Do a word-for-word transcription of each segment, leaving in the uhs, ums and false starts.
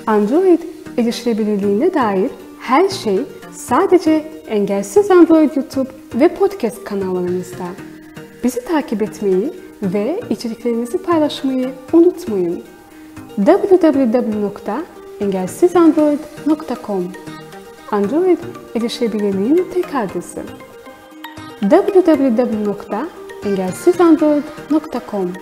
Android erişilebilirliğine dair her şey sadece Engelsiz Android YouTube ve podcast kanallarımızda. Bizi takip etmeyi ve içeriklerimizi paylaşmayı unutmayın. double-u double-u double-u nokta engelsiz android nokta com Android erişilebilirliğinin tek adresi. double-u double-u double-u nokta engelsiz android nokta com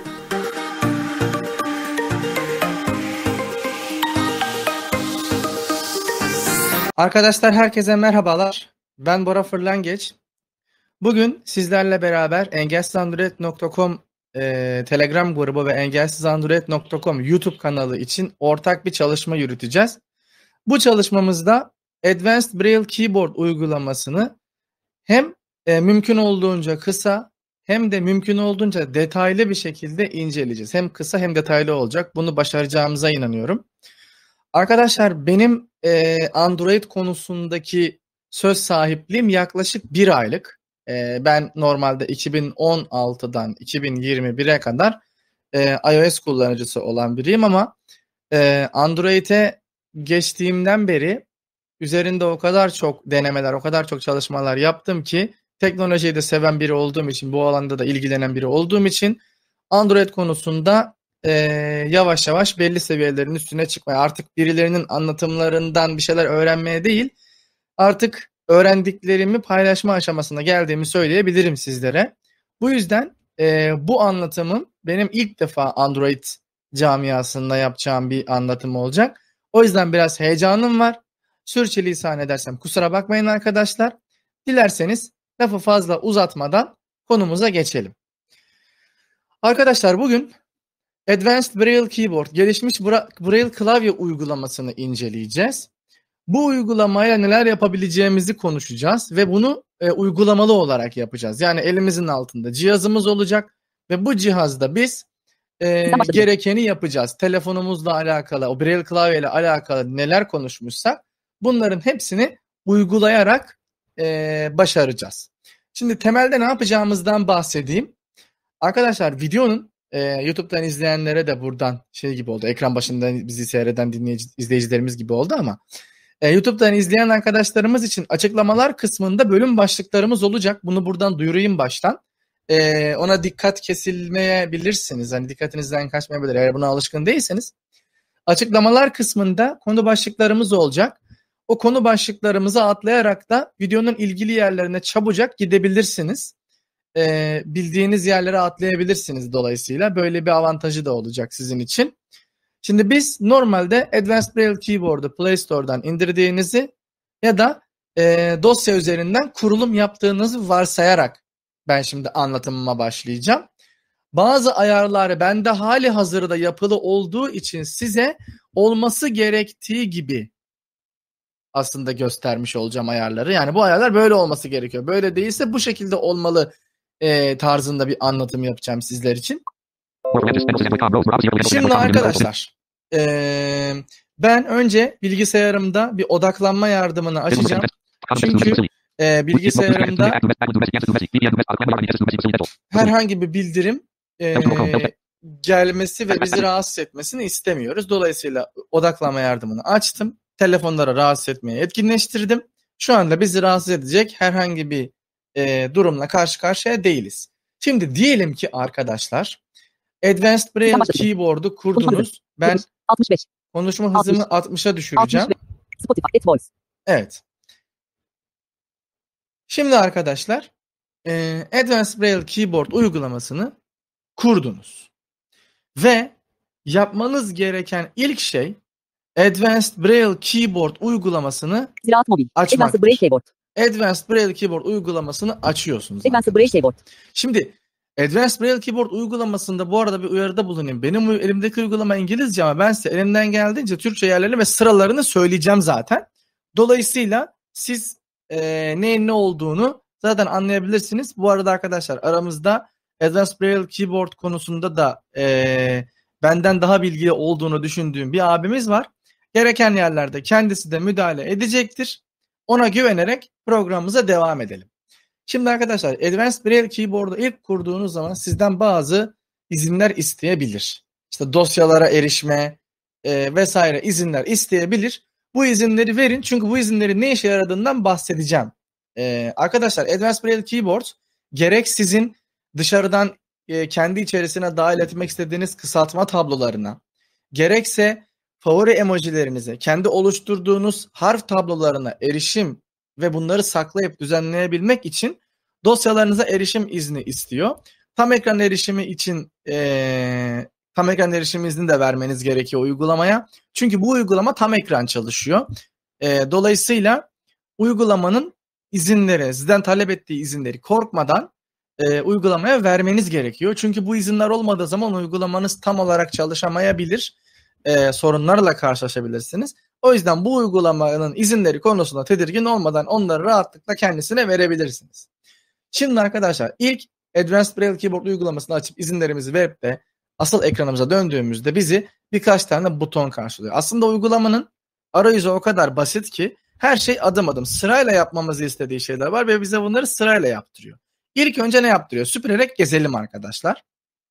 Arkadaşlar herkese merhabalar. Ben Bora Fırlangeç. Bugün sizlerle beraber engelsiz android nokta com e, Telegram grubu ve engelsiz android nokta com YouTube kanalı için ortak bir çalışma yürüteceğiz. Bu çalışmamızda Advanced Braille Keyboard uygulamasını hem e, mümkün olduğunca kısa hem de mümkün olduğunca detaylı bir şekilde inceleyeceğiz. Hem kısa hem detaylı olacak. Bunu başaracağımıza inanıyorum. Arkadaşlar benim e, Android konusundaki söz sahipliğim yaklaşık bir aylık. E, ben normalde iki bin on altıdan iki bin yirmi bire kadar e, iOS kullanıcısı olan biriyim ama e, Android'e geçtiğimden beri üzerinde o kadar çok denemeler, o kadar çok çalışmalar yaptım ki teknolojiyi de seven biri olduğum için, bu alanda da ilgilenen biri olduğum için Android konusunda Ee, yavaş yavaş belli seviyelerin üstüne çıkmaya, artık birilerinin anlatımlarından bir şeyler öğrenmeye değil, artık öğrendiklerimi paylaşma aşamasına geldiğimi söyleyebilirim sizlere. Bu yüzden e, bu anlatımım benim ilk defa Android camiasında yapacağım bir anlatım olacak. O yüzden biraz heyecanım var. Sürçülisan edersem kusura bakmayın arkadaşlar. Dilerseniz lafı fazla uzatmadan konumuza geçelim. Arkadaşlar bugün Advanced Braille Keyboard, gelişmiş Braille klavye uygulamasını inceleyeceğiz. Bu uygulamayla neler yapabileceğimizi konuşacağız ve bunu e, uygulamalı olarak yapacağız. Yani elimizin altında cihazımız olacak ve bu cihazda biz e, gerekeni yapacağız. Telefonumuzla alakalı, o Braille klavye ile alakalı neler konuşmuşsak bunların hepsini uygulayarak e, başaracağız. Şimdi temelde ne yapacağımızdan bahsedeyim. Arkadaşlar videonun Ee, YouTube'dan izleyenlere de buradan şey gibi oldu. Ekran başında bizi seyreden dinleyici, izleyicilerimiz gibi oldu ama e, YouTube'dan izleyen arkadaşlarımız için açıklamalar kısmında bölüm başlıklarımız olacak. Bunu buradan duyurayım baştan. E, ona dikkat kesilmeyebilirsiniz. Hani dikkatinizden kaçmayabilir eğer buna alışkın değilseniz. Açıklamalar kısmında konu başlıklarımız olacak. O konu başlıklarımızı atlayarak da videonun ilgili yerlerine çabucak gidebilirsiniz. E, bildiğiniz yerlere atlayabilirsiniz dolayısıyla. Böyle bir avantajı da olacak sizin için. Şimdi biz normalde Advanced Braille Keyboard'u Play Store'dan indirdiğinizi ya da e, dosya üzerinden kurulum yaptığınızı varsayarak ben şimdi anlatımıma başlayacağım. Bazı ayarlar bende hali hazırda yapılı olduğu için size olması gerektiği gibi aslında göstermiş olacağım ayarları. Yani bu ayarlar böyle olması gerekiyor. Böyle değilse bu şekilde olmalı E, tarzında bir anlatım yapacağım sizler için. Şimdi arkadaşlar e, ben önce bilgisayarımda bir odaklanma yardımını açacağım. Çünkü e, bilgisayarımda herhangi bir bildirim e, gelmesi ve bizi rahatsız etmesini istemiyoruz. Dolayısıyla odaklanma yardımını açtım. Telefonlara rahatsız etmeyi etkinleştirdim. Şu anda bizi rahatsız edecek herhangi bir E, durumla karşı karşıya değiliz. Şimdi diyelim ki arkadaşlar Advanced Braille Keyboard'u kurdunuz. Ben altmış beş konuşma hızımı altmışa düşüreceğim. Spotify, Voice. Evet. Şimdi arkadaşlar e, Advanced Braille Keyboard uygulamasını kurdunuz. Ve yapmanız gereken ilk şey Advanced Braille Keyboard uygulamasını Ziraat Mobil. açmaktır. Advanced Braille Keyboard. Advanced Braille Keyboard uygulamasını açıyorsunuz. Advanced Braille Keyboard. Şimdi Advanced Braille Keyboard uygulamasında bu arada bir uyarıda bulunayım. Benim elimdeki uygulama İngilizce ama ben size elimden geldiğince Türkçe yerlerini ve sıralarını söyleyeceğim zaten. Dolayısıyla siz e, neyin ne olduğunu zaten anlayabilirsiniz. Bu arada arkadaşlar aramızda Advanced Braille Keyboard konusunda da e, benden daha bilgili olduğunu düşündüğüm bir abimiz var. Gereken yerlerde kendisi de müdahale edecektir. Ona güvenerek programımıza devam edelim. Şimdi arkadaşlar Advanced Braille Keyboard'u ilk kurduğunuz zaman sizden bazı izinler isteyebilir. İşte dosyalara erişme, e, vesaire izinler isteyebilir. Bu izinleri verin çünkü bu izinlerin ne işe yaradığından bahsedeceğim. E, arkadaşlar Advanced Braille Keyboard gerek sizin dışarıdan e, kendi içerisine dahil etmek istediğiniz kısaltma tablolarına, gerekse favori emojilerinize, kendi oluşturduğunuz harf tablolarına erişim ve bunları saklayıp düzenleyebilmek için dosyalarınıza erişim izni istiyor. Tam ekran erişimi için ee, tam ekran erişim izni de vermeniz gerekiyor uygulamaya. Çünkü bu uygulama tam ekran çalışıyor. E, dolayısıyla uygulamanın izinleri, sizden talep ettiği izinleri korkmadan e, uygulamaya vermeniz gerekiyor. Çünkü bu izinler olmadığı zaman uygulamanız tam olarak çalışamayabilir. E, sorunlarla karşılaşabilirsiniz. O yüzden bu uygulamanın izinleri konusunda tedirgin olmadan onları rahatlıkla kendisine verebilirsiniz. Şimdi arkadaşlar ilk Advanced Braille Keyboard uygulamasını açıp izinlerimizi verip de asıl ekranımıza döndüğümüzde bizi birkaç tane buton karşılıyor. Aslında uygulamanın arayüzü o kadar basit ki her şey adım adım sırayla yapmamızı istediği şeyler var ve bize bunları sırayla yaptırıyor. İlk önce ne yaptırıyor? Süpürerek gezelim arkadaşlar.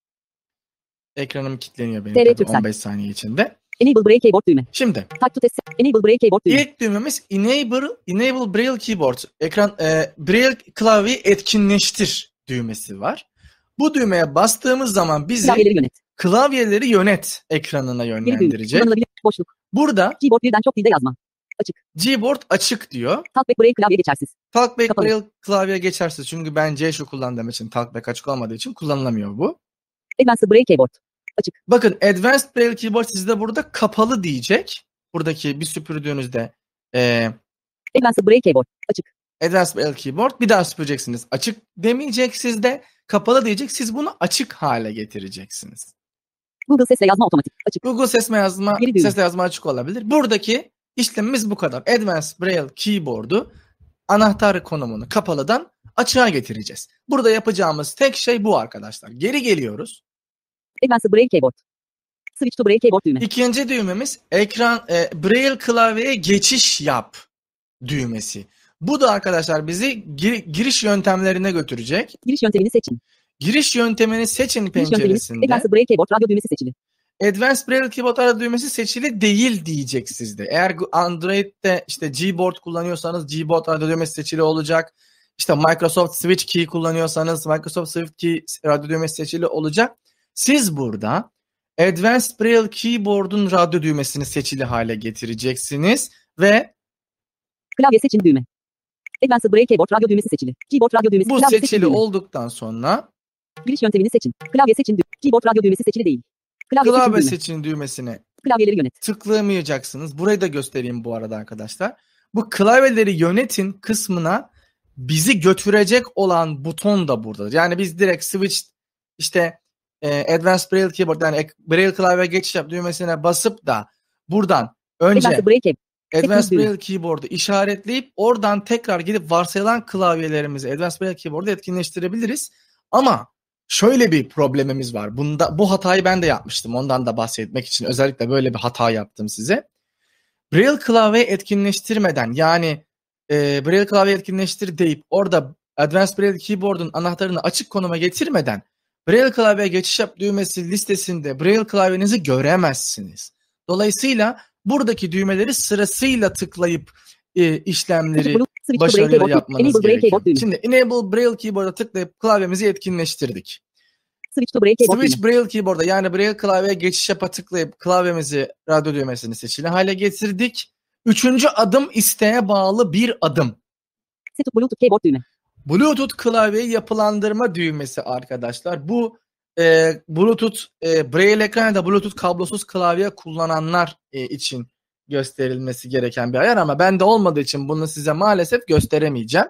Ekranım kilitleniyor benim tabii on beş saniye içinde. Enable Braille Keyboard düğme. Şimdi. Type to test. Enable Braille Keyboard düğme. İlk düğmemiz Enable, Enable Braille Keyboard. Ekran e, Braille klavyeyi etkinleştir düğmesi var. Bu düğmeye bastığımız zaman bizi Klavyeleri yönet. Klavyeleri yönet ekranına yönlendirecek. Boşluk. Burada Keyboard birden çok dilde yazma. Açık. Gboard açık diyor. Talkback Braille klavye geçersiz. Talkback Kapalı. Braille klavye geçersiz. Çünkü ben C şu kullandığım için Talkback açık olmadığı için kullanılamıyor bu. Advanced Braille Keyboard. Açık. Bakın Advanced Braille Keyboard sizde burada kapalı diyecek. Buradaki bir süpürdüğünüzde e, Advanced Braille Keyboard. Açık. Advanced Braille Keyboard bir daha süpüreceksiniz. Açık demeyecek sizde. Kapalı diyecek. Siz bunu açık hale getireceksiniz. Google sesle yazma otomatik. Açık. Google sesle yazma, Geri düğme. sesle yazma açık olabilir. Buradaki işlemimiz bu kadar. Advanced Braille Keyboard'u anahtar konumunu kapalıdan açığa getireceğiz. Burada yapacağımız tek şey bu arkadaşlar. Geri geliyoruz. Advanced Braille Keyboard. Switch to Braille Keyboard düğme. İkinci düğmemiz ekran e, Braille klavyeye geçiş yap düğmesi. Bu da arkadaşlar bizi gir, giriş yöntemlerine götürecek. Giriş yöntemini seçin. Giriş yöntemini seçin Giriş yönteminiz. penceresinde. Advanced Braille Keyboard radyo düğmesi seçili. Advanced Braille Keyboard ara düğmesi seçili değil diyecek sizde. Eğer Android'de işte Gboard kullanıyorsanız Gboard radyo düğmesi seçili olacak. İşte Microsoft Switch Key kullanıyorsanız Microsoft Switch Key radyo düğmesi seçili olacak. Siz burada Advanced Braille Keyboard'un radyo düğmesini seçili hale getireceksiniz ve Klavye seçin düğme. Advanced Braille Keyboard radyo düğmesi seçili. Keyboard radyo düğmesi. bu Klavye seçili düğme. olduktan sonra Giriş yöntemini seçin. Klavye seçin düğme. Keyboard radyo düğmesi seçili değil. Klavye, klavye seçin düğme. seçin düğmesine Klavyeleri yönet. tıklamayacaksınız. Burayı da göstereyim bu arada arkadaşlar. Bu klavyeleri yönetin kısmına bizi götürecek olan buton da burada. Yani biz direkt switch işte e, Advanced Braille Keyboard yani Braille klavye geçiş yap düğmesine basıp da buradan önce Advanced Braille Keyboard. Advanced düğme. Braille Keyboard'u işaretleyip oradan tekrar gidip varsayılan klavyelerimizi Advanced Braille Keyboard'u etkinleştirebiliriz. Ama şöyle bir problemimiz var. Bunda bu hatayı ben de yapmıştım. Ondan da bahsetmek için özellikle böyle bir hata yaptım size. Braille klavye etkinleştirmeden yani e, Braille klavye etkinleştir deyip orada Advanced Braille Keyboard'un anahtarını açık konuma getirmeden Braille klavye geçiş yap düğmesi listesinde Braille klavyenizi göremezsiniz. Dolayısıyla buradaki düğmeleri sırasıyla tıklayıp e, işlemleri Switch to Braille başarıyla Keyboard. yapmanız Enable Braille gerekiyor. Keyboard düğme. Şimdi Enable Braille Keyboard'a tıklayıp klavyemizi etkinleştirdik. Switch to Braille Keyboard Switch düğme. Braille Keyboard'a yani Braille klavyeye geçiş yapa tıklayıp klavyemizi radyo düğmesini seçili hale getirdik. Üçüncü adım isteğe bağlı bir adım. Set to Bluetooth Keyboard düğme. Bluetooth klavyeyi yapılandırma düğmesi arkadaşlar. Bu e, Bluetooth e, Braille ekran ya da Bluetooth kablosuz klavye kullananlar e, için gösterilmesi gereken bir ayar ama bende olmadığı için bunu size maalesef gösteremeyeceğim.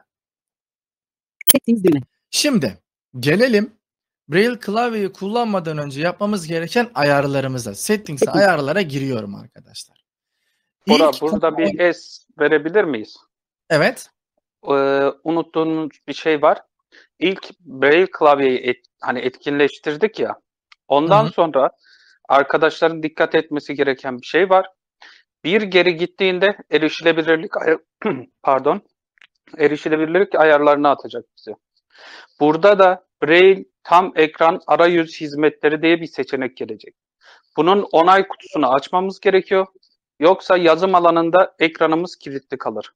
Settings düğme. Şimdi gelelim Braille klavyeyi kullanmadan önce yapmamız gereken ayarlarımıza. Settings'e Settings. ayarlara giriyorum arkadaşlar. Bora, İlk- burada bir es verebilir miyiz? Evet. Ee, unuttuğunuz bir şey var. İlk Braille klavyeyi et- hani etkinleştirdik ya. Ondan Hı hı. sonra arkadaşların dikkat etmesi gereken bir şey var. Bir geri gittiğinde erişilebilirlik ay- pardon erişilebilirlik ayarlarını atacak bize. Burada da Braille tam ekran arayüz hizmetleri diye bir seçenek gelecek. Bunun onay kutusunu açmamız gerekiyor. Yoksa yazım alanında ekranımız kilitli kalır.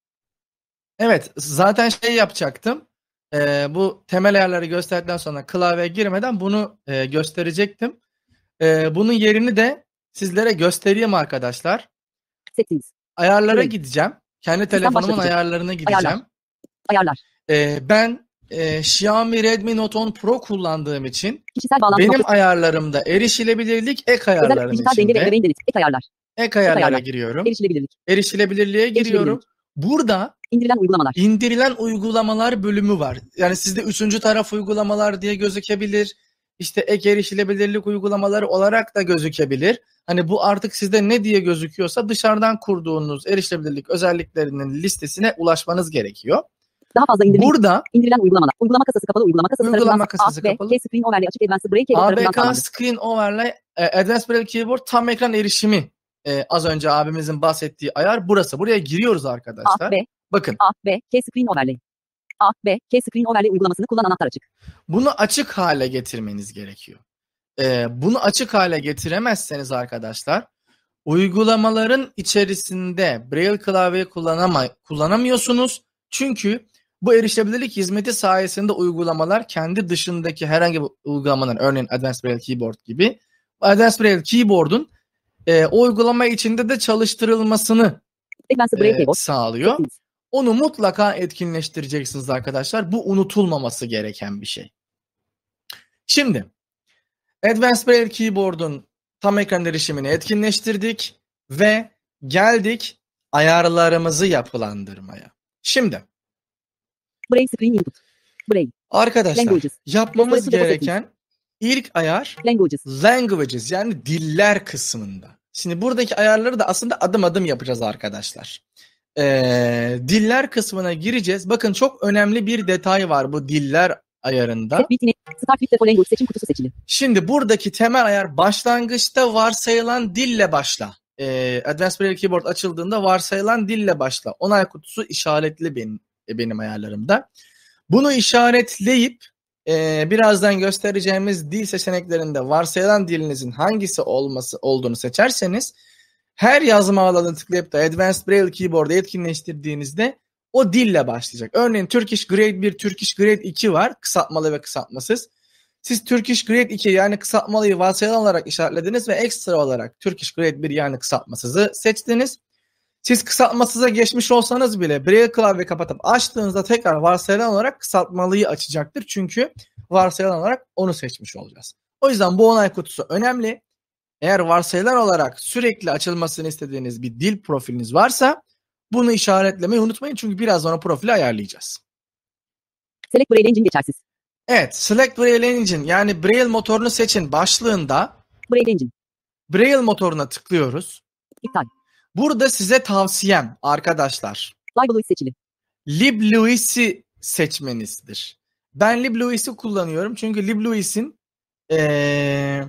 Evet, zaten şey yapacaktım. Ee, bu temel ayarları gösterdikten sonra klavyeye girmeden bunu e, gösterecektim. Ee, bunun yerini de sizlere göstereyim arkadaşlar. Settings. Ayarlara Evet. gideceğim. Kendi Sistem telefonumun başlatıcı. ayarlarına gideceğim. Ayarlar. Ayarlar. Ee, ben e, Xiaomi Redmi Note on Pro kullandığım için Kişisel bağlantı benim noktası. ayarlarımda erişilebilirlik ek Özel ayarlarım dijital denge ve içinde. ebeveyn denetimi. Ek ayarlar. Ek ayarlara ayarlar. giriyorum. Erişilebilirlik. Erişilebilirliğe giriyorum. Erişilebilirlik. Burada İndirilen uygulamalar. indirilen uygulamalar bölümü var. Yani sizde üçüncü taraf uygulamalar diye gözükebilir. İşte ek erişilebilirlik uygulamaları olarak da gözükebilir. Hani bu artık sizde ne diye gözüküyorsa dışarıdan kurduğunuz erişilebilirlik özelliklerinin listesine ulaşmanız gerekiyor. Daha fazla indirme. Burada İndirilen uygulamalar. Uygulama kasası kapalı. Uygulama kasası Uygulama tarafından kasası A B kapalı. K Screen Overlay açık Advanced Braille Keyboard tarafından A B K sağlandı. Screen Overlay e, Advanced Braille Keyboard tam ekran erişimi. E, az önce abimizin bahsettiği ayar burası. Buraya giriyoruz arkadaşlar. A B Bakın. A B K Screen Overlay. A B K Screen Overlay uygulamasını kullan anahtar açık. Bunu açık hale getirmeniz gerekiyor. Ee, bunu açık hale getiremezseniz arkadaşlar uygulamaların içerisinde Braille klavye kullanama, kullanamıyorsunuz. Çünkü bu erişilebilirlik hizmeti sayesinde uygulamalar kendi dışındaki herhangi bir uygulamaların, örneğin Advanced Braille Keyboard gibi, Advanced Braille Keyboard'un e, o uygulama içinde de çalıştırılmasını Advanced Braille e, Keyboard. sağlıyor. Settings. Onu mutlaka etkinleştireceksiniz arkadaşlar. Bu unutulmaması gereken bir şey. Şimdi Advanced Braille Keyboard'un tam ekran erişimini etkinleştirdik ve geldik ayarlarımızı yapılandırmaya. Şimdi Braille Screen Input. Braille. arkadaşlar Languages. yapmamız Restoresi depo gereken ilk ayar Languages. languages yani diller kısmında. Şimdi buradaki ayarları da aslında adım adım yapacağız arkadaşlar. Ee, diller kısmına gireceğiz. Bakın çok önemli bir detay var bu diller ayarında. Set bitine. Start with default language seçim kutusu seçili. Şimdi buradaki temel ayar başlangıçta varsayılan dille başla. Ee, Advanced Braille Keyboard açıldığında varsayılan dille başla. Onay kutusu işaretli benim, benim ayarlarımda. Bunu işaretleyip e, birazdan göstereceğimiz dil seçeneklerinde varsayılan dilinizin hangisi olması olduğunu seçerseniz her yazma alanını tıklayıp da Advanced Braille Keyboard'u etkinleştirdiğinizde o dille başlayacak. Örneğin Turkish Grade bir, Turkish Grade iki var. Kısaltmalı ve kısaltmasız. Siz Turkish Grade iki yani kısaltmalıyı varsayılan olarak işaretlediniz ve ekstra olarak Turkish Grade bir yani kısaltmasızı seçtiniz. Siz kısaltmasıza geçmiş olsanız bile Braille klavye kapatıp açtığınızda tekrar varsayılan olarak kısaltmalıyı açacaktır. Çünkü varsayılan olarak onu seçmiş olacağız. O yüzden bu onay kutusu önemli. Eğer varsayılan olarak sürekli açılmasını istediğiniz bir dil profiliniz varsa bunu işaretlemeyi unutmayın. Çünkü birazdan o profili ayarlayacağız. Select Braille Engine geçersiz. Evet, Select Braille Engine yani Braille motorunu seçin başlığında Braille Engine. Braille motoruna tıklıyoruz. İptal. Burada size tavsiyem arkadaşlar LibLouis seçili. LibLouis'i seçmenizdir. Ben LibLouis'i kullanıyorum çünkü LibLouis'in ee,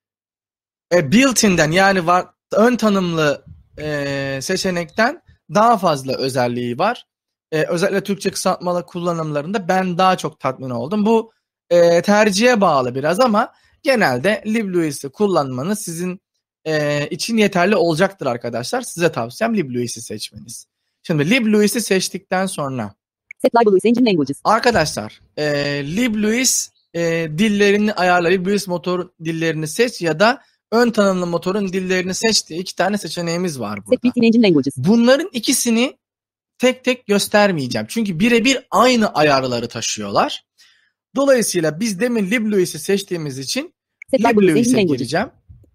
e, built-in'den yani var, ön tanımlı e, seçenekten daha fazla özelliği var. E, özellikle Türkçe kısaltmalı kullanımlarında ben daha çok tatmin oldum. Bu e, tercihe bağlı biraz ama genelde LibLouis'i kullanmanız sizin e, için yeterli olacaktır arkadaşlar. Size tavsiyem LibLouis'i seçmeniz. Şimdi LibLouis'i seçtikten sonra Set LibLouis Engine Languages. arkadaşlar e, LibLouis e, dillerini ayarla. LibLouis motor dillerini seç ya da ön tanımlı motorun dillerini seç diye iki tane seçeneğimiz var burada. Set Built-in Engine Languages. Bunların ikisini tek tek göstermeyeceğim. Çünkü birebir aynı ayarları taşıyorlar. Dolayısıyla biz demin LibLouis'i seçtiğimiz için Set LibLouis LibLouis'e Engine Languages. gireceğim.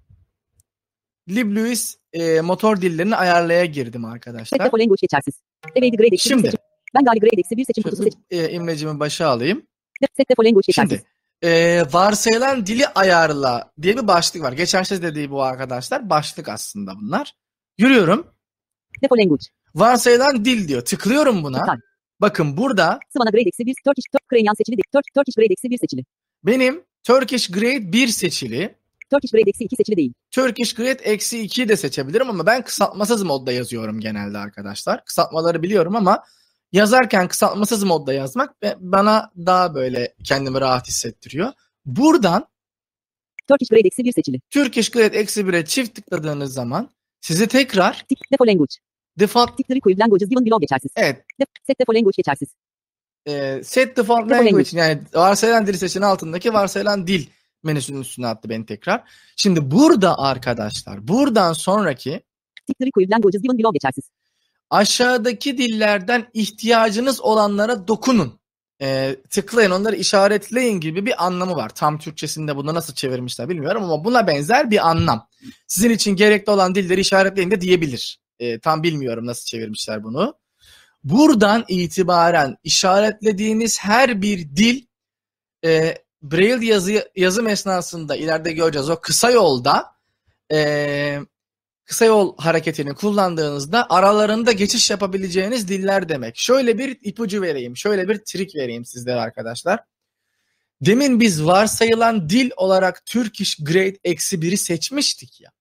LibLouis e, motor dillerini ayarlaya girdim Set arkadaşlar. default language geçersiz. Evade grade eksi bir Şimdi seçim. Ben gali grade eksi bir seçim kutusu şöyle, seçim. e, imlecimi başa alayım. Set default language geçersiz. Şimdi e, varsayılan dili ayarla diye bir başlık var. Geçersiz dediği bu arkadaşlar. Başlık aslında bunlar. Yürüyorum. Default language. Varsayılan dil diyor. Tıklıyorum buna. İptal. Bakın burada Sıvana grade eksi bir. Turkish Ukrainian seçili. değil. Tur- Turkish grade eksi bir seçili. benim Turkish Grade bir seçili. Turkish grade eksi iki seçili değil. Turkish Grade eksi ikiyi de seçebilirim ama ben kısaltmasız modda yazıyorum genelde arkadaşlar. Kısaltmaları biliyorum ama yazarken kısaltmasız modda yazmak bana daha böyle kendimi rahat hissettiriyor. Buradan Turkish grade eksi bir seçili. Turkish Grade eksi bire çift tıkladığınız zaman sizi tekrar Tik default language. default Tik required languages given below geçersiz. evet Def, set default language geçersiz. e, set default Default language yani varsayılan dili seçeneği altındaki varsayılan dil menüsünün üstüne attı beni tekrar. Şimdi burada arkadaşlar buradan sonraki Tik required languages given below geçersiz. aşağıdaki dillerden ihtiyacınız olanlara dokunun. E, tıklayın, onları işaretleyin gibi bir anlamı var. Tam Türkçesinde bunu nasıl çevirmişler bilmiyorum ama buna benzer bir anlam. Sizin için gerekli olan dilleri işaretleyin de diyebilir. E, tam bilmiyorum nasıl çevirmişler bunu. Buradan itibaren işaretlediğiniz her bir dil e, Braille yazı, yazım esnasında ileride göreceğiz o kısa yolda e, kısa yol hareketini kullandığınızda aralarında geçiş yapabileceğiniz diller demek. Şöyle bir ipucu vereyim, şöyle bir trik vereyim sizlere arkadaşlar. Demin biz varsayılan dil olarak Turkish Grade eksi biri seçmiştik ya.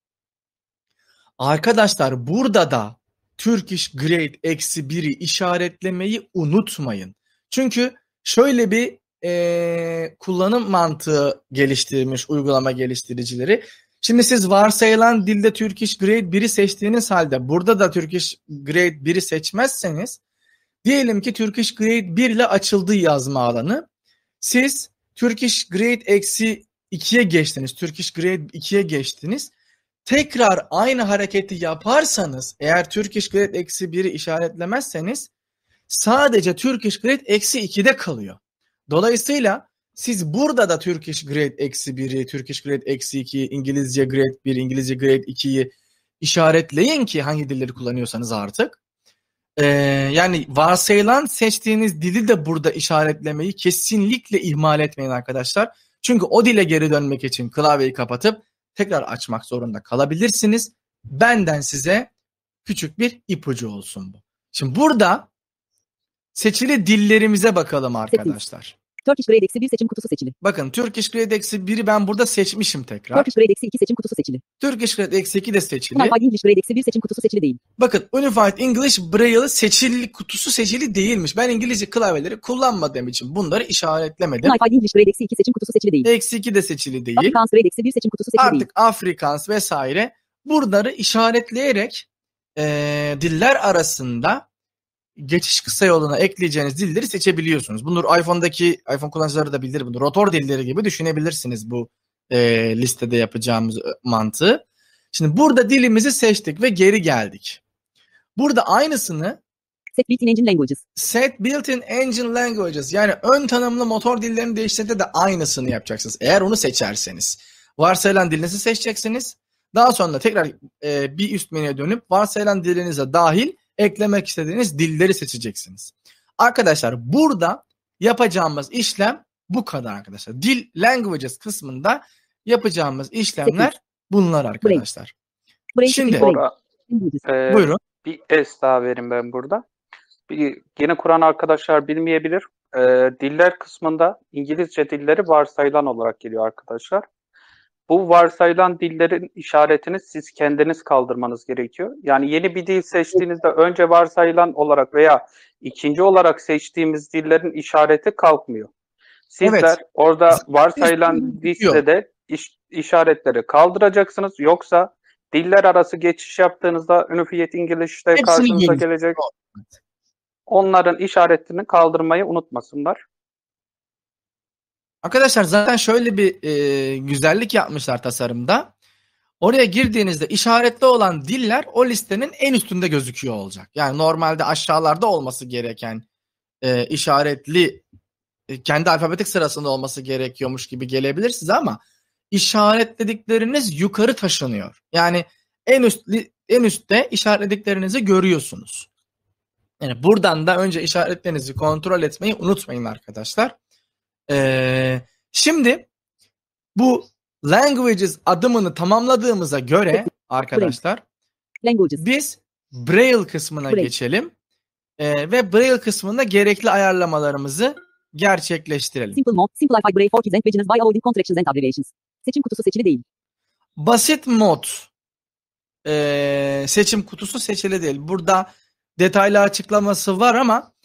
Arkadaşlar burada da Turkish Grade eksi biri işaretlemeyi unutmayın. Çünkü şöyle bir e, kullanım mantığı geliştirmiş uygulama geliştiricileri. Şimdi siz varsayılan dilde Turkish Grade biri seçtiğiniz halde burada da Turkish Grade biri seçmezseniz diyelim ki Turkish Grade bir ile açıldı yazma alanı. Siz Turkish Grade eksi ikiye geçtiniz. Turkish Grade ikiye geçtiniz. Tekrar aynı hareketi yaparsanız eğer Turkish Grade eksi biri işaretlemezseniz sadece Turkish Grade eksi ikide kalıyor. Dolayısıyla siz burada da Turkish Grade eksi biri, Turkish Grade eksi iki, İngilizce Grade bir, İngilizce Grade ikiyi işaretleyin ki hangi dilleri kullanıyorsanız artık. Ee, yani varsayılan seçtiğiniz dili de burada işaretlemeyi kesinlikle ihmal etmeyin arkadaşlar. Çünkü o dile geri dönmek için klavyeyi kapatıp tekrar açmak zorunda kalabilirsiniz. Benden size küçük bir ipucu olsun bu. Şimdi burada seçili dillerimize bakalım arkadaşlar. Turkish Grade eksi bir seçim kutusu seçili. Bakın Turkish Grade eksi biri ben burada seçmişim tekrar. Turkish Grade eksi iki seçim kutusu seçili. Turkish Grade eksi iki de seçili. Unified English Grade eksi bir seçim kutusu seçili değil. Bakın Unified English Braille seçili kutusu seçili değilmiş. Ben İngilizce klavyeleri kullanmadığım için bunları işaretlemedim. Unified English Grade eksi iki seçim kutusu seçili değil. Eksi iki de seçili değil. Afrikaans Grade eksi bir seçim kutusu seçili değil. Artık Afrikaans vesaire bunları işaretleyerek e, diller arasında geçiş kısa yoluna ekleyeceğiniz dilleri seçebiliyorsunuz. Bunlar iPhone'daki iPhone kullanıcıları da bilir bunu. Rotor dilleri gibi düşünebilirsiniz bu e, listede yapacağımız mantığı. Şimdi burada dilimizi seçtik ve geri geldik. Burada aynısını Set built-in engine languages. Set built-in engine languages yani ön tanımlı motor dillerini değiştirdiğinde de aynısını yapacaksınız. Eğer onu seçerseniz. Varsayılan dilinizi seçeceksiniz. Daha sonra tekrar e, bir üst menüye dönüp varsayılan dilinize dahil eklemek istediğiniz dilleri seçeceksiniz. Arkadaşlar burada yapacağımız işlem bu kadar arkadaşlar. Dil languages kısmında yapacağımız işlemler bunlar arkadaşlar. Braille Şimdi seçili Braille. Sonra e, buyurun. bir es daha verin ben burada. Bir, yeni kuran arkadaşlar bilmeyebilir. E, diller kısmında İngilizce dilleri varsayılan olarak geliyor arkadaşlar. Bu varsayılan dillerin işaretini siz kendiniz kaldırmanız gerekiyor. Yani yeni bir dil seçtiğinizde önce varsayılan olarak veya ikinci olarak seçtiğimiz dillerin işareti kalkmıyor. Sizler Evet. orada varsayılan listede iş, işaretleri kaldıracaksınız. Yoksa diller arası geçiş yaptığınızda Unified English'te Hepsini karşınıza yenir. gelecek. Onların işaretini kaldırmayı unutmasınlar. Arkadaşlar zaten şöyle bir e, güzellik yapmışlar tasarımda. Oraya girdiğinizde işaretli olan diller o listenin en üstünde gözüküyor olacak. Yani normalde aşağılarda olması gereken e, işaretli e, kendi alfabetik sırasında olması gerekiyormuş gibi gelebilir size ama işaretledikleriniz yukarı taşınıyor. Yani en üst en üstte işaretlediklerinizi görüyorsunuz. Yani buradan da önce işaretlerinizi kontrol etmeyi unutmayın arkadaşlar. Ee, şimdi bu languages adımını tamamladığımıza göre arkadaşlar Languages. biz Braille kısmına Braille. geçelim ee, ve Braille kısmında gerekli ayarlamalarımızı gerçekleştirelim. Simple mode. Simplified Braille for kids and beginners by avoiding contractions and abbreviations. Seçim kutusu seçili değil. Basit mod ee, seçim kutusu seçili değil. Burada detaylı açıklaması var ama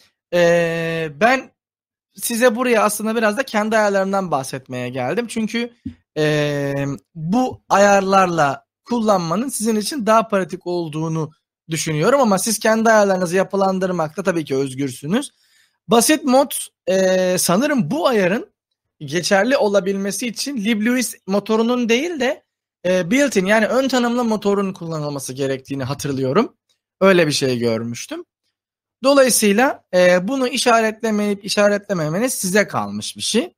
ee, ben size buraya aslında biraz da kendi ayarlarımdan bahsetmeye geldim. Çünkü e, bu ayarlarla kullanmanın sizin için daha pratik olduğunu düşünüyorum ama siz kendi ayarlarınızı yapılandırmakta tabii ki özgürsünüz. Basit mod e, sanırım bu ayarın geçerli olabilmesi için LibLewis motorunun değil de e, built-in yani ön tanımlı motorun kullanılması gerektiğini hatırlıyorum. Öyle bir şey görmüştüm. Dolayısıyla e, bunu işaretlemeyip işaretlememeniz size kalmış bir şey.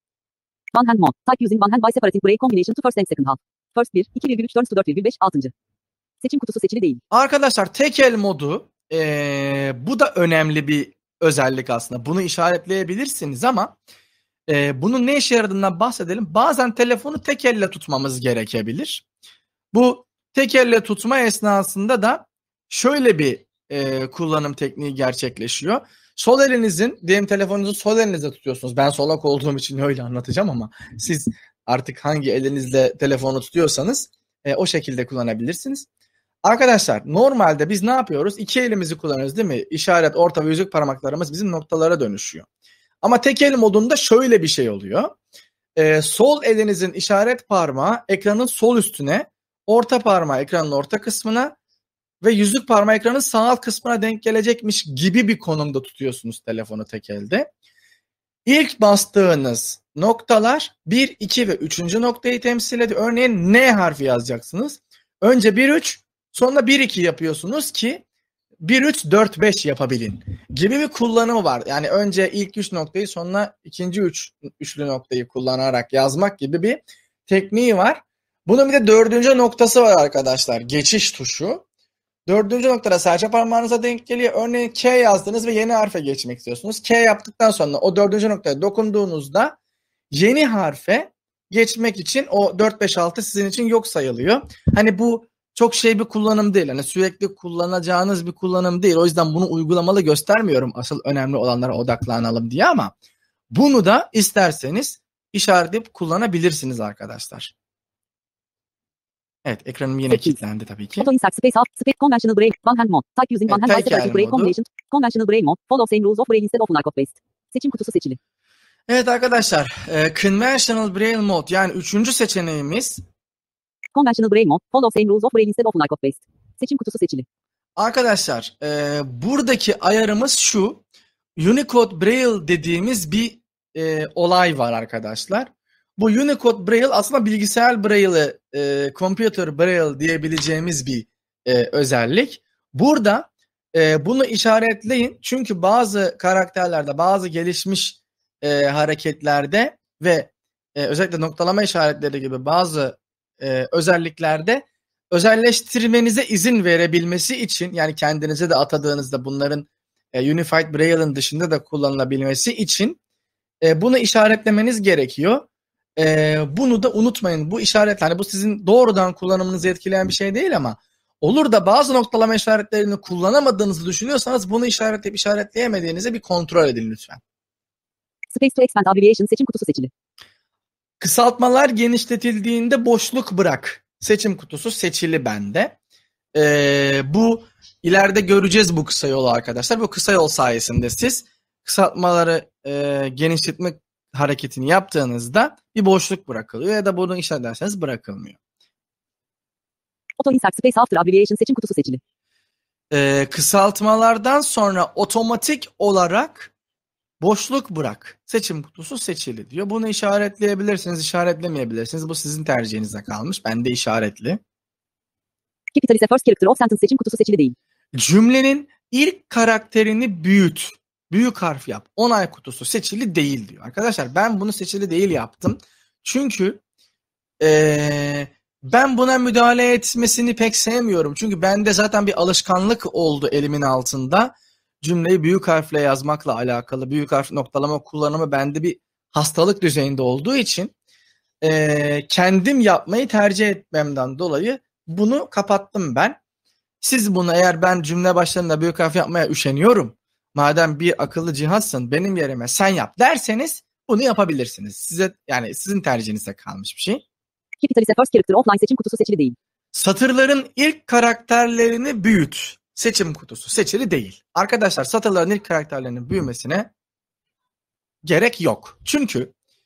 One hand mode. Type using one hand by separating break combination to first and second half. First bir, iki virgül üç turns to dört virgül beş, altıncı. Seçim kutusu seçili değil. Arkadaşlar tek el modu e, bu da önemli bir özellik aslında. Bunu işaretleyebilirsiniz ama e, bunun ne işe yaradığından bahsedelim. Bazen telefonu tek elle tutmamız gerekebilir. Bu tek elle tutma esnasında da şöyle bir e, kullanım tekniği gerçekleşiyor. Sol elinizin, diyelim telefonunuzu sol elinizle tutuyorsunuz. Ben solak olduğum için öyle anlatacağım ama siz artık hangi elinizle telefonu tutuyorsanız e, o şekilde kullanabilirsiniz. Arkadaşlar normalde biz ne yapıyoruz? İki elimizi kullanıyoruz değil mi? İşaret, orta ve yüzük parmaklarımız bizim noktalara dönüşüyor. Ama tek el modunda şöyle bir şey oluyor. Ee, sol elinizin işaret parmağı ekranın sol üstüne, orta parmağı ekranın orta kısmına ve yüzük parmağı ekranın sağ alt kısmına denk gelecekmiş gibi bir konumda tutuyorsunuz telefonu tek elde. İlk bastığınız noktalar bir, iki ve üçüncü noktayı temsil ediyor. Örneğin N harfi yazacaksınız. Önce bir üç, sonra bir iki yapıyorsunuz ki bir üç dört beş yapabilin gibi bir kullanımı var. Yani önce ilk üç noktayı sonra ikinci üç üçlü noktayı kullanarak yazmak gibi bir tekniği var. Bunun bir de dördüncü noktası var arkadaşlar. Geçiş tuşu. Dördüncü noktada serçe parmağınıza denk geliyor. Örneğin K yazdınız ve yeni harfe geçmek istiyorsunuz. K yaptıktan sonra o dördüncü noktaya dokunduğunuzda yeni harfe geçmek için o dört beş altı sizin için yok sayılıyor. Hani bu çok şey bir kullanım değil. Hani sürekli kullanacağınız bir kullanım değil. O yüzden bunu uygulamalı göstermiyorum. Asıl önemli olanlara odaklanalım diye ama bunu da isterseniz işaretleyip kullanabilirsiniz arkadaşlar. Evet, ekranım yine kilitlendi tabii ki. Auto insert space alt space conventional braille one hand mode. Type using one Evet, hand by tek el separating braille modu. combination. Conventional braille mode. Follow same rules of braille instead of like of paste. Seçim kutusu seçili. Evet arkadaşlar, e, Conventional Braille Mode yani üçüncü seçeneğimiz. Conventional braille mode. Follow same rules of braille instead of like of paste. Seçim kutusu seçili. Arkadaşlar e, buradaki ayarımız şu. Unicode Braille dediğimiz bir e, olay var arkadaşlar. Bu Unicode Braille aslında bilgisayar Braille'ı e, Computer Braille diyebileceğimiz bir e, özellik. Burada e, bunu işaretleyin. Çünkü bazı karakterlerde, bazı gelişmiş e, hareketlerde ve e, özellikle noktalama işaretleri gibi bazı e, özelliklerde özelleştirmenize izin verebilmesi için yani kendinize de atadığınızda bunların e, Unified Braille'ın dışında da kullanılabilmesi için e, bunu işaretlemeniz gerekiyor. E, bunu da unutmayın. Bu işaret hani bu sizin doğrudan kullanımınızı etkileyen bir şey değil ama olur da bazı noktalama işaretlerini kullanamadığınızı düşünüyorsanız bunu işaretleyip işaretleyemediğinizi bir kontrol edin lütfen. Space to expand abbreviation seçim kutusu seçili. Kısaltmalar genişletildiğinde boşluk bırak. Seçim kutusu seçili bende. Ee, bu ileride göreceğiz bu kısa yolu arkadaşlar. Bu kısa yol sayesinde siz kısaltmaları e, genişletme hareketini yaptığınızda bir boşluk bırakılıyor ya da bunu işaretlerseniz bırakılmıyor. Auto insert space after abbreviation seçim kutusu seçili. Ee, kısaltmalardan sonra otomatik olarak boşluk bırak. Seçim kutusu seçili diyor. Bunu işaretleyebilirsiniz, işaretlemeyebilirsiniz. Bu sizin tercihinize kalmış. Bende işaretli. Capitalize first character of sentence seçim kutusu seçili değil. Cümlenin ilk karakterini büyüt. Büyük harf yap. Onay kutusu seçili değil diyor. Arkadaşlar ben bunu seçili değil yaptım. Çünkü ee, ben buna müdahale etmesini pek sevmiyorum. Çünkü bende zaten bir alışkanlık oldu elimin altında. Cümleyi büyük harfle yazmakla alakalı büyük harf noktalama kullanımı bende bir hastalık düzeyinde olduğu için e, kendim yapmayı tercih etmemden dolayı bunu kapattım ben. Siz bunu eğer ben cümle başlarında büyük harf yapmaya üşeniyorum, madem bir akıllı cihazsın benim yerime sen yap derseniz bunu yapabilirsiniz. Size yani sizin tercihinize kalmış bir şey. Capitalize first character of line seçim kutusu seçili değil. Satırların ilk karakterlerini büyüt. Seçim kutusu seçili değil. Arkadaşlar satırların ilk karakterlerinin büyümesine gerek yok. Çünkü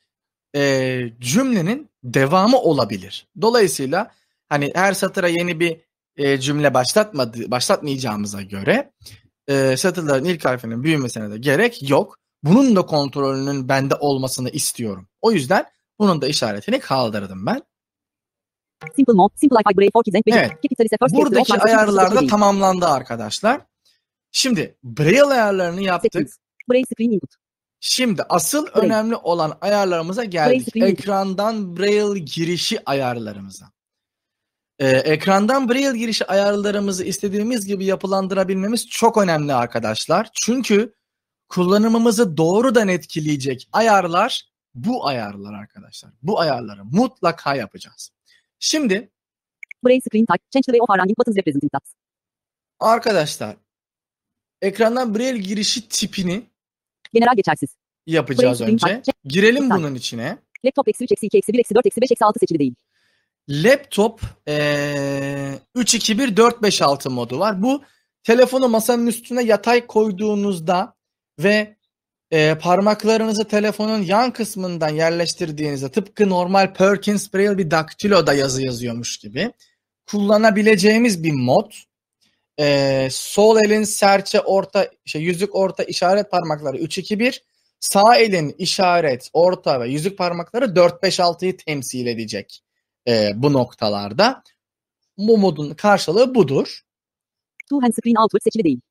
e, cümlenin devamı olabilir. Dolayısıyla hani her satıra yeni bir e, cümle başlatmadı, başlatmayacağımıza göre e, satırların ilk harfinin büyümesine de gerek yok. Bunun da kontrolünün bende olmasını istiyorum. O yüzden bunun da işaretini kaldırdım ben. Simple mode, simplify braille for kids and Evet. capitalise first Buradaki ayarlar da tamamlandı arkadaşlar. Şimdi braille ayarlarını yaptık. Settings. Braille screen input. Şimdi asıl Braille. önemli olan ayarlarımıza geldik. screen. Ekrandan braille girişi ayarlarımıza. Ee, ekrandan braille girişi ayarlarımızı istediğimiz gibi yapılandırabilmemiz çok önemli arkadaşlar. Çünkü kullanımımızı doğrudan etkileyecek ayarlar bu ayarlar arkadaşlar. Bu ayarları mutlaka yapacağız. Şimdi Braille screen type. Change the way of arranging buttons representing dots. arkadaşlar ekrandan braille girişi tipini General geçersiz. yapacağız Braille screen önce. type. Girelim İptal. bunun içine. Laptop eksi üç, eksi iki, eksi bir, eksi dört, eksi beş, eksi altı seçili değil. Laptop ee, üç iki bir dört beş altı modu var. Bu telefonu masanın üstüne yatay koyduğunuzda ve e, parmaklarınızı telefonun yan kısmından yerleştirdiğinizde tıpkı normal Perkins Braille bir daktiloda yazı yazıyormuş gibi kullanabileceğimiz bir mod. E, sol elin serçe orta, şey, yüzük orta işaret parmakları üç iki bir, sağ elin işaret orta ve yüzük parmakları dört beş altıyı temsil edecek e, bu noktalarda. Bu modun karşılığı budur. Two hand screen output seçili değil.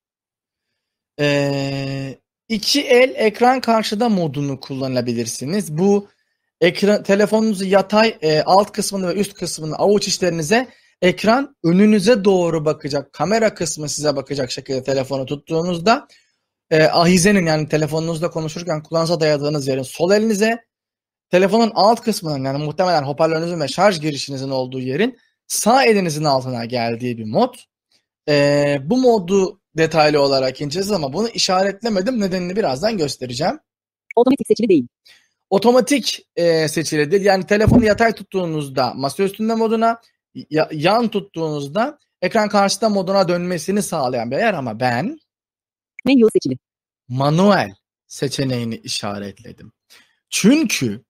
E, iki el ekran karşıda modunu kullanabilirsiniz. Bu ekran, telefonunuzu yatay e, alt kısmını ve üst kısmını avuç içlerinize, ekran önünüze doğru bakacak, kamera kısmı size bakacak şekilde telefonu tuttuğunuzda e, ahizenin, yani telefonunuzla konuşurken kulağınıza dayadığınız yerin sol elinize, telefonun alt kısmının, yani muhtemelen hoparlörünüzün ve şarj girişinizin olduğu yerin sağ elinizin altına geldiği bir mod. E, bu modu detaylı olarak inceleyeceğiz ama bunu işaretlemedim. Nedenini birazdan göstereceğim. Otomatik seçili değil. Otomatik e, seçili değil. Yani telefonu yatay tuttuğunuzda masa üstünde moduna, ya, yan tuttuğunuzda ekran karşıda moduna dönmesini sağlayan bir ayar ama ben Manual seçili. manuel seçeneğini işaretledim. Çünkü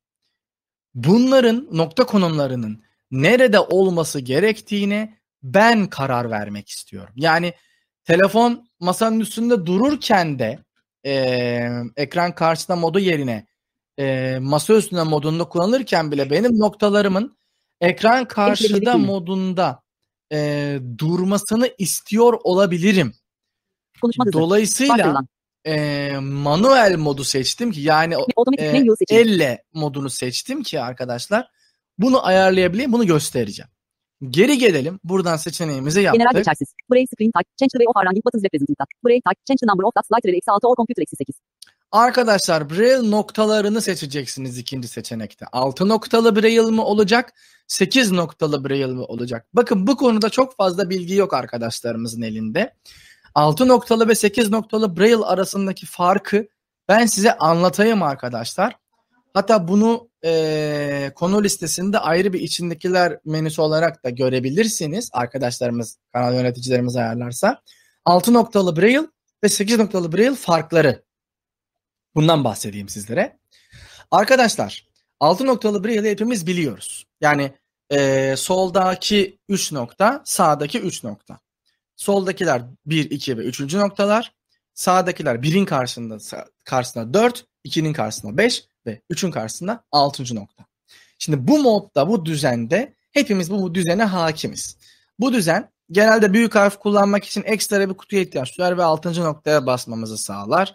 bunların nokta konumlarının nerede olması gerektiğine ben karar vermek istiyorum. Yani telefon masanın üstünde dururken de e, ekran karşısında modu yerine e, masa üstünde modunda kullanılırken bile benim noktalarımın ekran karşıda modunda e, durmasını istiyor olabilirim. Konuşma hızı. Dolayısıyla e, manuel modu seçtim ki, yani e, elle modunu seçtim ki arkadaşlar bunu ayarlayabileyim, bunu göstereceğim. Geri gelelim. Buradan seçeneğimizi yaptık. General geçersiz. Braille screen type. Change the way of arranging buttons representing dots. Braille type. Change the number of dots. Lighter eksi altı or computer eksi sekiz. Arkadaşlar Braille noktalarını seçeceksiniz ikinci seçenekte. altı noktalı Braille mi olacak? sekiz noktalı Braille mi olacak? Bakın bu konuda çok fazla bilgi yok arkadaşlarımızın elinde. altı noktalı ve sekiz noktalı Braille arasındaki farkı ben size anlatayım arkadaşlar. Hatta bunu e, konu listesinde ayrı bir içindekiler menüsü olarak da görebilirsiniz. Arkadaşlarımız, kanal yöneticilerimiz ayarlarsa. altı noktalı Braille ve sekiz noktalı Braille farkları. Bundan bahsedeyim sizlere. Arkadaşlar altı noktalı Braille'i hepimiz biliyoruz. Yani e, soldaki üç nokta, sağdaki üç nokta. Soldakiler bir, iki ve üçüncü noktalar. Sağdakiler birin karşısında, karşısında dört, ikinin karşısında beş ve üçün karşısında altıncı nokta. Şimdi bu modda, bu düzende hepimiz bu, bu düzene hakimiz. Bu düzen genelde büyük harf kullanmak için ekstra bir kutuya ihtiyaç duyar ve altıncı noktaya basmamızı sağlar.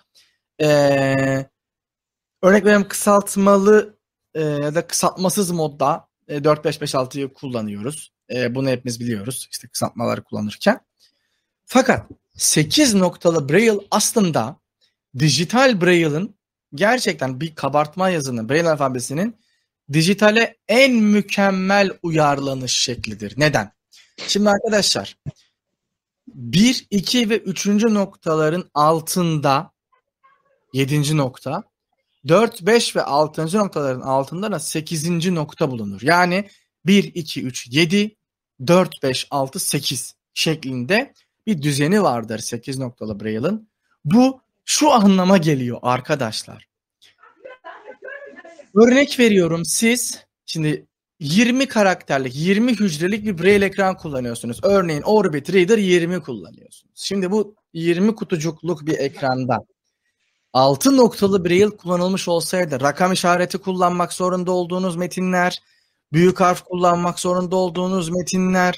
Ee, örnek veriyorum, kısaltmalı e, ya da kısaltmasız modda e, dört beş beş altıyı kullanıyoruz. E, bunu hepimiz biliyoruz işte kısaltmaları kullanırken. Fakat sekiz noktalı Braille aslında dijital Braille'ın gerçekten bir kabartma yazının, Braille alfabesinin dijitale en mükemmel uyarlanış şeklidir. Neden? Şimdi arkadaşlar bir, iki ve üçüncü noktaların altında yedinci nokta, dört, beş ve altıncı noktaların altında da sekizinci nokta bulunur. Yani bir, iki, üç, yedi, dört, beş, altı, sekiz şeklinde bir düzeni vardır sekiz noktalı Braille'ın. Bu şu anlama geliyor arkadaşlar. Örnek veriyorum, siz şimdi yirmi karakterlik, yirmi hücrelik bir Braille ekran kullanıyorsunuz. Örneğin Orbit Reader yirmi kullanıyorsunuz. Şimdi bu yirmi kutucukluk bir ekranda altı noktalı Braille kullanılmış olsaydı rakam işareti kullanmak zorunda olduğunuz metinler, büyük harf kullanmak zorunda olduğunuz metinler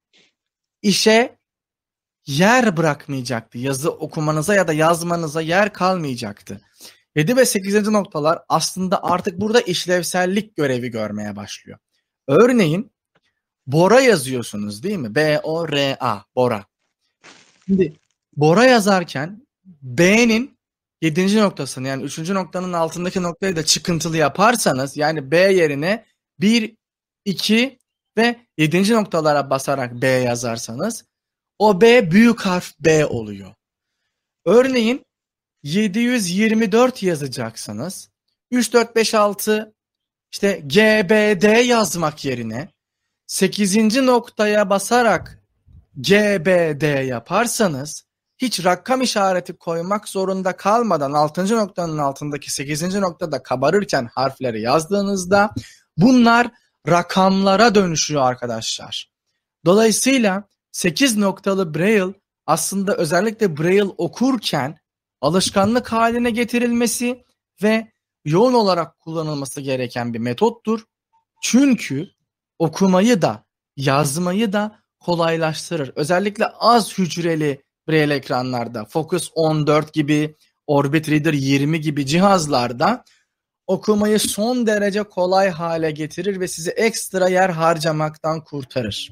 işe yer bırakmayacaktı. Yazı okumanıza ya da yazmanıza yer kalmayacaktı. yedi ve sekizinci noktalar aslında artık burada işlevsellik görevi görmeye başlıyor. Örneğin Bora yazıyorsunuz değil mi? B O R A, Bora. Şimdi Bora yazarken B'nin yedinci noktasını, yani üçüncü noktanın altındaki noktayı da çıkıntılı yaparsanız, yani B yerine bir, iki ve yedinci noktalara basarak B yazarsanız o B büyük harf B oluyor. Örneğin yedi yüz yirmi dört yazacaksınız. üç, dört, beş, altı işte G B D yazmak yerine sekizinci noktaya basarak G B D yaparsanız, hiç rakam işareti koymak zorunda kalmadan altıncı noktanın altındaki sekizinci noktada kabarırken harfleri yazdığınızda bunlar rakamlara dönüşüyor arkadaşlar. Dolayısıyla sekiz noktalı Braille aslında özellikle Braille okurken alışkanlık haline getirilmesi ve yoğun olarak kullanılması gereken bir metottur. Çünkü okumayı da yazmayı da kolaylaştırır. Özellikle az hücreli Braille ekranlarda, Focus on dört gibi, Orbit Reader yirmi gibi cihazlarda okumayı son derece kolay hale getirir ve sizi ekstra yer harcamaktan kurtarır.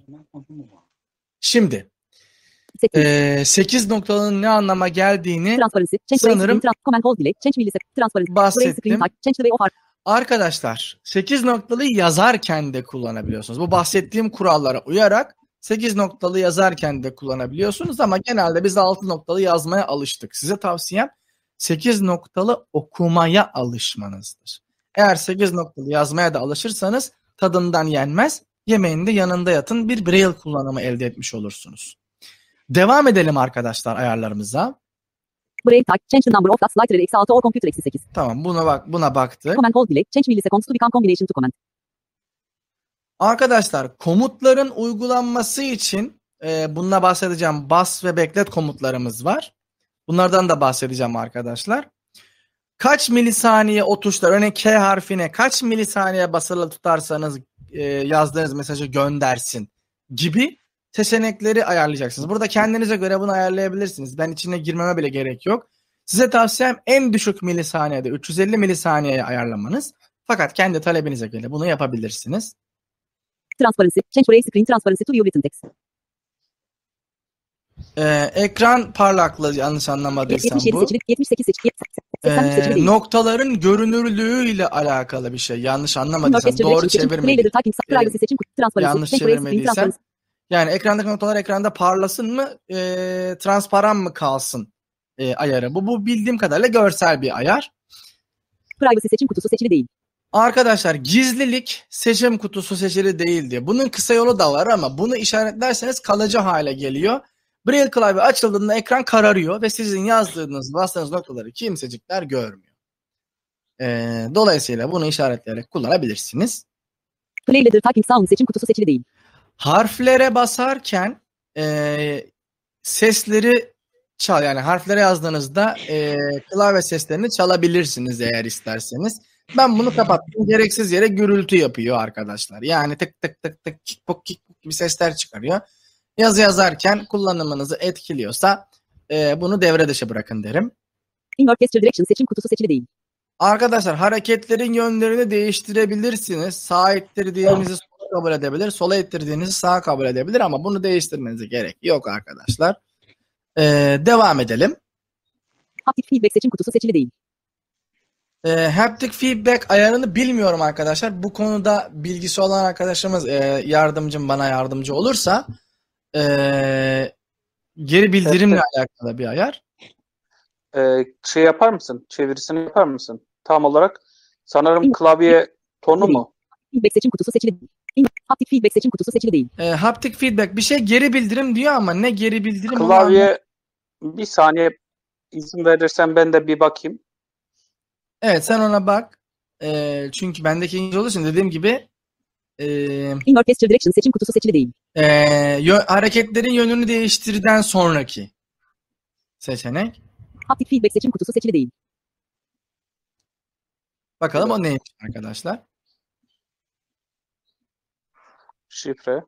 Şimdi e, sekiz noktalının ne anlama geldiğini sanırım bahsettim. Arkadaşlar sekiz noktalıyı yazarken de kullanabiliyorsunuz. Bu bahsettiğim kurallara uyarak sekiz noktalı yazarken de kullanabiliyorsunuz ama genelde biz altı noktalı yazmaya alıştık. Size tavsiyem sekiz noktalı okumaya alışmanızdır. Eğer sekiz noktalı yazmaya da alışırsanız tadından yenmez, yemeğinde yanında yatın bir Braille kullanımı elde etmiş olursunuz. Devam edelim arkadaşlar ayarlarımıza. Braille type, change the number of dots, lighter eksi altı or computer eksi sekiz. Tamam, buna bak, buna baktık. Command hold delay, change milliseconds to become combination to command. Arkadaşlar komutların uygulanması için e, bununla bahsedeceğim. Bas ve beklet komutlarımız var. Bunlardan da bahsedeceğim arkadaşlar. Kaç milisaniye o tuşlar, örneğin K harfine kaç milisaniye basılı tutarsanız e, yazdığınız mesajı göndersin gibi seçenekleri ayarlayacaksınız. Burada kendinize göre bunu ayarlayabilirsiniz. Ben içine girmeme bile gerek yok. Size tavsiyem en düşük milisaniyede üç yüz elli milisaniyeye ayarlamanız. Fakat kendi talebinize göre bunu yapabilirsiniz. Transparency, change Braille screen transparency to view written text. Ee, ekran parlaklığı yanlış anlamadıysam yetmiş yedi bu. seçilik, yetmiş sekiz seçilik, seksen üç seçilik Ee, değil. noktaların görünürlüğü ile alakalı bir şey. Yanlış anlamadıysam, doğru çevirmediysem. Ee, yanlış çevirmediysem. Yani ekrandaki noktalar ekranda parlasın mı, e, transparan mı kalsın e, ayarı. Bu, bu bildiğim kadarıyla görsel bir ayar. Privacy seçim kutusu seçili değil. Arkadaşlar gizlilik seçim kutusu seçili değil diye. Bunun kısa yolu da var ama bunu işaretlerseniz kalıcı hale geliyor. Braille klavye açıldığında ekran kararıyor ve sizin yazdığınız, bastığınız noktaları kimsecikler görmüyor. Ee, dolayısıyla bunu işaretleyerek kullanabilirsiniz. Play letter typing sound seçim kutusu seçili değil. Harflere basarken e, sesleri çal, yani harflere yazdığınızda e, klavye seslerini çalabilirsiniz eğer isterseniz. Ben bunu kapattım. Gereksiz yere gürültü yapıyor arkadaşlar. Yani tık tık tık tık kickpok kickpok gibi sesler çıkarıyor. Yazı yazarken kullanımınızı etkiliyorsa e, bunu devre dışı bırakın derim. Inward gesture direction seçim kutusu seçili değil. Arkadaşlar hareketlerin yönlerini değiştirebilirsiniz. Sağa ittirdiğinizi sola kabul edebilir, sola ittirdiğinizi sağa kabul edebilir ama bunu değiştirmenize gerek yok arkadaşlar. E, devam edelim. Haptic feedback seçim kutusu seçili değil. E, haptic feedback ayarını bilmiyorum arkadaşlar. Bu konuda bilgisi olan arkadaşımız e, yardımcım bana yardımcı olursa e, geri bildirimle evet. alakalı bir ayar. Ee, şey yapar mısın? Çevirisini yapar mısın? Tam olarak sanırım klavye tonu mu? Feedback seçim kutusu seçili değil. Haptic feedback seçim kutusu seçili değil. E, haptic feedback bir şey geri bildirim diyor ama ne geri bildirim? Klavye bir saniye izin verirsen ben de bir bakayım. Evet, sen ona bak. E, çünkü bendeki İngilizce olduğu için dediğim gibi e, Inward gesture direction seçim kutusu seçili değil. e, yö- hareketlerin yönünü değiştirden sonraki seçenek. Haptic feedback seçim kutusu seçili değil. Bakalım o neymiş arkadaşlar. Şifre.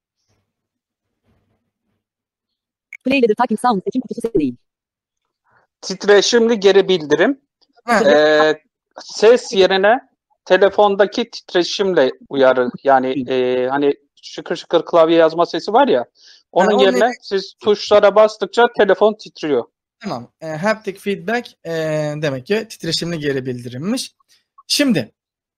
Play leader typing sound seçim kutusu seçili değil. Titreşimli geri bildirim. Ha, Ee, ses yerine telefondaki titreşimle uyarı. Yani e, hani şıkır şıkır klavye yazma sesi var ya. Onun Ha, o yerine ne? siz tuşlara bastıkça telefon titriyor. Tamam. E, haptic feedback e, demek ki titreşimli geri bildirimmiş. Şimdi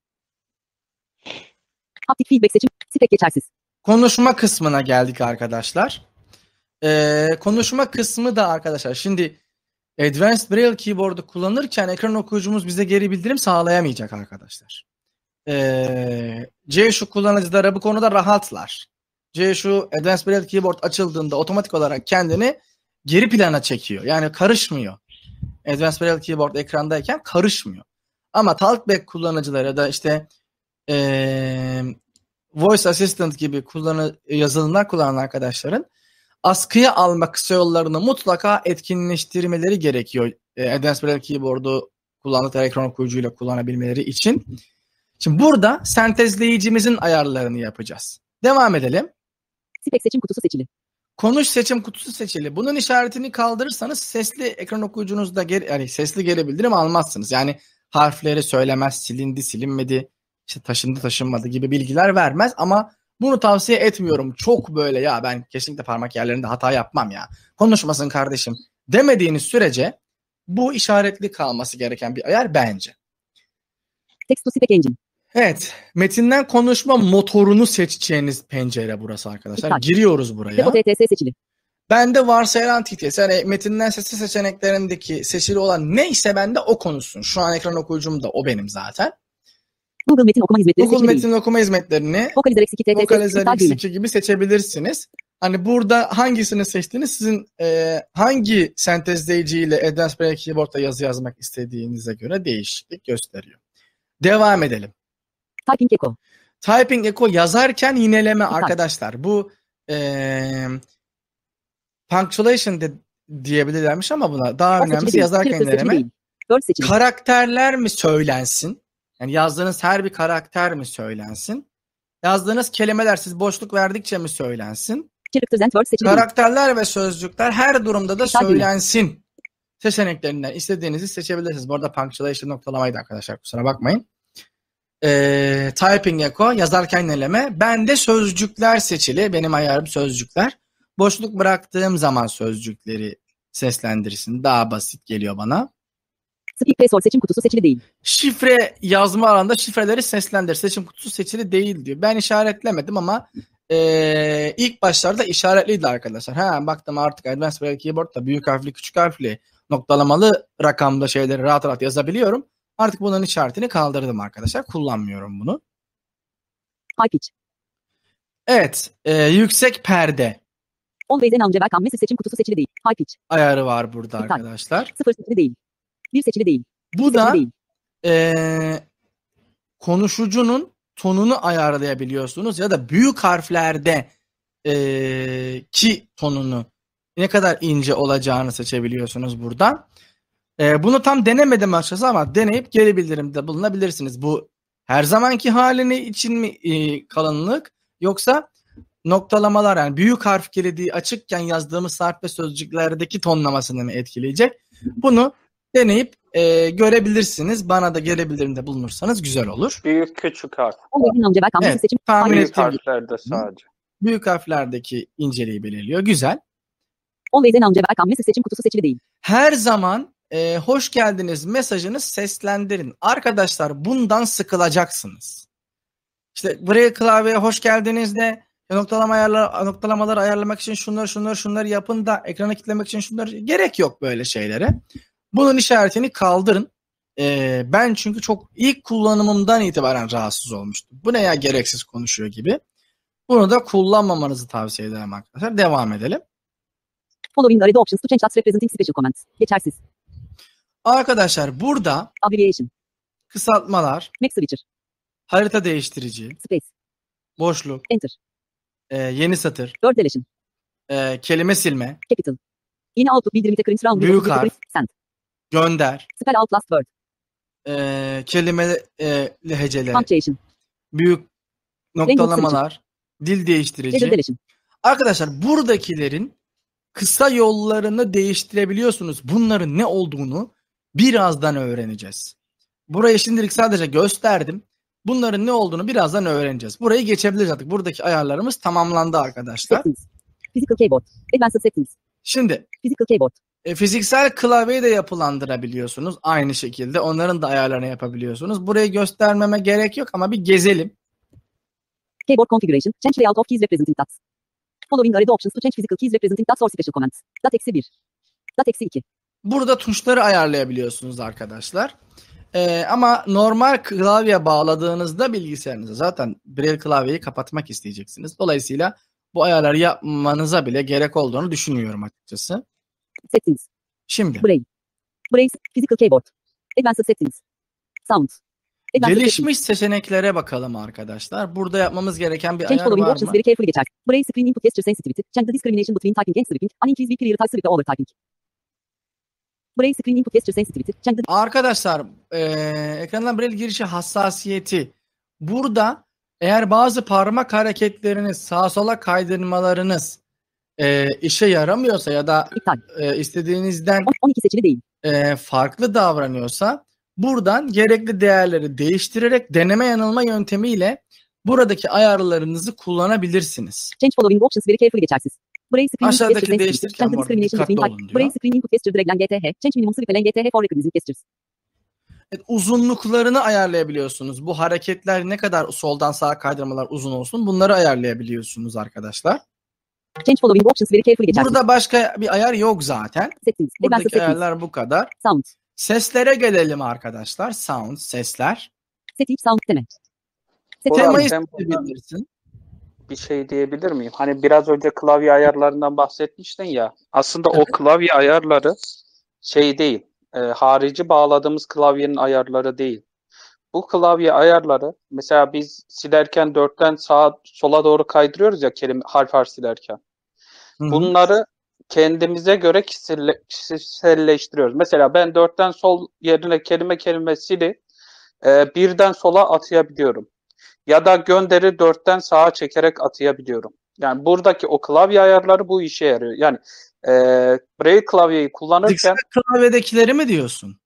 Haptic feedback seçim spek geçersiz. konuşma kısmına geldik arkadaşlar. E, konuşma kısmı da arkadaşlar. Şimdi Advanced Braille Keyboard'u kullanırken ekran okuyucumuz bize geri bildirim sağlayamayacak arkadaşlar. E, C şu kullanıcılara bu konuda rahatlar. C şu Advanced Braille Keyboard açıldığında otomatik olarak kendini geri plana çekiyor. Yani karışmıyor. Advanced Braille Keyboard ekrandayken karışmıyor. Ama Talkback kullanıcıları ya da işte ee, Voice Assistant gibi kullanı, yazılımlar kullanan arkadaşların askıya alma kısa yollarını mutlaka etkinleştirmeleri gerekiyor. E, Advanced Braille Keyboard'u kullandıkları ekran okuyucuyla kullanabilmeleri için. Şimdi burada sentezleyicimizin ayarlarını yapacağız. Devam edelim. Spek seçim kutusu seçili. Konuş seçim kutusu seçili. Bunun işaretini kaldırırsanız sesli ekran okuyucunuzda geri, yani sesli geri bildirim almazsınız. Yani harfleri söylemez, silindi, silinmedi, işte taşındı, taşınmadı gibi bilgiler vermez ama bunu tavsiye etmiyorum. Çok böyle ya ben kesinlikle parmak yerlerinde hata yapmam ya. Konuşmasın kardeşim demediğiniz sürece bu işaretli kalması gereken bir ayar bence. Text to spek engine. Evet, metinden konuşma motorunu seçeceğiniz pencere burası arkadaşlar. İptal. Giriyoruz buraya. Depo T T S seçili. Bende varsayılan T T S yani metinden sesli seçeneklerindeki seçili olan neyse bende o konuşsun. Şu an ekran okuyucum da o benim zaten. Google metin okuma hizmetleri Google seçili metin değil. okuma hizmetlerini Vocalizer X iki T T S Vocalizer iptal X düğme. iki gibi seçebilirsiniz. Hani burada hangisini seçtiğiniz sizin e, hangi sentezleyiciyle Advanced Braille Keyboard'da yazı yazmak istediğinize göre değişiklik gösteriyor. Devam edelim. Typing Echo. Typing Echo yazarken yineleme İptal. arkadaşlar. Bu e, punctuation de, diyebilirlermiş ama buna daha O seçili önemlisi değil. yazarken Character seçili yineleme. değil. Word seçili. Karakterler mi söylensin? Yani yazdığınız her bir karakter mi söylensin? Yazdığınız kelimeler siz boşluk verdikçe mi söylensin? Characters and Word seçili değil. Karakterler ve sözcükler her durumda da İptal düğme. söylensin. Seçeneklerinden istediğinizi seçebilirsiniz. Bu arada punctuation noktalamaydı arkadaşlar. Kusura bakmayın. Ee, typing Echo yazarken yineleme. Bende sözcükler seçili. Benim ayarım sözcükler. Boşluk bıraktığım zaman sözcükleri seslendirsin. Daha basit geliyor bana. Speak Password seçim kutusu seçili değil. Şifre yazma alanında şifreleri seslendir. Seçim kutusu seçili değil diyor. Ben işaretlemedim ama ee, ilk başlarda işaretliydi arkadaşlar. Ha baktım artık Advanced Braille Keyboard'da büyük harfli, küçük harfli, noktalamalı rakamda şeyleri rahat rahat yazabiliyorum. Artık bunun işaretini kaldırdım arkadaşlar. Kullanmıyorum bunu. High pitch. Evet. E, yüksek perde Always en önce welcome message seçim kutusu seçili değil. High pitch. ayarı var burada İptal. arkadaşlar. Sıfır seçili değil. Bir seçili değil. Bu Seçili da değil. e, konuşucunun tonunu ayarlayabiliyorsunuz ya da büyük harflerde e, ki tonunu ne kadar ince olacağını seçebiliyorsunuz buradan. E, bunu tam denemedim açıkçası ama deneyip geri bildirimde bulunabilirsiniz. Bu her zamanki halini için mi e, kalınlık yoksa noktalamalar yani büyük harf kilidi açıkken yazdığımız harf ve sözcüklerdeki tonlamasını mı etkileyecek? Bunu deneyip e, görebilirsiniz. Bana da geri bildirimde bulunursanız güzel olur. Büyük küçük harf. Always en önce welcome Evet, message seçim. tahmin Büyük ettiğim gibi harflerde sadece. büyük harflerdeki inceliği belirliyor. Güzel. Always en önce welcome message seçim kutusu seçili değil. Her zaman e, hoş geldiniz mesajını seslendirin. Arkadaşlar bundan sıkılacaksınız. İşte Braille klavyeye hoş geldiniz de noktalama ayarlar, noktalamaları ayarlamak için şunları şunları şunları yapın da ekranı kilitlemek için şunları gerek yok böyle şeylere. Bunun işaretini kaldırın. Ee, ben çünkü çok ilk kullanımımdan itibaren rahatsız olmuştum. Bu ne ya gereksiz konuşuyor gibi. Bunu da kullanmamanızı tavsiye ederim arkadaşlar. Devam edelim. Following are the options to change that's representing special comments. Geçersiz. Arkadaşlar burada Abbreviation. kısaltmalar, Max switcher. harita değiştirici, Space. boşluk, Enter. e, yeni satır, Word deletion. e, kelime silme, Capital. Yine output bildirimi tekrar round. Büyük harf. Send. gönder, Spell out last word. e, kelime e, leheceleri, Punctuation. büyük noktalamalar, dil Header değiştirici. deletion. Arkadaşlar buradakilerin kısa yollarını değiştirebiliyorsunuz. Bunların ne olduğunu birazdan öğreneceğiz. Burayı şimdilik sadece gösterdim. Bunların ne olduğunu birazdan öğreneceğiz. Burayı geçebiliriz artık. Buradaki ayarlarımız tamamlandı arkadaşlar. Settings. Physical keyboard. Advanced settings. Şimdi Physical keyboard. e, fiziksel klavyeyi de yapılandırabiliyorsunuz. Aynı şekilde onların da ayarlarını yapabiliyorsunuz. Burayı göstermeme gerek yok ama bir gezelim. Keyboard configuration. Change layout of keys representing dots. Following are the options to change physical keys representing dots or special commands. Dot eksi bir. Dot eksi iki. Burada tuşları ayarlayabiliyorsunuz arkadaşlar. Ee, ama normal klavye bağladığınızda bilgisayarınıza zaten Braille klavyeyi kapatmak isteyeceksiniz. Dolayısıyla bu ayarları yapmanıza bile gerek olduğunu düşünüyorum açıkçası. Settings. Şimdi Braille. Braille. Physical keyboard. Advanced settings. Sound. Advanced settings. gelişmiş seçeneklere bakalım arkadaşlar. Burada yapmamız gereken bir Change ayar following var options mı? very carefully geçer. Braille screen input gesture sensitivity. Change the discrimination between typing and scripting. Unincrease will clear type script over typing. Braille screen input gesture sensitivity. Change the Arkadaşlar e, ekrandan Braille girişi hassasiyeti. Burada eğer bazı parmak hareketleriniz, sağa sola kaydırmalarınız e, işe yaramıyorsa ya da iptal. e, istediğinizden on- on iki seçili değil. e, farklı davranıyorsa buradan gerekli değerleri değiştirerek deneme yanılma yöntemiyle buradaki ayarlarınızı kullanabilirsiniz. Change following options very carefully geçersiz. Braille screen input Aşağıdaki gesture sensitivity. değiştirirken Change the bu arada discrimination dikkatli between olun type. diyor. Braille screen input gesture drag line G T H. Change minimum script line G T H for recognizing gestures. Evet, uzunluklarını ayarlayabiliyorsunuz. Bu hareketler ne kadar soldan sağa kaydırmalar uzun olsun bunları ayarlayabiliyorsunuz arkadaşlar. Change following options very carefully geçersiz. Burada başka bir ayar yok zaten. Settings. Advanced Buradaki settings. ayarlar bu kadar. Sound. Seslere gelelim arkadaşlar. Sound, sesler. Set each sound tema. Set Burak, Temayı sen buradan seçebilirsin. bir şey diyebilir miyim? Hani biraz önce klavye ayarlarından bahsetmiştin ya. Aslında o klavye ayarları şey değil. E, harici bağladığımız klavyenin ayarları değil. Bu klavye ayarları mesela biz silerken dörtten sağa sola doğru kaydırıyoruz ya kelime harf harf silerken. Hı hı. Bunları kendimize göre kişiselle- kişiselleştiriyoruz. Mesela ben dörtten sol yerine kelime kelime sili e, birden sola atayabiliyorum. Ya da gönderi dörtten sağa çekerek atayabiliyorum. Yani buradaki o klavye ayarları bu işe yarıyor. Yani e, Braille klavyeyi kullanırken Fiziksel klavyedekileri mi diyorsun?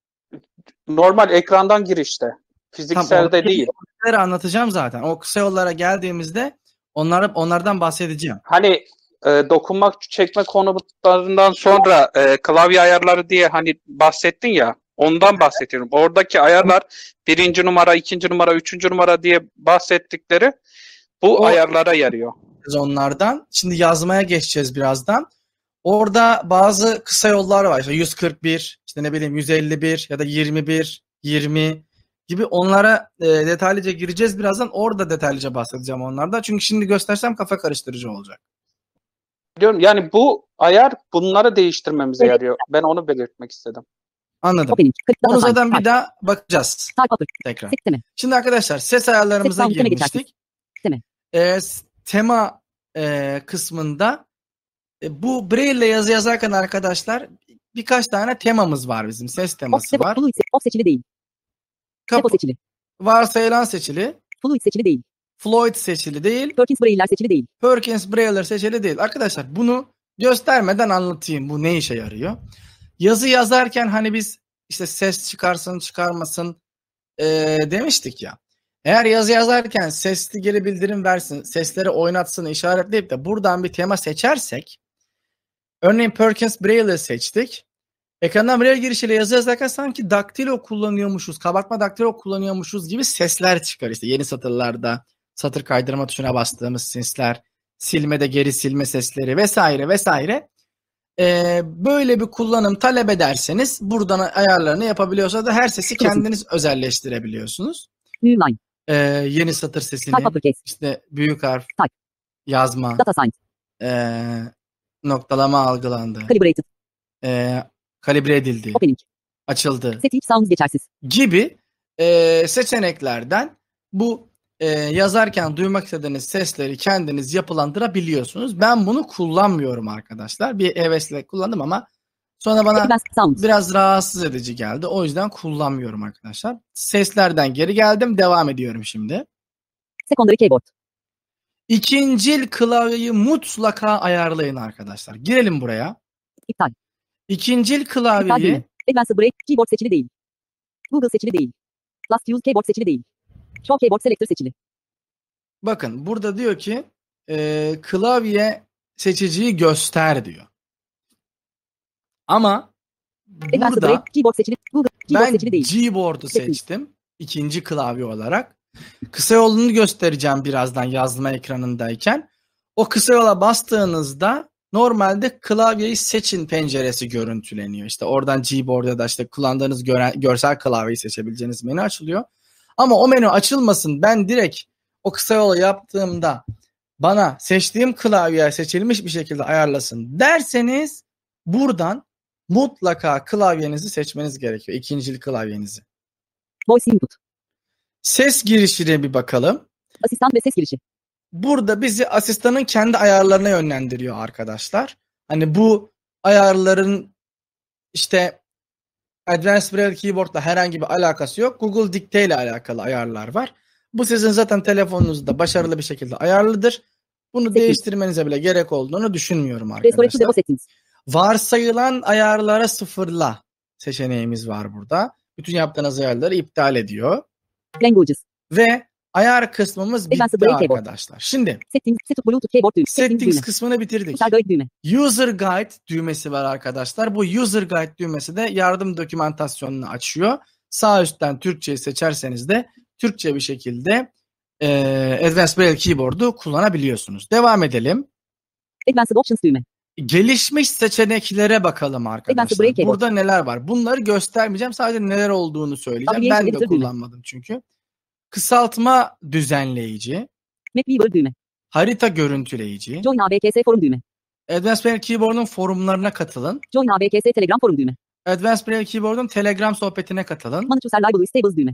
normal ekrandan girişte. Fizikselde oradaki değil. yolları anlatacağım zaten. O kısa yollara geldiğimizde onları, onlardan bahsedeceğim. Hani e, dokunmak çekme konularından sonra e, klavye ayarları diye hani bahsettin ya, ondan bahsediyorum. Oradaki ayarlar birinci numara, ikinci numara, üçüncü numara diye bahsettikleri bu O- ayarlara yarıyor. Onlardan. Şimdi yazmaya geçeceğiz birazdan. Orada bazı kısa yollar var. İşte yüz kırk bir, işte ne bileyim yüz elli bir ya da yirmi bir, yirmi gibi onlara e, detaylıca gireceğiz birazdan. Orada detaylıca bahsedeceğim onlarda. Çünkü şimdi göstersem kafa karıştırıcı olacak. Diyorum yani bu ayar bunları değiştirmemize Evet. yarıyor. Ben onu belirtmek istedim. Anladım. Opening. Click data Onu sign. zaten bir Type. daha bakacağız Type upper. tekrar. Set tema. Şimdi arkadaşlar ses ayarlarımıza Ses sound tema girmiştik. Tema. E, s- tema e, kısmında e, bu Braille ile yazı yazarken arkadaşlar birkaç tane temamız var bizim. Ses Off, teması depo, var. fluid, se- off seçili değil. Depo Kapı, seçili. varsayılan seçili. Fluid seçili değil. Floyd seçili değil. Perkins Braille'ler seçili değil. Perkins Brailler seçili değil. Arkadaşlar bunu göstermeden anlatayım. Bu ne işe yarıyor? Yazı yazarken hani biz işte ses çıkarsın çıkarmasın e, demiştik ya. Eğer yazı yazarken sesli geri bildirim versin, sesleri oynatsın, işaretleyip de buradan bir tema seçersek, örneğin Perkins Brailler seçtik. Ekrandan Braille girişiyle yazı yazarken sanki daktilo kullanıyormuşuz, kabartma daktilo kullanıyormuşuz gibi sesler çıkar. İşte yeni satırlarda satır kaydırma tuşuna bastığımız sesler, silmede geri silme sesleri vesaire vesaire. Ee, böyle bir kullanım talep ederseniz buradan ayarlarını yapabiliyorsa da her sesi kendiniz özelleştirebiliyorsunuz. New line. Ee, yeni satır sesini, Type uppercase. işte büyük harf, Type. yazma, Data sign. ee, noktalama algılandı, Calibrated. ee, kalibre edildi, Opening. açıldı Set each sounds geçersiz. gibi e, seçeneklerden bu e, yazarken duymak istediğiniz sesleri kendiniz yapılandırabiliyorsunuz. Ben bunu kullanmıyorum arkadaşlar. Bir hevesle kullandım ama sonra bana Advanced Sound. biraz rahatsız edici geldi. O yüzden kullanmıyorum arkadaşlar. Seslerden geri geldim. Devam ediyorum şimdi. Secondary Keyboard. İkincil klavyeyi mutlaka ayarlayın arkadaşlar. Girelim buraya. İptal. İkincil İptal klavyeyi düğme. Advanced Break. Keyboard seçili değil. Google seçili değil. Last Use Keyboard seçili değil. Show Keyboard Selector seçili. bakın burada diyor ki e, klavye seçiciyi göster diyor. Ama Advanced burada Break. Keyboard seçili. Google. Keyboard ben seçili değil. Gboard'u Settings. seçtim. İkinci klavye olarak. Kısa yolunu göstereceğim birazdan yazma ekranındayken. O kısa yola bastığınızda normalde klavyeyi seçin penceresi görüntüleniyor. İşte oradan Gboard'da da işte kullandığınız göre, görsel klavyeyi seçebileceğiniz menü açılıyor. Ama o menü açılmasın, ben direkt o kısa yola yaptığımda bana seçtiğim klavye seçilmiş bir şekilde ayarlasın derseniz buradan mutlaka klavyenizi seçmeniz gerekiyor. İkincil klavyenizi. Voice Input. Ses girişine bir bakalım. Asistan ve ses girişi. Burada bizi asistanın kendi ayarlarına yönlendiriyor arkadaşlar. Hani bu ayarların işte Advanced Braille Keyboard'la herhangi bir alakası yok. Google Dictate ile alakalı ayarlar var. Bu sizin zaten telefonunuzda başarılı bir şekilde ayarlıdır. Bunu Settings. değiştirmenize bile gerek olduğunu düşünmüyorum Restore to arkadaşlar. Devo Settings. Varsayılan ayarlara sıfırla seçeneğimiz var burada. Bütün yaptığınız ayarları iptal ediyor. Languages. Ve ayar kısmımız Advanced bitti Braille Keyboard. arkadaşlar. Şimdi Settings. Set to Bluetooth Keyboard düğme. Settings Settings düğme. kısmını bitirdik. User Guide düğme. User Guide düğmesi var arkadaşlar. Bu User Guide düğmesi de yardım dokümantasyonunu açıyor. Sağ üstten Türkçeyi seçerseniz de Türkçe bir şekilde e, Advanced Braille Keyboard'u kullanabiliyorsunuz. Devam edelim. Advanced Options düğme. Gelişmiş seçeneklere bakalım Advanced arkadaşlar. Braille Keyboard. Burada neler var? Bunları göstermeyeceğim. Sadece neler olduğunu söyleyeceğim. Abbreviation Ben de Editor düğme. kullanmadım çünkü. Kısaltma düzenleyici, Map Viewer düğme. harita görüntüleyici, Join A B K S forum düğme. Advanced Braille Keyboard'un forumlarına katılın. Join A B K S Telegram forum düğme. Advanced Braille Keyboard'un Telegram sohbetine katılın. Manage User Libraries Tables düğme.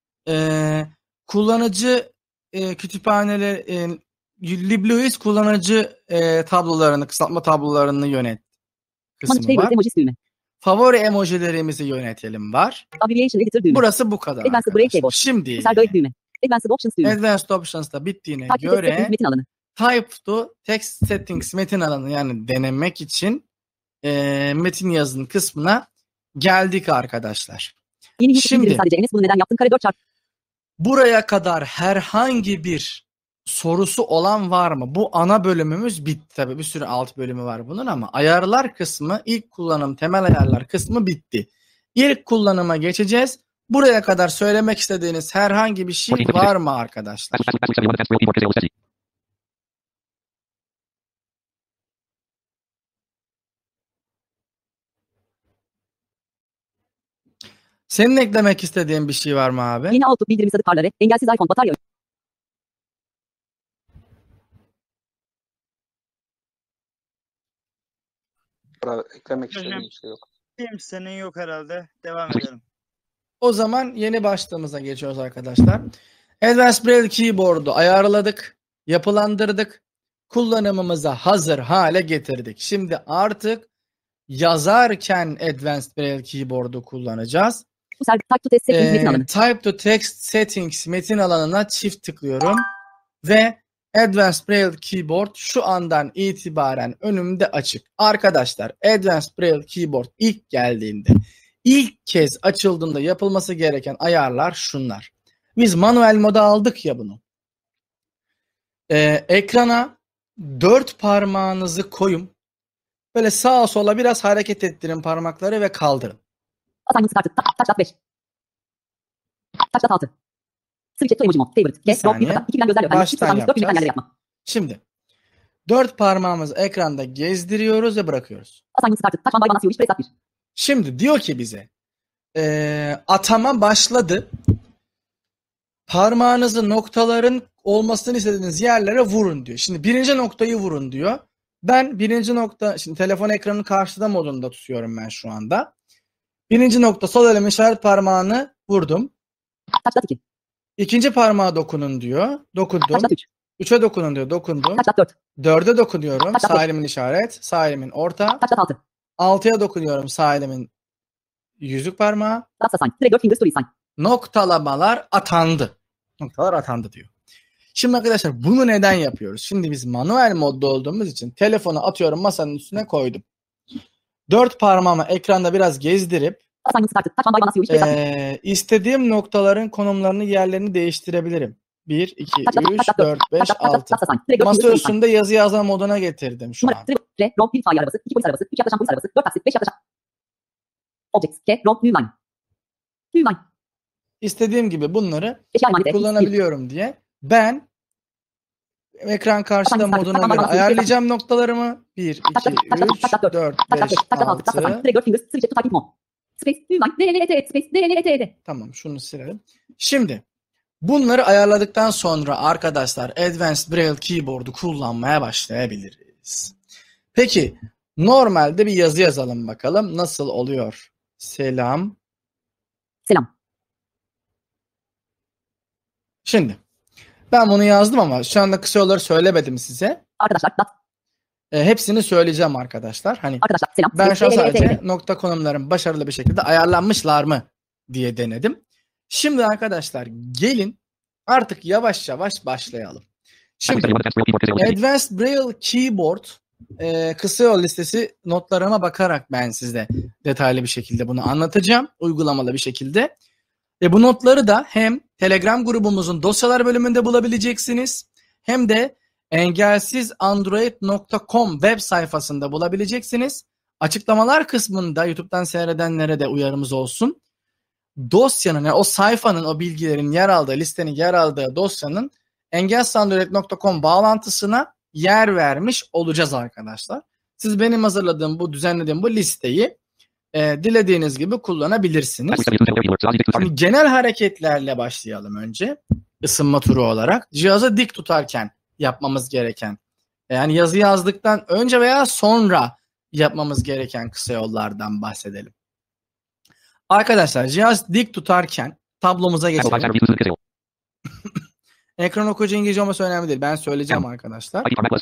Ee, kullanıcı e, kütüphaneleri, e, LibLouis kullanıcı e, tablolarını, kısaltma tablolarını yönet Manage kısmı var. Favorite Emojis düğme. Favori emojilerimizi yönetelim var. Abbreviation Editor düğme. Burası bu kadar Advanced Braille arkadaşlar. Keyboard. Şimdi User Guide düğme. Advanced Options düğme. Advanced Options'ta bittiğine Takip et settings göre metin alanı. Type to Text Settings metin alanı, yani denemek için e, metin yazın kısmına geldik arkadaşlar. Yeni YouTube Şimdi- bildirim sadece Enes bunu neden yaptın kare dört çarpı. Buraya kadar herhangi bir sorusu olan var mı? Bu ana bölümümüz bitti. Tabii bir sürü alt bölümü var bunun ama ayarlar kısmı, ilk kullanım temel ayarlar kısmı bitti. İlk kullanıma geçeceğiz. Buraya kadar söylemek istediğiniz herhangi bir şey var mı arkadaşlar? Senin eklemek istediğin bir şey var mı abi? Yeni Outlook bildirim sadıklarları. Engelsiz iPhone batarya. Burada eklemek Hocam. istediğim bir şey yok. Kimsenin yok herhalde. Devam edelim. O zaman yeni başlığımıza geçiyoruz arkadaşlar. Advanced Braille Keyboard'u ayarladık, yapılandırdık, kullanımımıza hazır hale getirdik. Şimdi artık yazarken Advanced Braille Keyboard'u kullanacağız. User Type to Test Settings metin Ee, alanı. Type to Text Settings metin alanına çift tıklıyorum ve Advanced Braille Keyboard şu andan itibaren önümde açık. Arkadaşlar, Advanced Braille Keyboard ilk geldiğinde, ilk kez açıldığında yapılması gereken ayarlar şunlar. Biz manuel moda aldık ya bunu. Ee, ekrana dört parmağınızı koyun. Böyle sağa sola biraz hareket ettirin parmakları ve kaldırın. Assignment started. Touchpad beş. Touchpad altı. Switch to emoji mode. Favorite. Guess. Drop. Bir saniye. kata. İki bilen gözler yok. Baştan Çift assignment. Dört günlük yapacağız. yerlere yapma. Şimdi dört parmağımızı ekranda gezdiriyoruz ve bırakıyoruz. Assignment started. Touch one by one as you wish. Press up bir. Şimdi diyor ki bize eee, atama başladı. Parmağınızı noktaların olmasını istediğiniz yerlere vurun diyor. Şimdi birinci noktayı vurun diyor. Ben birinci nokta, şimdi telefon ekranının karşıda modunda tutuyorum ben şu anda. Birinci nokta sol elime işaret parmağını vurdum. Touchpad iki. İkinci parmağa dokunun diyor. Dokundum. Touchpad üç. Üçe dokunun diyor. Dokundum. Touchpad dört. Dörde dokunuyorum. Touchpad Sağ beş. elimin işaret. Sağ elimin orta. Touchpad altı. Altıya dokunuyorum. Sağ elimin yüzük parmağı. Lapsa sign. Direkt dört fingers to read sign. Noktalamalar atandı. Noktalar atandı diyor. Şimdi arkadaşlar bunu neden yapıyoruz? Şimdi biz manuel modda olduğumuz için telefonu atıyorum masanın üstüne koydum. Dört parmağımı ekranda biraz gezdirip Assignment started. Touch one by one as you wish. Restart. Ee, istediğim noktaların konumlarını, yerlerini değiştirebilirim. bir, iki, Touchpad, üç, touchpad dört, beş, Touchpad, altı. lapsa sign. Direkt dört Masa fingers to read sign. üstünde yazı yazma moduna getirdim şu Numara. an. Tri. R. Rom. Bir itfaiye arabası. iki polis arabası. Üç yaklaşan polis arabası. Dört taksi. Beş yaklaşan. Objects. K. Rom. New line. New line. İstediğim gibi bunları Eşya emanet. kullanabiliyorum diye. Ben ekran karşıda Touchpad, moduna touchpad, göre touchpad, ayarlayacağım noktalarımı. bir, iki, Touchpad, üç, touchpad, dört, Touchpad beş, beş. Touchpad altı. Lapsa sign. altı. Direkt dört fingers. Switch to type mode. Space. New line. D L E T E. Space. D L E T E. Tamam, şunu silelim. Şimdi bunları ayarladıktan sonra arkadaşlar Advanced Braille Keyboard'u kullanmaya başlayabiliriz. Peki normalde bir yazı yazalım bakalım nasıl oluyor. Selam. Selam. Şimdi ben bunu yazdım ama şu anda kısa yolları söylemedim size. Arkadaşlar. Dat. E, hepsini söyleyeceğim arkadaşlar. Hani Arkadaşlar. Selam. ben şu an D L E T E. sadece nokta konumlarım başarılı bir şekilde ayarlanmışlar mı diye denedim. Şimdi arkadaşlar gelin artık yavaş yavaş başlayalım. Şimdi Advanced Braille Keyboard e, kısa yol listesi notlarıma bakarak ben size detaylı bir şekilde bunu anlatacağım. Uygulamalı bir şekilde. E, bu notları da hem Telegram grubumuzun dosyalar bölümünde bulabileceksiniz hem de engelsiz android nokta com web sayfasında bulabileceksiniz. Açıklamalar kısmında YouTube'dan seyredenlere de uyarımız olsun. Dosyanın, yani o sayfanın, o bilgilerin yer aldığı, listenin yer aldığı dosyanın engelsiz android nokta com bağlantısına yer vermiş olacağız arkadaşlar. Siz benim hazırladığım bu, düzenlediğim bu listeyi e, dilediğiniz gibi kullanabilirsiniz. Şimdi genel hareketlerle başlayalım önce. Isınma turu olarak. Cihazı dik tutarken yapmamız gereken, yani yazı yazdıktan önce veya sonra yapmamız gereken kısa yollardan bahsedelim. Arkadaşlar cihaz dik tutarken tablomuza geçelim. Ekran okuyucu İngilizce olması önemli değil. Ben söyleyeceğim arkadaşlar.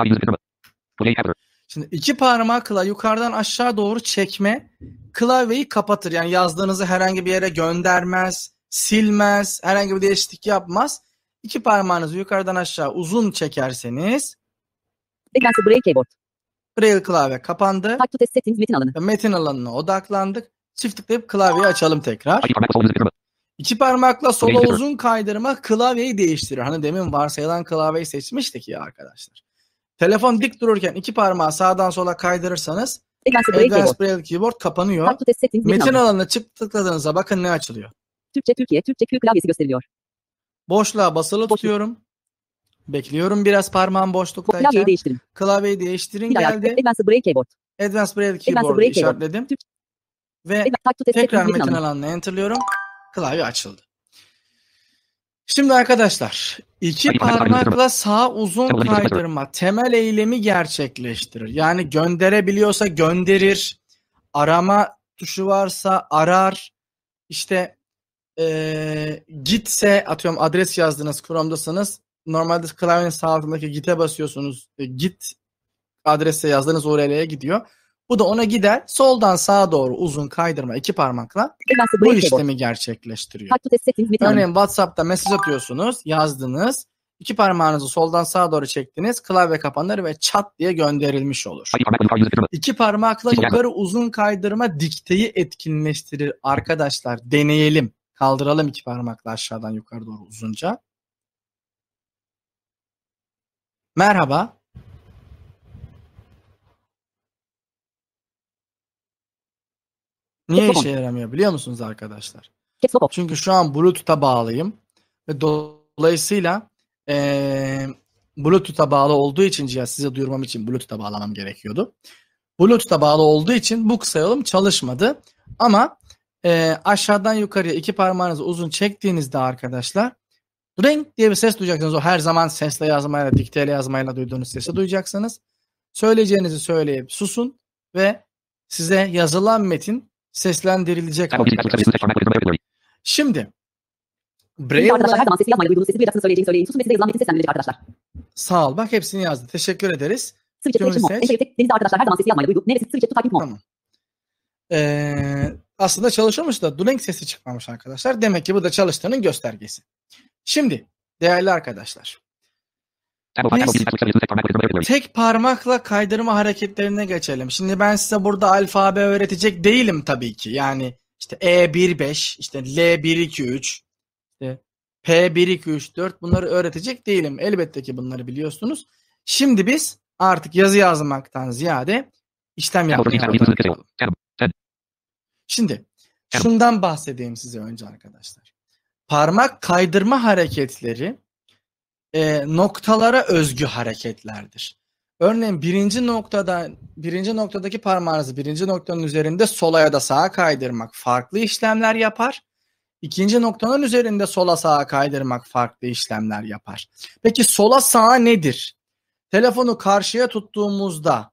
Şimdi iki parmakla yukarıdan aşağı doğru çekme klavyeyi kapatır. Yani yazdığınızı herhangi bir yere göndermez, silmez, herhangi bir değişiklik yapmaz. İki parmağınızı yukarıdan aşağı uzun çekerseniz Advanced Braille Keyboard. Braille klavye kapandı. Type to test settings metin alanı. Metin alanına odaklandık. Çift tıklayıp klavyeyi açalım tekrar. İki parmakla sola uzun kaydırma klavyeyi değiştirir. Hani demin varsayılan klavyeyi seçmiştik ya arkadaşlar. Telefon dik dururken iki parmağı sağdan sola kaydırırsanız Advanced Braille Advanced Keyboard. Braille Keyboard kapanıyor. Type to test settings metin Metin alanı. alanına çık tıkladığınızda bakın ne açılıyor. Türkçe Türkiye. Türkçe Q klavyesi gösteriliyor. Boşluğa basılı tutuyorum. Bekliyorum biraz parmağım Klavyeyi boşluktayken. değiştirin. Klavyeyi değiştirin Bir ayar. geldi. Advanced Braille Keyboard. Advanced Braille Braille Keyboard'u Keyboard. işaretledim. Türk- Ve Type to test tekrar settings metin metin alanı. alanına enterlıyorum. Klavye açıldı. Şimdi arkadaşlar iki parmakla sağ uzun kaydırma temel eylemi gerçekleştirir. Yani gönderebiliyorsa gönderir. Arama tuşu varsa arar. İşte ee, gitse atıyorum adres yazdınız Chrome'dasınız. Normalde klavyenin sağ altındaki git'e basıyorsunuz. E, git adrese yazdığınız U R L'ye gidiyor. Bu da ona gider. Soldan sağa doğru uzun kaydırma iki parmakla Advanced bu Braille Keyboard. işlemi gerçekleştiriyor. Type to test settings metin alanı. Örneğin WhatsApp'ta mesaj atıyorsunuz, yazdınız. İki parmağınızı soldan sağa doğru çektiniz. Klavye kapanır ve çat diye gönderilmiş olur. İki parmakla yukarı uzun kaydırma dikteyi etkinleştirir. Arkadaşlar deneyelim. Kaldıralım iki parmakla aşağıdan yukarı doğru uzunca. Merhaba. Niye işe yaramıyor biliyor musunuz arkadaşlar? Caps Lock. Çünkü şu an Bluetooth'a bağlıyım. Ve dolayısıyla ee, Bluetooth'a bağlı olduğu için cihaz size duyurmam için Bluetooth'a bağlamam gerekiyordu. Bluetooth'a bağlı olduğu için bu kısa yolum çalışmadı. Ama ee, aşağıdan yukarıya iki parmağınızı uzun çektiğinizde arkadaşlar ring diye bir ses duyacaksınız. O her zaman sesle yazmayla, dikteyle yazmayla duyduğunuz sesi duyacaksınız. Söyleyeceğinizi söyleyip susun ve size yazılan metin seslendirilecek. Şimdi Şimdi arkadaşlar her Braille'la zaman sesli yazmayla duyduğunuz sesi duyacaksınız söyleyeceğini söyleyin. Susun ve size yazılan metin seslendirecek arkadaşlar. sağ ol. Bak hepsini yazdı. Teşekkür ederiz. Switch Tümünü action mode. seç. Enter Denizde arkadaşlar her zaman sesli yazmayla duyduğu. Neresi switch to type mode. Tamam. Ee, aslında çalışıyormuş da Duolingo sesi çıkmamış arkadaşlar. Demek ki bu da çalıştığının göstergesi. Şimdi değerli arkadaşlar. Biz tek parmakla kaydırma hareketlerine geçelim. Şimdi ben size burada alfabe öğretecek değilim tabii ki. Yani işte E bir beş, işte L bir iki üç, işte P bir iki üç dört bunları öğretecek değilim. Elbette ki bunları biliyorsunuz. Şimdi biz artık yazı yazmaktan ziyade işlem yapmaya başlayalım. Şimdi şundan bahsedeyim size önce arkadaşlar. Parmak kaydırma hareketleri e, noktalara özgü hareketlerdir. Örneğin birinci noktada birinci noktadaki parmağınızı birinci noktanın üzerinde sola ya da sağa kaydırmak farklı işlemler yapar. İkinci noktanın üzerinde sola sağa kaydırmak farklı işlemler yapar. Peki sola sağa nedir? Telefonu karşıya tuttuğumuzda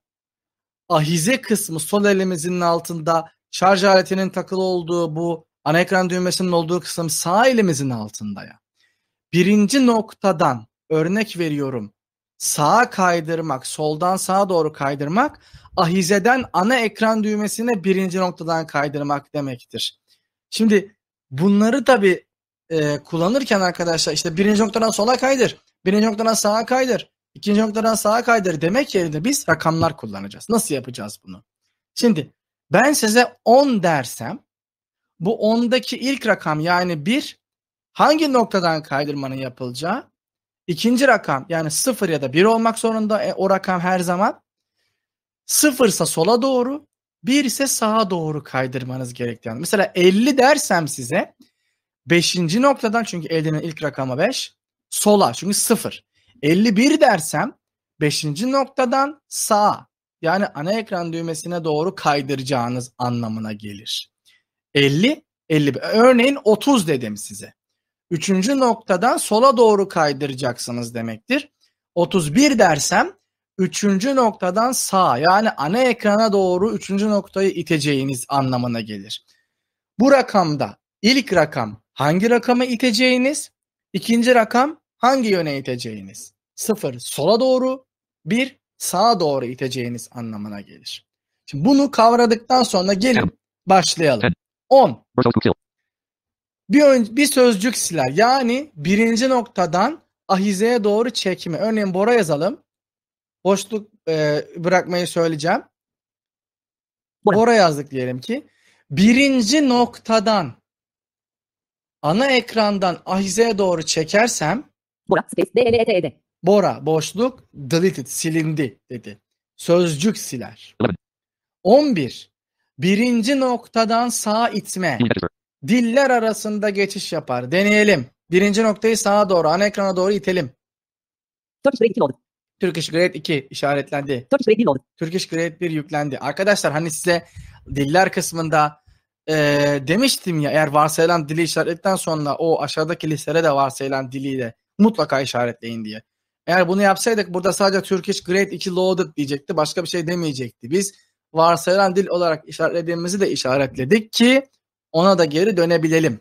ahize kısmı sol elimizin altında, şarj aletinin takılı olduğu bu ana ekran düğmesinin olduğu kısım sağ elimizin altında ya. Birinci noktadan örnek veriyorum. Sağa kaydırmak, soldan sağa doğru kaydırmak, ahizeden ana ekran düğmesine birinci noktadan kaydırmak demektir. Şimdi bunları tabii e, kullanırken arkadaşlar işte birinci noktadan sola kaydır, birinci noktadan sağa kaydır, ikinci noktadan sağa kaydır demek yerine biz rakamlar kullanacağız. Nasıl yapacağız bunu? Şimdi ben size on dersem bu ondaki ilk rakam yani bir hangi noktadan kaydırmanın yapılacağı? İkinci rakam yani sıfır ya da bir olmak zorunda e, o rakam her zaman. sıfır ise sola doğru, bir ise sağa doğru kaydırmanız gerektiğini. Mesela elli dersem size beşinci noktadan çünkü ellinin ilk rakamı beş sola çünkü sıfır. elli bir dersem beşinci noktadan sağa yani ana ekran düğmesine doğru kaydıracağınız anlamına gelir. elli, elli bir. Örneğin otuz dedim size. Üçüncü noktadan sola doğru kaydıracaksınız demektir. otuz bir dersem üçüncü noktadan sağa yani ana ekrana doğru üçüncü noktayı iteceğiniz anlamına gelir. Bu rakamda ilk rakam hangi rakamı iteceğiniz, ikinci rakam hangi yöne iteceğiniz. sıfır sola doğru, bir sağa doğru iteceğiniz anlamına gelir. Şimdi bunu kavradıktan sonra gelin başlayalım. on. Bir, ön, bir sözcük siler. Yani birinci noktadan ahizeye doğru çekme. Örneğin Bora yazalım. Boşluk e, bırakmayı söyleyeceğim. Bora. Bora yazdık diyelim ki. Birinci noktadan ana ekrandan ahizeye doğru çekersem Bora space D L E T E D. Bora boşluk deleted silindi dedi. Sözcük siler. on bir. Birinci noktadan sağa itme. Diller arasında geçiş yapar. Deneyelim. Birinci noktayı sağa doğru, ana ekrana doğru itelim. Turkish Grade iki loaded. Turkish Grade iki işaretlendi. Turkish Grade bir loaded. Turkish Grade bir yüklendi. Arkadaşlar hani size diller kısmında e, demiştim ya eğer varsayılan dili işaretledikten sonra o aşağıdaki listelere de varsayılan dili de mutlaka işaretleyin diye. Eğer bunu yapsaydık burada sadece Turkish Grade iki loaded diyecekti. Başka bir şey demeyecekti. Biz varsayılan dil olarak işaretlediğimizi de işaretledik ki ona da geri dönebilelim.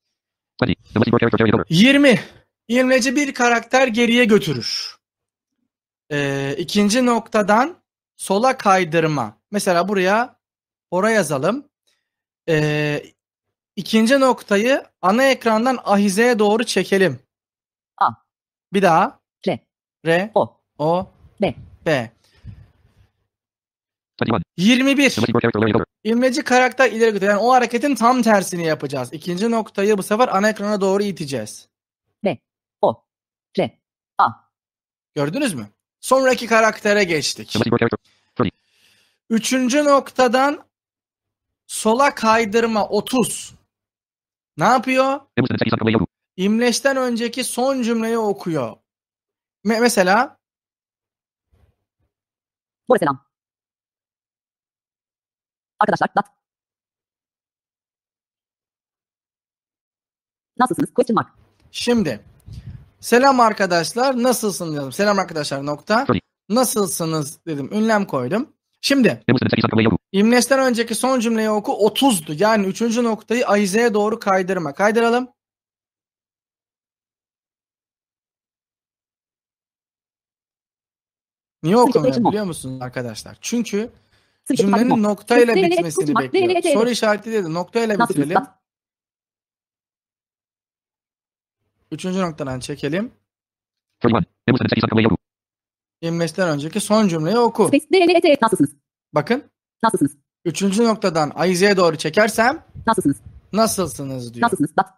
yirmi. İmleci bir karakter geriye götürür. Ee, ikinci noktadan sola kaydırma. Mesela buraya Bora yazalım. Ee, ikinci noktayı ana ekrandan ahizeye doğru çekelim. A. Bir daha. R. R. O. O. B. B. yirmi bir. İmleci karakter ileri götürüyor. Yani o hareketin tam tersini yapacağız. İkinci noktayı bu sefer ana ekrana doğru iteceğiz. B. O. R. A. Gördünüz mü? Sonraki karaktere geçtik. Üçüncü noktadan sola kaydırma otuz. Ne yapıyor? İmleçten önceki son cümleyi okuyor. Me- mesela Bora selam. Arkadaşlar dat. Nasılsınız? Question mark. şimdi selam arkadaşlar nasılsınız dedim. Selam arkadaşlar nokta. Nasılsınız dedim. Ünlem koydum. Şimdi İmleçten önceki son cümleyi oku otuzdu. Yani üçüncü noktayı ahizeye doğru kaydırma. Kaydıralım. Niye Switch okumuyor Action biliyor musunuz arkadaşlar? Çünkü Switch cümlenin Action noktayla Switch bitmesini Action bekliyor. Switch Soru işareti değil de noktayla Nasıl bitirelim. Start. Üçüncü noktadan çekelim. thirty-one. It was the city subway. İnmesinden önceki son cümleyi oku. Space D L T nasılsınız? Bakın. Nasılsınız? Üçüncü noktadan Ayize'ye doğru çekersem Nasılsınız? nasılsınız diyor. Nasılsınız? Dot.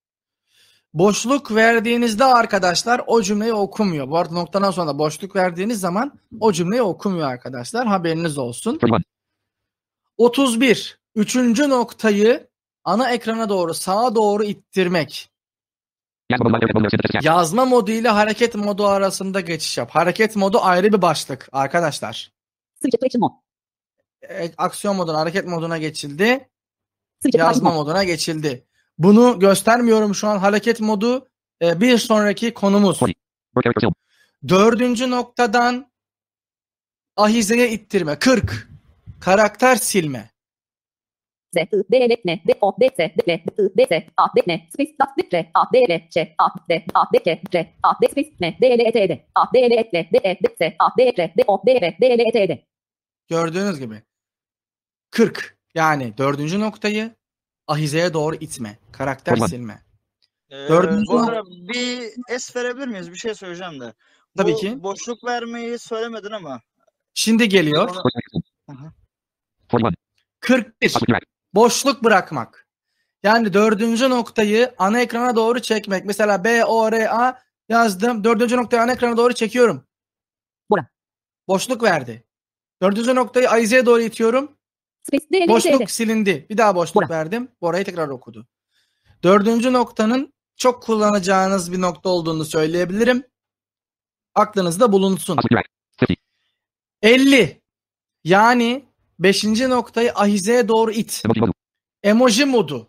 Boşluk verdiğinizde arkadaşlar o cümleyi okumuyor. Bu arada noktadan sonra boşluk verdiğiniz zaman o cümleyi okumuyor arkadaşlar. Haberiniz olsun. thirty-one. otuz bir. Üçüncü noktayı ana ekrana doğru sağa doğru ittirmek. Yazma modu, hareket modu, synthesis, Yazma modu ile hareket modu arasında geçiş yap. Hareket modu ayrı bir başlık arkadaşlar. Switch to Action Mode. E, aksiyon moduna, hareket moduna geçildi. Switch to Yazma Hareket Mode. moduna geçildi. Bunu göstermiyorum şu an. Hareket modu e, bir sonraki konumuz. forty. Word character seal. Dördüncü noktadan ahizeye ittirme. kırk. Karakter silme. Z, I, D, L, N, D, O, D, S, D, L, I, D, S, A, D, N, space, dot, D, R, A, D, L, Ç, A, D, A, D, K, R, A, D, space, N, D, L, T, D, A, D, L, L, D, E, D, S, A, D, R, D, O, D, R, D, L, T, D. Gördüğünüz gibi. kırk. Yani dördüncü noktayı ahizeye doğru itme. Karakter Tamam. silme. Ee, Dördüncü bu nok- ara bir es verebilir miyiz? Bir şey söyleyeceğim de. Tabii Bu ki. boşluk vermeyi söylemedin ama. Şimdi geliyor. Sonra- Word character seal. Aha. forty-one. kırk bir. Upward drag. Boşluk bırakmak. Yani dördüncü noktayı ana ekrana doğru çekmek. Mesela B, O, R, A yazdım. Dördüncü noktayı ana ekrana doğru çekiyorum. Bura. Boşluk verdi. Dördüncü noktayı ahizeye doğru itiyorum. Space, D, L, T, D. Boşluk silindi. Bir daha boşluk Bura. verdim. Bora'yı tekrar okudu. Dördüncü noktanın çok kullanacağınız bir nokta olduğunu söyleyebilirim. Aklınızda bulunsun. Upward drag. fifty. elli. Yani beşinci noktayı ahizeye doğru it. Emoji modu. Emoji modu.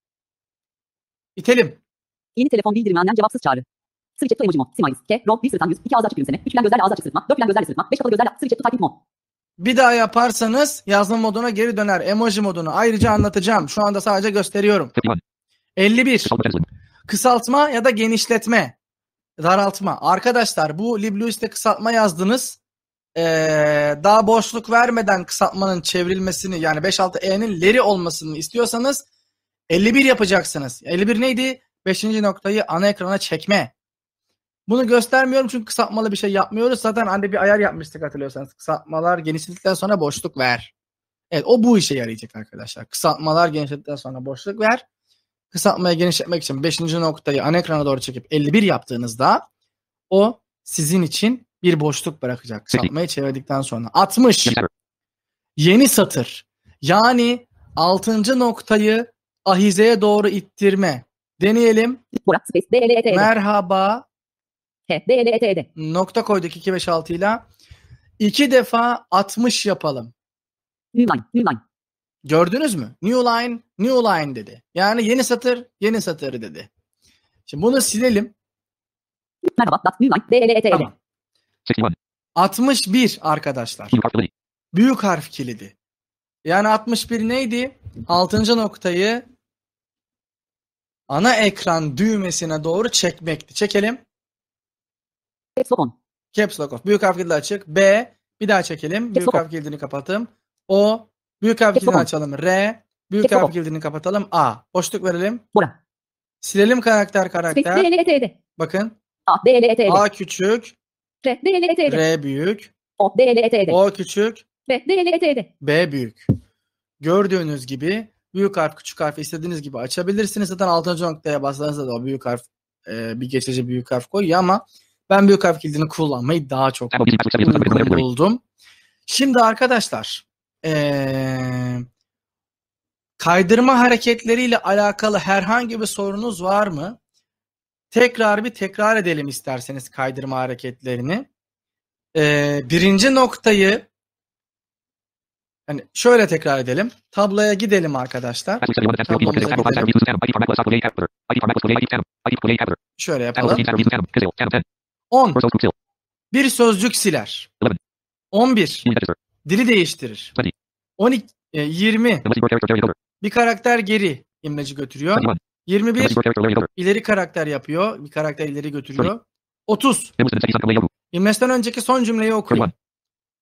İtelim. Yeni telefon bildirimlerinden cevapsız çağrı. Switch to emoji mode. Smiles. K, Ro, bir sırıtan yüz, iki ağız açık gülümseme, üç gülen gözlerle ağız açık sırıtma, dört gülen gözlerle sırıtma, beş kapalı gözlerle switch to typing mode. Bir daha yaparsanız yazma moduna geri döner. Emoji modunu ayrıca anlatacağım. Şu anda sadece gösteriyorum. fifty-one. elli bir. Kısaltma translate. Kısaltma ya da genişletme. Daraltma. Arkadaşlar bu LibLuis'te kısaltma yazdınız. Ee, daha boşluk vermeden kısaltmanın çevrilmesini yani beş altı E'nin leri olmasını istiyorsanız elli bir yapacaksınız. elli bir neydi? beşinci noktayı ana ekrana çekme. Bunu göstermiyorum çünkü kısaltmalı bir şey yapmıyoruz. Zaten hani bir ayar yapmıştık hatırlıyorsanız. Kısaltmalar genişlettikten sonra boşluk ver. Evet o bu işe yarayacak arkadaşlar. Kısaltmalar genişlettikten sonra boşluk ver. Kısaltmayı genişletmek için beşinci noktayı ana ekrana doğru çekip elli bir yaptığınızda o sizin için bir boşluk bırakacak. Kısaltmayı çevirdikten sonra. altmış. Yeni satır. Yeni satır. Yani altıncı noktayı ahizeye doğru ittirme. Deneyelim. Bura, space, D, L, T, D. Merhaba. H, D, L, T, D. Nokta koyduk iki beş altı ile. İki defa altmış yapalım. New line, new line. Gördünüz mü? New line, new line dedi. Yani yeni satır, yeni satır dedi. Şimdi bunu silelim. Merhaba, dot, new line, D, L, T, D. Tamam. sixty-one. altmış bir arkadaşlar. Key cartability. Büyük harf kilidi. Yani altmış bir neydi? altıncı noktayı ana ekran düğmesine doğru çekmekti. Çekelim. Caps lock on. Caps Lock off. Büyük harf kilidi açık. B. Bir daha çekelim. Büyük lock harf kilidini kapatalım. O. Büyük harf Caps kilidini lock on. açalım. R. Büyük Caps lock harf on. kilidini kapatalım. A. Boşluk verelim. Bura. Silelim karakter Space, karakter. D, L, T, D. Bakın. A, D, L, T, D. A küçük. R, D, L, T, D. R büyük. O, D, L, T, D. O küçük. R, D, L, T, D. B büyük. Gördüğünüz gibi büyük harf küçük harf istediğiniz gibi açabilirsiniz. Zaten altıncı noktaya bastığınızda da o büyük harf e, bir geçici büyük harf koyuyor ama ben büyük harf kilidini kullanmayı daha çok Tab obviously password seven uygun seven buldum. Şimdi arkadaşlar ee, kaydırma hareketleriyle alakalı herhangi bir sorunuz var mı? Tekrar bir tekrar edelim isterseniz kaydırma hareketlerini. Ee, birinci noktayı hani şöyle tekrar edelim. Tabloya gidelim arkadaşlar. Password seventy-one attached field keyboard Tablomuza kizil tab five five gidelim. request tab I D for Mac plus tab I D for Mac plus tab I D for Mac tab Şöyle tab yapalım. tab reason tab kizil tab ten on. first group seal Bir sözcük siler. eleven on bir. new register Dili değiştirir. twenty on iki, e, yirmi. the missing word character carried over Bir karakter geri imleci götürüyor. twenty-one yirmi the bir. missing word character carried over ileri karakter yapıyor. Bir karakter ileri götürüyor. otuz. it was the second second way over İmleçten önceki son cümleyi okuyun. thirty-one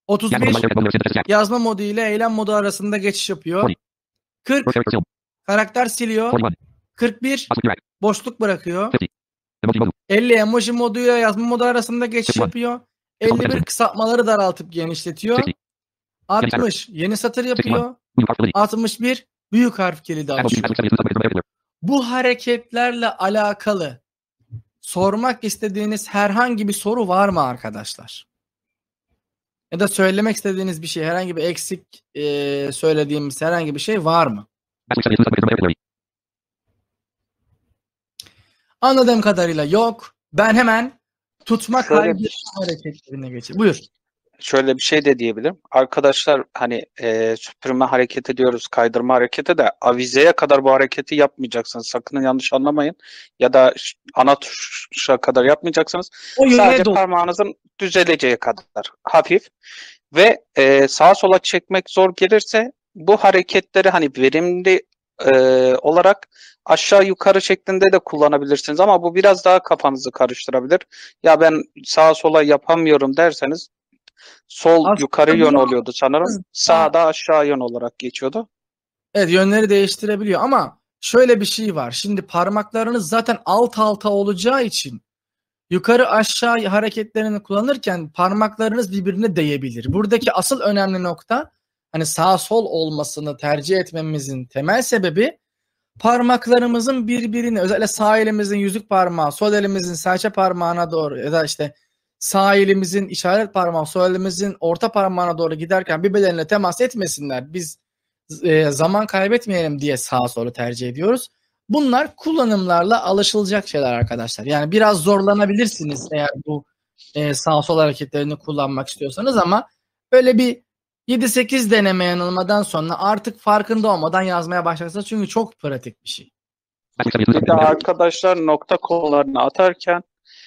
otuz Yazma bir modu ile yazma modu ile eylem modu arasında geçiş yapıyor. kırk karakter siliyor. kırk bir boşluk bırakıyor. Emoji modu. elli emoji moduyla yazma modu arasında geçiş Kısmen. yapıyor. elli bir kısaltmaları daraltıp genişletiyor. seksen. altmış yeni satır yapıyor. Büyük harfleri. altmış bir büyük harf kilidi Emoji açıyor. seksen yazılı tablet yapılır. Bu hareketlerle alakalı sormak istediğiniz herhangi bir soru var mı arkadaşlar? Ya da söylemek istediğiniz bir şey, herhangi bir eksik e, söylediğimiz herhangi bir şey var mı? Basık yazılı tablet yapılır. Anladığım kadarıyla yok. Ben hemen tutma Şöyle kaydı bir- hareketlerine geçeyim. Buyur. Şöyle bir şey de diyebilirim. Arkadaşlar hani e, süpürme hareketi diyoruz, kaydırma hareketi de avizeye kadar bu hareketi yapmayacaksınız. Sakın yanlış anlamayın. Ya da ş- ana tuşa kadar yapmayacaksınız. O yöne Sadece doğru. parmağınızın düzeleceği kadar hafif ve e, sağa sola çekmek zor gelirse bu hareketleri hani verimli e, olarak aşağı yukarı şeklinde de kullanabilirsiniz ama bu biraz daha kafanızı karıştırabilir. Ya ben sağa sola yapamıyorum derseniz sol Aslında yukarı yön bu- oluyordu sanırım. Sağda aşağı yön olarak geçiyordu. Evet, yönleri değiştirebiliyor ama şöyle bir şey var. Şimdi parmaklarınız zaten alt alta olacağı için yukarı aşağı hareketlerini kullanırken parmaklarınız birbirine değebilir. Buradaki asıl önemli nokta hani sağ sol olmasını tercih etmemizin temel sebebi parmaklarımızın birbirine, özellikle sağ elimizin yüzük parmağı sol elimizin serçe parmağına doğru ya da işte sağ elimizin işaret parmağı sol elimizin orta parmağına doğru giderken birbirlerine temas etmesinler. Biz e, zaman kaybetmeyelim diye sağa solu tercih ediyoruz. Bunlar kullanımlarla alışılacak şeyler arkadaşlar. Yani biraz zorlanabilirsiniz eğer bu e, sağ sol hareketlerini kullanmak istiyorsanız ama böyle bir yedi sekiz deneme yanılmadan sonra artık farkında olmadan yazmaya başlarsınız. Çünkü çok pratik bir şey. Basık yazılı Bir de tablet yapılır. arkadaşlar nokta konularını atarken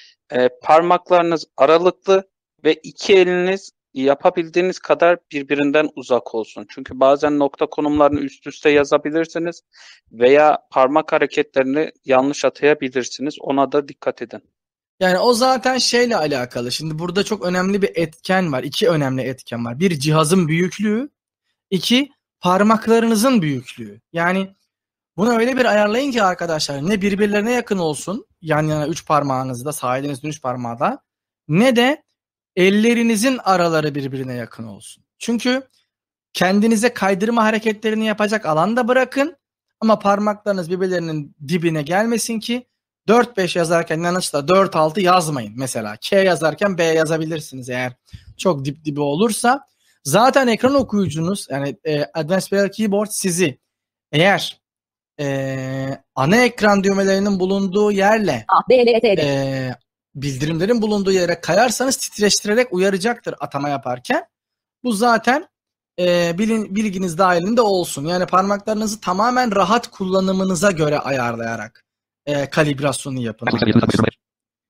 e, parmaklarınız aralıklı ve iki eliniz yapabildiğiniz kadar birbirinden uzak olsun. Çünkü bazen nokta konumlarını üst üste yazabilirsiniz veya parmak hareketlerini yanlış atayabilirsiniz. Ona da dikkat edin. Yani o zaten şeyle alakalı. Şimdi burada çok önemli bir etken var. İki önemli etken var. Bir, cihazın büyüklüğü. İki, parmaklarınızın büyüklüğü. Yani bunu öyle bir ayarlayın ki arkadaşlar ne birbirlerine yakın olsun yan yana üç parmağınızda, sağ elinizin üç parmağı da, ne de ellerinizin araları birbirine yakın olsun. Çünkü kendinize kaydırma hareketlerini yapacak alan da bırakın ama parmaklarınız birbirlerinin dibine gelmesin ki dört beş yazarken yanlışla dört altı yazmayın mesela. K yazarken B yazabilirsiniz eğer çok dip dibi olursa. Zaten ekran okuyucunuz yani e, Advanced Braille Keyboard sizi eğer e, ana ekran düğmelerinin bulunduğu yerle A, B, L, E, T, D. e, bildirimlerin bulunduğu yere kayarsanız titreştirerek uyaracaktır atama yaparken. Bu zaten e, bilin, bilginiz dahilinde olsun. Yani parmaklarınızı tamamen rahat kullanımınıza göre ayarlayarak e, kalibrasyonu yapın Basık yazılı tablet arkadaşlar.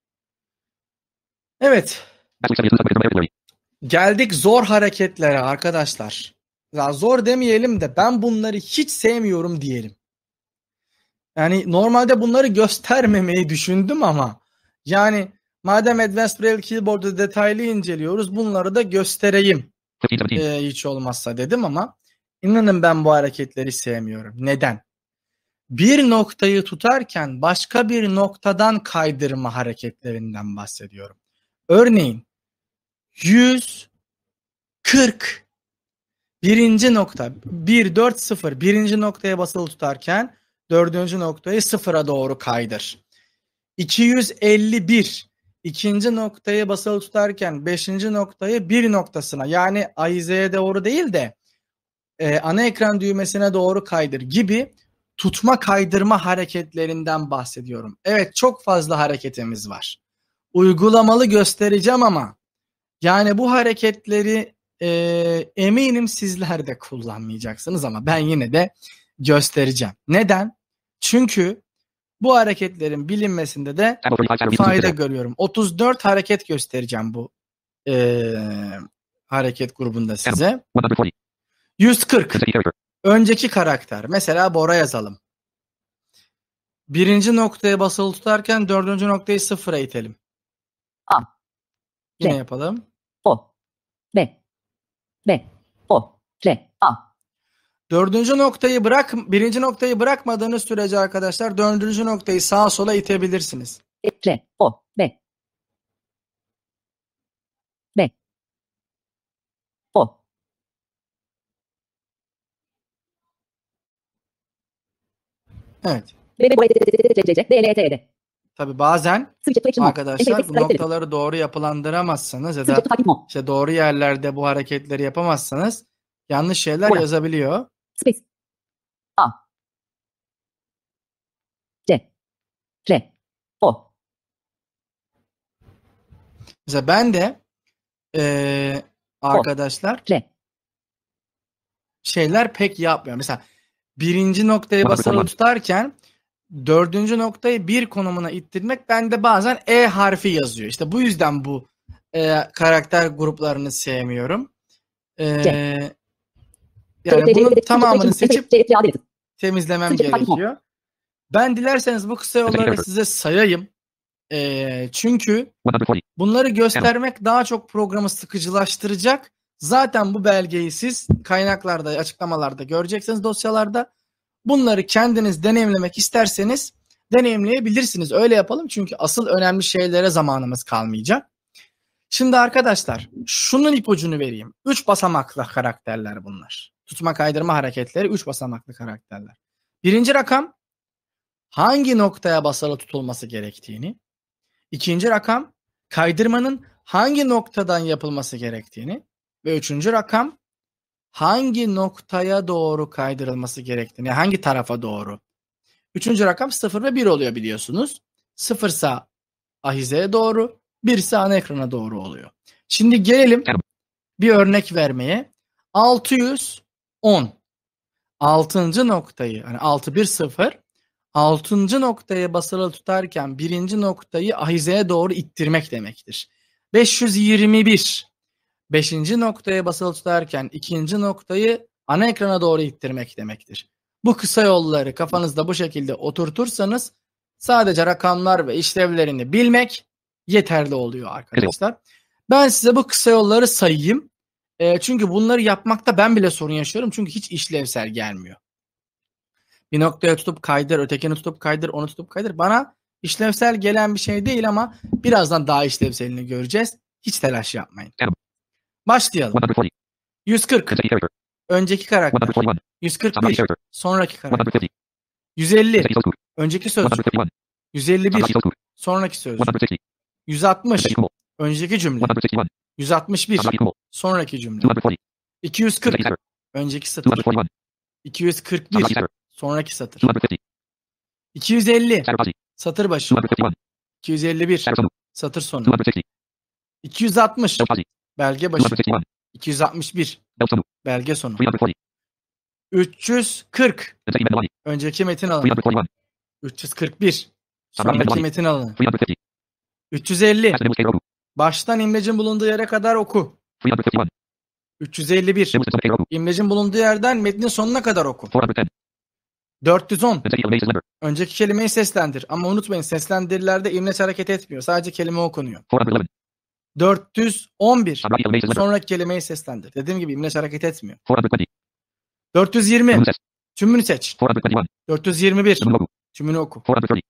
Evet. Basık yazılı tablet yapılır. Geldik zor hareketlere arkadaşlar. Ya zor demeyelim de ben bunları hiç sevmiyorum diyelim. Yani normalde bunları göstermemeyi düşündüm ama yani madem Advanced Braille Keyboard'u detaylı inceliyoruz bunları da göstereyim fifteen seventeen. ee, hiç olmazsa dedim ama inanın ben bu hareketleri sevmiyorum. Neden? Bir noktayı tutarken başka bir noktadan kaydırma hareketlerinden bahsediyorum. Örneğin yüz kırk birinci nokta bir dört sıfır birinci noktaya basılı tutarken dördüncü noktayı sıfıra doğru kaydır. iki yüz elli bir ikinci noktayı basılı tutarken beşinci noktayı bir noktasına yani ayizeye doğru değil de e, ana ekran düğmesine doğru kaydır gibi tutma kaydırma hareketlerinden bahsediyorum. Evet çok fazla hareketimiz var. Uygulamalı göstereceğim ama yani bu hareketleri e, eminim sizler de kullanmayacaksınız ama ben yine de göstereceğim. Neden? Çünkü bu hareketlerin bilinmesinde de Tab thirty-five center fayda reasons. görüyorum. otuz dört hareket göstereceğim bu e, hareket grubunda size. one forty. yüz kırk. Consecutive character. Önceki karakter. Mesela Bora yazalım. Birinci noktaya basılı tutarken dördüncü noktayı sıfıra itelim. A. Yine C. yapalım. O. B. B, O, R, A. Dördüncü noktayı bırak, birinci noktayı bırakmadığınız sürece arkadaşlar dördüncü noktayı sağa sola itebilirsiniz. E, R, O, B. B. O. Evet. B, B, B, C, C, C, C, C, D, L, T, D. Tabii bazen Switch to action mode. arkadaşlar bu noktaları doğru yapılandıramazsanız ya da Switch to type mode. işte doğru yerlerde bu hareketleri yapamazsanız yanlış şeyler Bura. yazabiliyor. Space. A. C. R. O. Mesela ben de eee, arkadaşlar R. şeyler pek yapmıyor. Mesela birinci noktayı basılı tutarken dördüncü noktayı bir konumuna ittirmek bende bazen E harfi yazıyor. İşte bu yüzden bu e, karakter gruplarını sevmiyorum. E, yani bunun tamamını seçip temizlemem gerekiyor. Ben dilerseniz bu kısa yolları size sayayım. E, çünkü bunları göstermek daha çok programı sıkıcılaştıracak. Zaten bu belgeyi siz kaynaklarda, açıklamalarda göreceksiniz, dosyalarda. Bunları kendiniz deneyimlemek isterseniz deneyimleyebilirsiniz. Öyle yapalım çünkü asıl önemli şeylere zamanımız kalmayacak. Şimdi arkadaşlar şunun ipucunu vereyim. Üç basamaklı karakterler bunlar. Tutma kaydırma hareketleri üç basamaklı karakterler. Birinci rakam hangi noktaya basılı tutulması gerektiğini. İkinci rakam kaydırmanın hangi noktadan yapılması gerektiğini. Ve üçüncü rakam hangi noktaya doğru kaydırılması gerektiğini, hangi tarafa doğru. Üçüncü rakam sıfır ve bir oluyor biliyorsunuz. sıfırsa ahizeye doğru, bir ise ana ekrana doğru oluyor. Şimdi gelelim bir örnek vermeye. altı yüz on. altıncı noktayı, yani altı bir sıfır. altıncı noktaya basılı tutarken birinci noktayı ahizeye doğru ittirmek demektir. beş yüz yirmi bir. Beşinci noktaya basılı tutarken ikinci noktayı ana ekrana doğru ittirmek demektir. Bu kısa yolları kafanızda bu şekilde oturtursanız sadece rakamlar ve işlevlerini bilmek yeterli oluyor arkadaşlar. Ben size bu kısa yolları sayayım. E, çünkü bunları yapmakta ben bile sorun yaşıyorum. Çünkü hiç işlevsel gelmiyor. Bir noktaya tutup kaydır, ötekini tutup kaydır, onu tutup kaydır. Bana işlevsel gelen bir şey değil ama birazdan daha işlevselini göreceğiz. Hiç telaş yapmayın. Başlayalım. yüz kırk. Önceki karakter. yüz kırk bir. Sonraki karakter. yüz elli. Önceki sözcük. yüz elli bir. Sonraki sözcük. yüz altmış. Önceki cümle. yüz altmış bir. Sonraki cümle. iki yüz kırk. Önceki satır. iki yüz kırk bir. Sonraki satır. iki yüz elli. Satır başı. iki yüz elli bir. Satır sonu. iki yüz altmış. Belge başı. iki yüz altmış bir. Belge sonu. üç yüz kırk. Önceki metin alanı. üç yüz kırk bir. Sonraki metin alanı. üç yüz elli. Baştan imlecin bulunduğu yere kadar oku. üç yüz elli bir. İmlecin bulunduğu yerden metnin sonuna kadar oku. dört yüz on. Önceki kelimeyi seslendir. Ama unutmayın seslendirilerde imleç hareket etmiyor. Sadece kelime okunuyor. dört yüz on bir. Sonraki kelimeyi seslendir. Dediğim gibi imleç hareket etmiyor. dört yüz yirmi. Tümünü seç. dört yüz yirmi bir. Tümünü oku.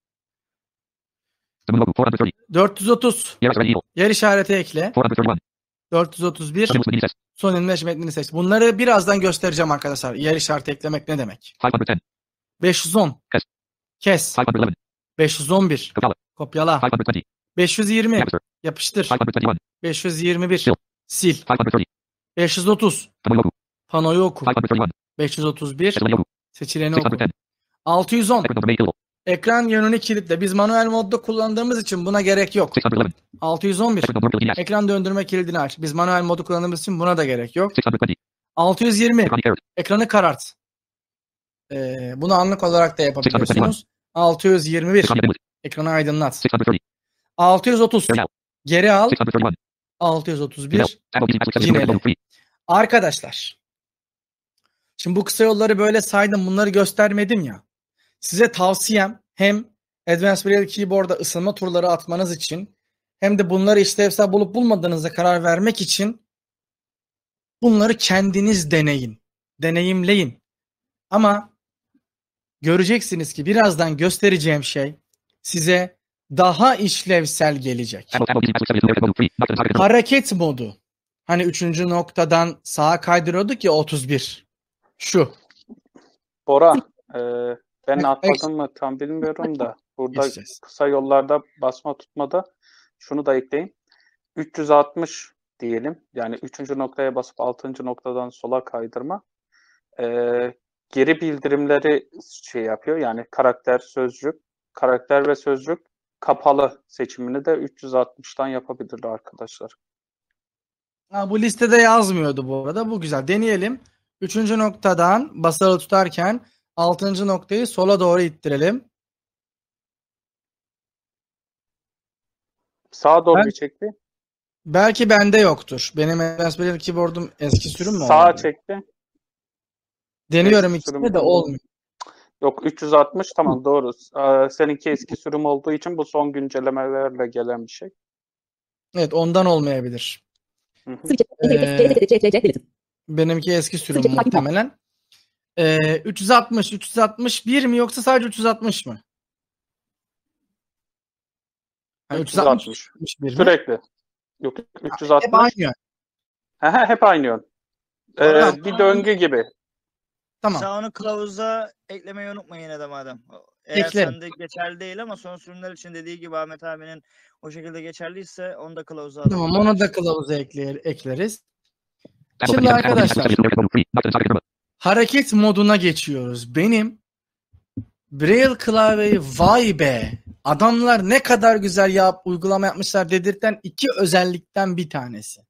dört yüz otuz. Yer işareti ekle. dört yüz otuz bir. Son imleç metnini seç. Bunları birazdan göstereceğim arkadaşlar. Yer işareti eklemek ne demek? beş yüz on. Kes. beş yüz on bir. Kopyala. beş yüz yirmi. Yapıştır. beş yüz yirmi bir. Sil. beş yüz otuz. Panoyu oku. beş yüz otuz bir. Seçileni oku. altı yüz on. Ekran yönünü kilitle. Biz manuel modda kullandığımız için buna gerek yok. altı yüz on bir. Ekran döndürme kilidini aç. Biz manuel modu kullandığımız için buna da gerek yok. altı yüz yirmi. Ekranı karart. Ee, bunu anlık olarak da yapabiliyorsunuz. altı yüz yirmi bir. Ekranı aydınlat. altı yüz otuz. Geri al. altı yüz otuz bir. Yinele. Arkadaşlar. Şimdi bu kısa yolları böyle saydım. Bunları göstermedim ya. Size tavsiyem hem Advanced Braille Keyboard'a ısınma turları atmanız için hem de bunları işlevsel bulup bulmadığınıza karar vermek için Bunları kendiniz deneyin. Deneyimleyin. Ama göreceksiniz ki birazdan göstereceğim şey size daha işlevsel gelecek. Tabel tabel using password seven mode three. Not target interval. Hareket modu. Hani üçüncü noktadan sağa kaydırıyorduk ya otuz bir. Şu. Bora, e, ben Evet, atladım mı tam bilmiyorum da burada Geçeceğiz. kısa yollarda basma tutmada şunu da ekleyin. üç yüz altmış diyelim. Yani üçüncü noktaya basıp altıncı noktadan sola kaydırma. E, geri bildirimleri şey yapıyor. Yani karakter, sözcük, karakter ve sözcük kapalı seçimini de üç yüz altmıştan yapabilir arkadaşlar. Ha, bu listede yazmıyordu bu arada. Bu güzel. Deneyelim. Üçüncü noktadan basılı tutarken altıncı noktayı sola doğru ittirelim. Sağa doğru Ben- bir çekti. Belki bende yoktur. Benim Advanced Braille Keyboard'um eski sürüm mü? Sağa olmalı? çekti. Deniyorum Eski ikisinde sürüm. de olmuyor. Yok üç yüz altmış tamam doğru. Ee, seninki eski sürüm olduğu için bu son güncellemelerle gelen bir şey. Evet, ondan olmayabilir. Hı hı. Switch. Ee, C T C C C C. Benimki eski sürüm Sıcak takip muhtemelen. Ee, üç yüz altmış, üç yüz altmış bir mi yoksa sadece üç yüz altmış mı? Ha, üç yüz altmış. üç yüz altmış bir mi? Sürekli. Yok üç yüz Hep altmış. aynı. Aha, hep aynı yön. Ee, Tamam. bir döngü gibi. Tamam. Sen onu kılavuza eklemeyi unutma yine de madem. Eğer Eklerim. sende geçerli değil ama son sürümler için dediği gibi Ahmet abinin o şekilde geçerliyse onu da kılavuza alalım. Tamam, onu da kılavuza ekler, ekleriz. Tabel Şimdi seven tabel using arkadaşlar, password seven mode three. Not target interval. hareket moduna geçiyoruz. Benim Braille klavyeyi vay be, adamlar ne kadar güzel yap, uygulama yapmışlar dedirten iki özellikten bir tanesi.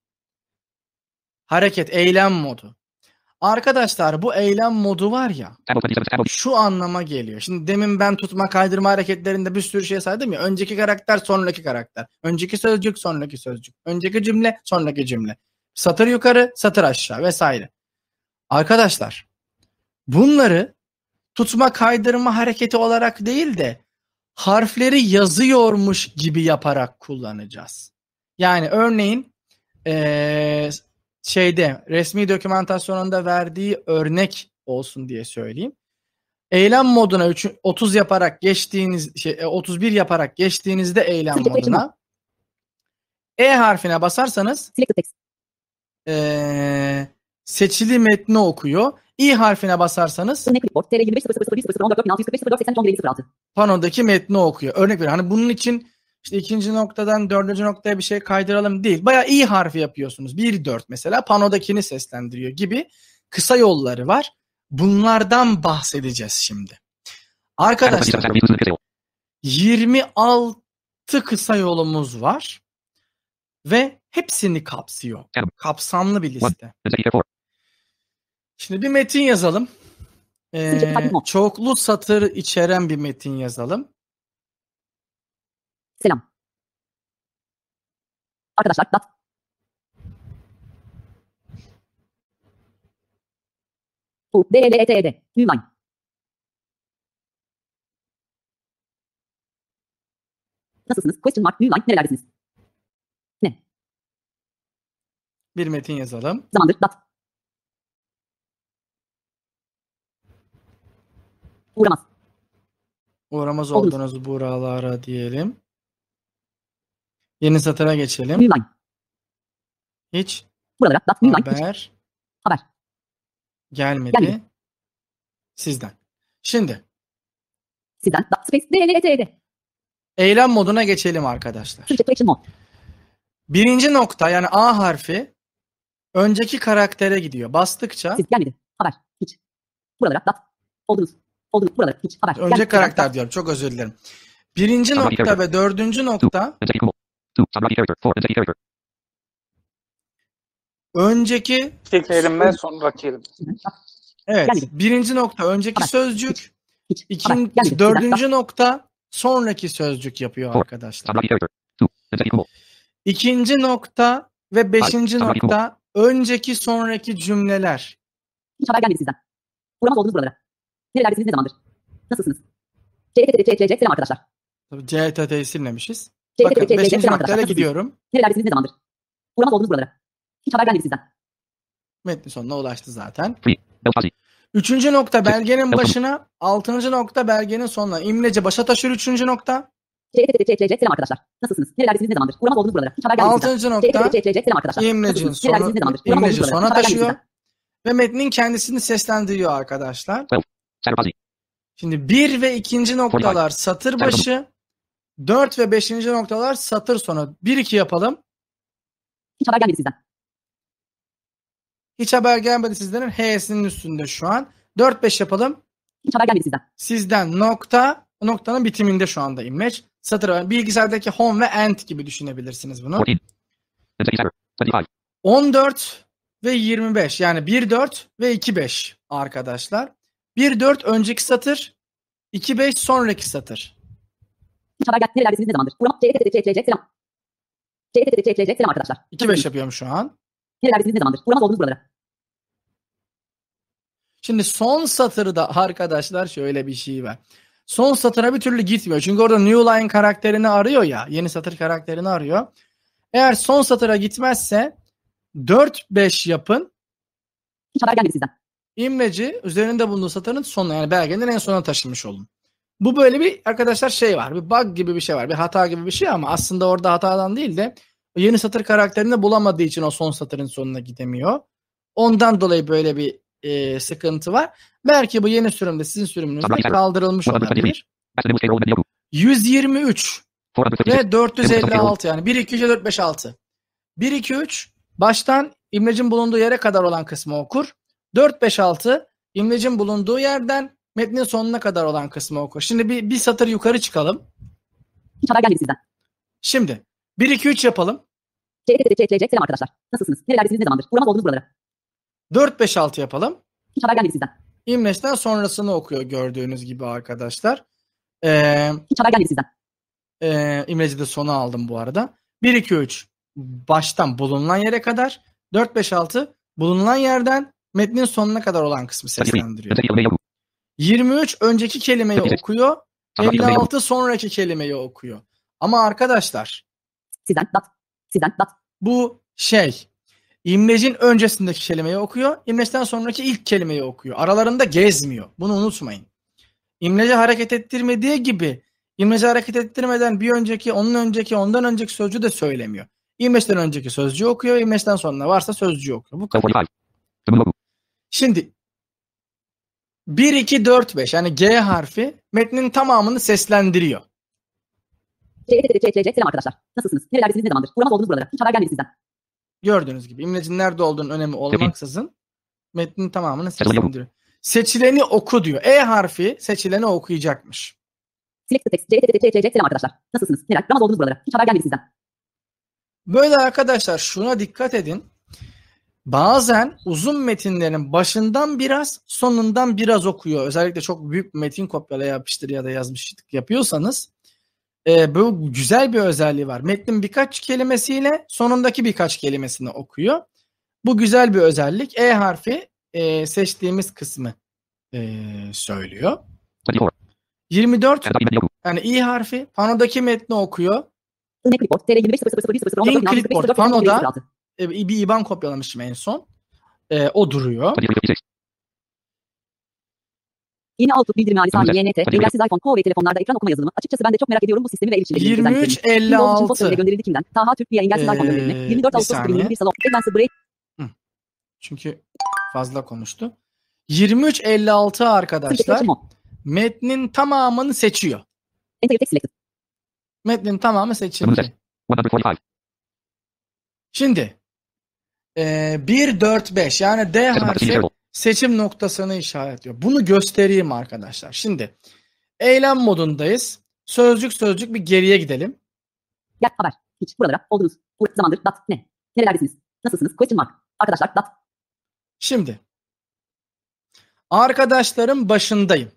Hareket, eylem modu. Arkadaşlar bu eylem modu var ya, Tabel twenty-seven tabel. şu anlama geliyor. Şimdi demin ben tutma kaydırma hareketlerinde bir sürü şey saydım ya. Önceki karakter, sonraki karakter. Önceki sözcük, sonraki sözcük. Önceki cümle, sonraki cümle. Satır yukarı, satır aşağı vesaire. Arkadaşlar bunları tutma kaydırma hareketi olarak değil de harfleri yazıyormuş gibi yaparak kullanacağız. Yani örneğin ee, şeyde resmi dokümantasyonunda verdiği örnek olsun diye söyleyeyim. Eylem moduna üç, otuz yaparak geçtiğiniz şey otuz bir yaparak geçtiğinizde eylem Sıcak seçim moduna E harfine basarsanız Selected text. ee, seçili metni okuyor. İ harfine basarsanız Örnek report. T R yirmi beş sıfır sıfır sıfır bir sıfır on dört altı yüz kırk beş sıfır dört seksen on yedi sıfır altı. panodaki metni okuyor. Örnek veriyorum. Hani bunun için işte ikinci noktadan dördüncü noktaya bir şey kaydıralım değil. Bayağı i harfi yapıyorsunuz. bir dört mesela panodakini seslendiriyor gibi kısa yolları var. Bunlardan bahsedeceğiz şimdi. Tabel Arkadaşlar twenty-seven tabel using pixel. yirmi altı kısa yolumuz var ve hepsini kapsıyor. Tab. Kapsamlı bir liste. Consecutive four. Şimdi bir metin yazalım. Ee, Sıcak takip mod. çoklu satır içeren bir metin yazalım. Selam. Arkadaşlar. Dat. U. D L E T E D. Ünlem. Nasılsınız? Question mark. Ünlem. Nerelerdesiniz? Ne? Bir metin yazalım. Zamandır. Dat. Uğramaz. Uğramaz Olur. olduğunuz buralara diyelim. Yeni satıra geçelim. Ünlem. Hiç Buralara. Dat. Ünlem. Hiç. haber Haber. gelmedi Gelmedi. sizden. Şimdi Sizden. Dat. Space. D L E T E D. eylem moduna geçelim arkadaşlar. Switch to action mode. Birinci nokta yani A harfi önceki karaktere gidiyor. Bastıkça Siz. Gelmedi. Haber. Hiç. Buralara. Dat. Oldunuz. Oldunuz. Buralara. Hiç. Haber. önceki Gelmedi. karakter diyorum. Çok özür dilerim. Birinci Tamam, nokta evet. ve dördüncü nokta Consecutive mode. Two. Subroutine character. Four. Consecutive character. önceki İki kelime sonraki kelime. evet Gelmedi. birinci nokta önceki Haber. sözcük, Hiç. Haber. ikinci Gelmedi. Sizden. dördüncü nokta sonraki sözcük yapıyor Four. arkadaşlar. Subroutine character. Two. Consecutive mode. İkinci nokta ve beşinci Tamam, nokta önceki sonraki cümleler. Hiç haber gelmedi sizden. Uğramaz oldunuz buralara. Nerelerdesiniz ne zamandır? Nasılsınız? C T T C C C selam arkadaşlar. Tabii C T T'yi silmemişiz. C T Bakın T C C C beşinci selam noktaya arkadaşlar. gidiyorum. Nerelerdesiniz ne zamandır? Uğramaz oldunuz buralara. Hiç haber gelmedi sizden. Metnin sonuna ulaştı zaten. Free. Bel fuzzy. Üçüncü nokta belgenin başına, altıncı nokta belgenin sonuna. İmleci başa taşır üçüncü nokta. C T T T C C selam arkadaşlar. Nasılsınız? Nerelerdesiniz? Ne zamandır? Uğramaz oldunuz buralara. Hiç haber gelmedi sizden. Altıncı nokta C T T T C C selam arkadaşlar. İmlecin Nasılsınız? sonu, Nerelerdesiniz? Ne zamandır? Uğramaz imleci oldunuz buralara. sona Hiç haber gelmedi taşıyor. sizden. Ve metnin kendisini seslendiriyor arkadaşlar. Center fuzzy. Şimdi bir ve ikinci noktalar satır başı. Dört ve beşinci noktalar satır sonu. Bir iki yapalım. Hiç haber gelmedi sizden. Hiç haber gelmedi sizlerin H'sinin üstünde şu an. Dört beş yapalım. Hiç haber gelmedi sizden. Sizden nokta, noktanın bitiminde şu anda imleç. Satır var. Bilgisayardaki home ve end gibi düşünebilirsiniz bunu. fourteen. Then center. twenty-five. on dört ve yirmi beş yani bir dört ve iki beş arkadaşlar. bir dört önceki satır, iki beş sonraki satır. Hiç haber gelmedi. Nerelerdesiniz? Ne zamandır? Uğramaz. C T T T C C selam. C T T T C C selam arkadaşlar. iki beş yapıyorum şu an. Nerelerdesiniz? Ne zamandır? Uğramaz oldunuz buralara. Şimdi son satırda arkadaşlar şöyle bir şey var. Son satıra bir türlü gitmiyor. Çünkü orada New Line karakterini arıyor ya. Yeni satır karakterini arıyor. Eğer son satıra gitmezse dört beş yapın. Hiç haber gelmedi sizden. İmleci üzerinde bulunduğu satırın sonuna yani belgenin en sonuna taşımış olun. Bu böyle bir arkadaşlar şey var. Bir bug gibi bir şey var. Bir hata gibi bir şey ama aslında orada hatadan değil de yeni satır karakterini bulamadığı için o son satırın sonuna gidemiyor. Ondan dolayı böyle bir e, sıkıntı var. Belki bu yeni sürümde sizin sürümünüzde kaldırılmış olabilir. That's the newest payroll Medioku. yüz yirmi üç four hundred thirty-six. ve dört yüz elli altı yani bir iki üç dört beş altı. bir iki üç baştan imlecin bulunduğu yere kadar olan kısmı okur. dört beş altı imlecin bulunduğu yerden metnin sonuna kadar olan kısmı okur. Şimdi bir, bir satır yukarı çıkalım. Hiç haber gelmedi sizden. Şimdi bir iki üç yapalım. C T T T C C selam arkadaşlar. Nasılsınız? Nerelerdesiniz? Ne zamandır? Uğramaz oldunuz buralara. dört beş altı yapalım. Hiç haber gelmedi sizden. İmleçten sonrasını okuyor gördüğünüz gibi arkadaşlar. Ee, Hiç haber gelmedi sizden. e, imleci de sona aldım bu arada. bir iki üç baştan bulunan yere kadar. dört beş altı bulunan yerden metnin sonuna kadar olan kısmı seslendiriyor. Then Medioku. yirmi üç önceki kelimeyi okuyor. elli altı sonraki kelimeyi okuyor. Ama arkadaşlar Sizden dat. Sizden dat. bu şey imlecin öncesindeki kelimeyi okuyor. İmleçten sonraki ilk kelimeyi okuyor. Aralarında gezmiyor. Bunu unutmayın. İmleci hareket ettirmediği gibi imleci hareket ettirmeden bir önceki, onun önceki, ondan önceki sözcüğü de söylemiyor. İmleçten önceki sözcüğü okuyor. İmleçten sonra varsa sözcüğü okuyor. Bu Bel kadar. forty-five. Tumuloku. Şimdi bir iki dört beş yani G harfi metnin tamamını seslendiriyor. C T T T C C selam arkadaşlar. Nasılsınız? Nerelerdesiniz? Ne zamandır? Uğramaz oldunuz buralara. Hiç haber gelmedi sizden. Gördüğünüz gibi imlecin nerede olduğunun önemi olmaksızın metnin tamamını seslendiriyor. Seçileni oku diyor. E harfi seçileni okuyacakmış. Select the text. C T T T C C selam arkadaşlar. Nasılsınız? Nerelerdesiniz? Uğramaz oldunuz buralara. Hiç haber gelmedi sizden. Böyle arkadaşlar şuna dikkat edin. Bazen uzun metinlerin başından biraz sonundan biraz okuyor. Özellikle çok büyük bir metin kopyala yapıştır ya da yazmışlık yapıyorsanız e, bu güzel bir özelliği var. Metnin birkaç kelimesiyle sonundaki birkaç kelimesini okuyor. Bu güzel bir özellik. E harfi e, seçtiğimiz kısmı e, söylüyor. twenty-four. yirmi dört And Medioku. yani i harfi panodaki metni okuyor. Ine clipboard. T R yirmi beş sıfır sıfır sıfır bir sıfır sıfır In on dört clipboard, dört panoda- sıfır altı. E, bir IBAN kopyalamışım en son. E, o duruyor. twenty-three fifty-six. Yine Outlook bildirimi hali Tamam, Y N T. hadi Engelsiz iPhone, Huawei telefonlarda ekran okuma yazılımı. Açıkçası ben de çok merak ediyorum bu sistemi ve erişilebilirliği. yirmi üç elli Windows için fotoğrafı altı gönderildi kimden? Taha Türkiye engelsiz Ee, iPhone gönderimi. yirmi dört bir Ağustos iki bin yirmi bir saniye. Salon. Advanced Break. çünkü fazla konuştu. yirmi üç elli altı arkadaşlar metnin tamamını seçiyor. Enter text selected. Metnin tamamı seçildi. one hundred forty-five. Şimdi e, bir dört beş yani D Seven harfi zero. seçim noktasını işaretliyor. Bunu göstereyim arkadaşlar. Şimdi eylem modundayız. Sözcük sözcük bir geriye gidelim. Gel haber. Hiç buralara oldunuz. Bu zamandır dat ne? Nerelerdesiniz? Nasılsınız? Question mark. Arkadaşlar dat. Şimdi arkadaşlarım başındayım.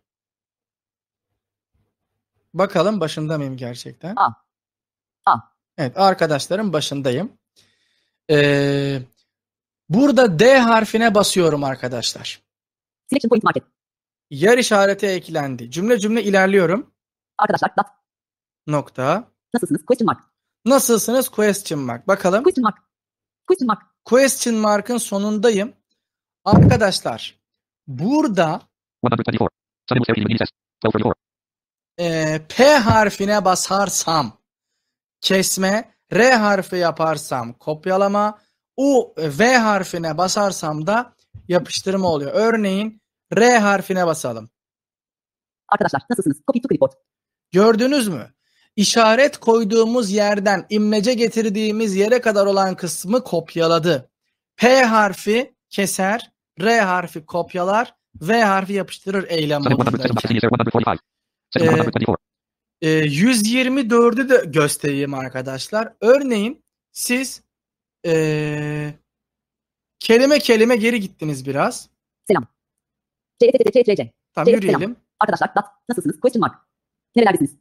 Bakalım başında mıyım gerçekten? A. A. Evet, arkadaşlarım başındayım. Ee, burada D harfine basıyorum arkadaşlar. Selection point market. Yer işareti eklendi. Cümle cümle ilerliyorum. Arkadaşlar dat. Nokta. Nasılsınız? Question mark. Nasılsınız? Question mark. Bakalım. Question mark. Question mark. Question mark'ın sonundayım. Arkadaşlar burada one hundred twenty-four. Sunny Mustariki Limini Ses. twelve forty-four. e, P harfine basarsam kesme, R harfi yaparsam kopyalama, U, V harfine basarsam da yapıştırma oluyor. Örneğin R harfine basalım. Arkadaşlar nasılsınız? Copy to clipboard. Gördünüz mü? İşaret koyduğumuz yerden imlece getirdiğimiz yere kadar olan kısmı kopyaladı. P harfi keser, R harfi kopyalar, V harfi yapıştırır eylem Sunny one hundred seven. modundayken. User one hundred forty-five. Section Ee, one hundred twenty-four. E, yüz yirmi dördü de göstereyim arkadaşlar. Örneğin siz e, kelime kelime geri gittiniz biraz. Selam. C C C C C. Tamam C- yürüyelim. Selam. Arkadaşlar dat. Nasılsınız? Question mark. Nerelerdesiniz?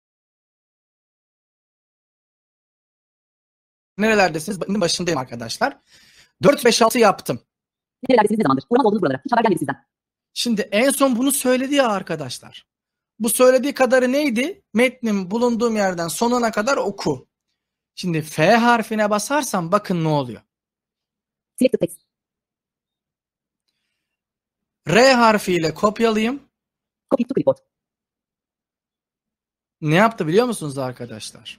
Nerelerdesiniz? Benim başındayım arkadaşlar. dört beş altı yaptım. Nerelerdesiniz? Ne zamandır? Uğramaz oldunuz buralara. Hiç haber gelmedi sizden. Şimdi en son bunu söyledi ya arkadaşlar. Bu söylediği kadarı neydi? Metnin bulunduğum yerden sonuna kadar oku. Şimdi F harfine basarsam bakın ne oluyor. Select the text. R harfiyle kopyalayayım. Copy to clipboard. Ne yaptı biliyor musunuz arkadaşlar?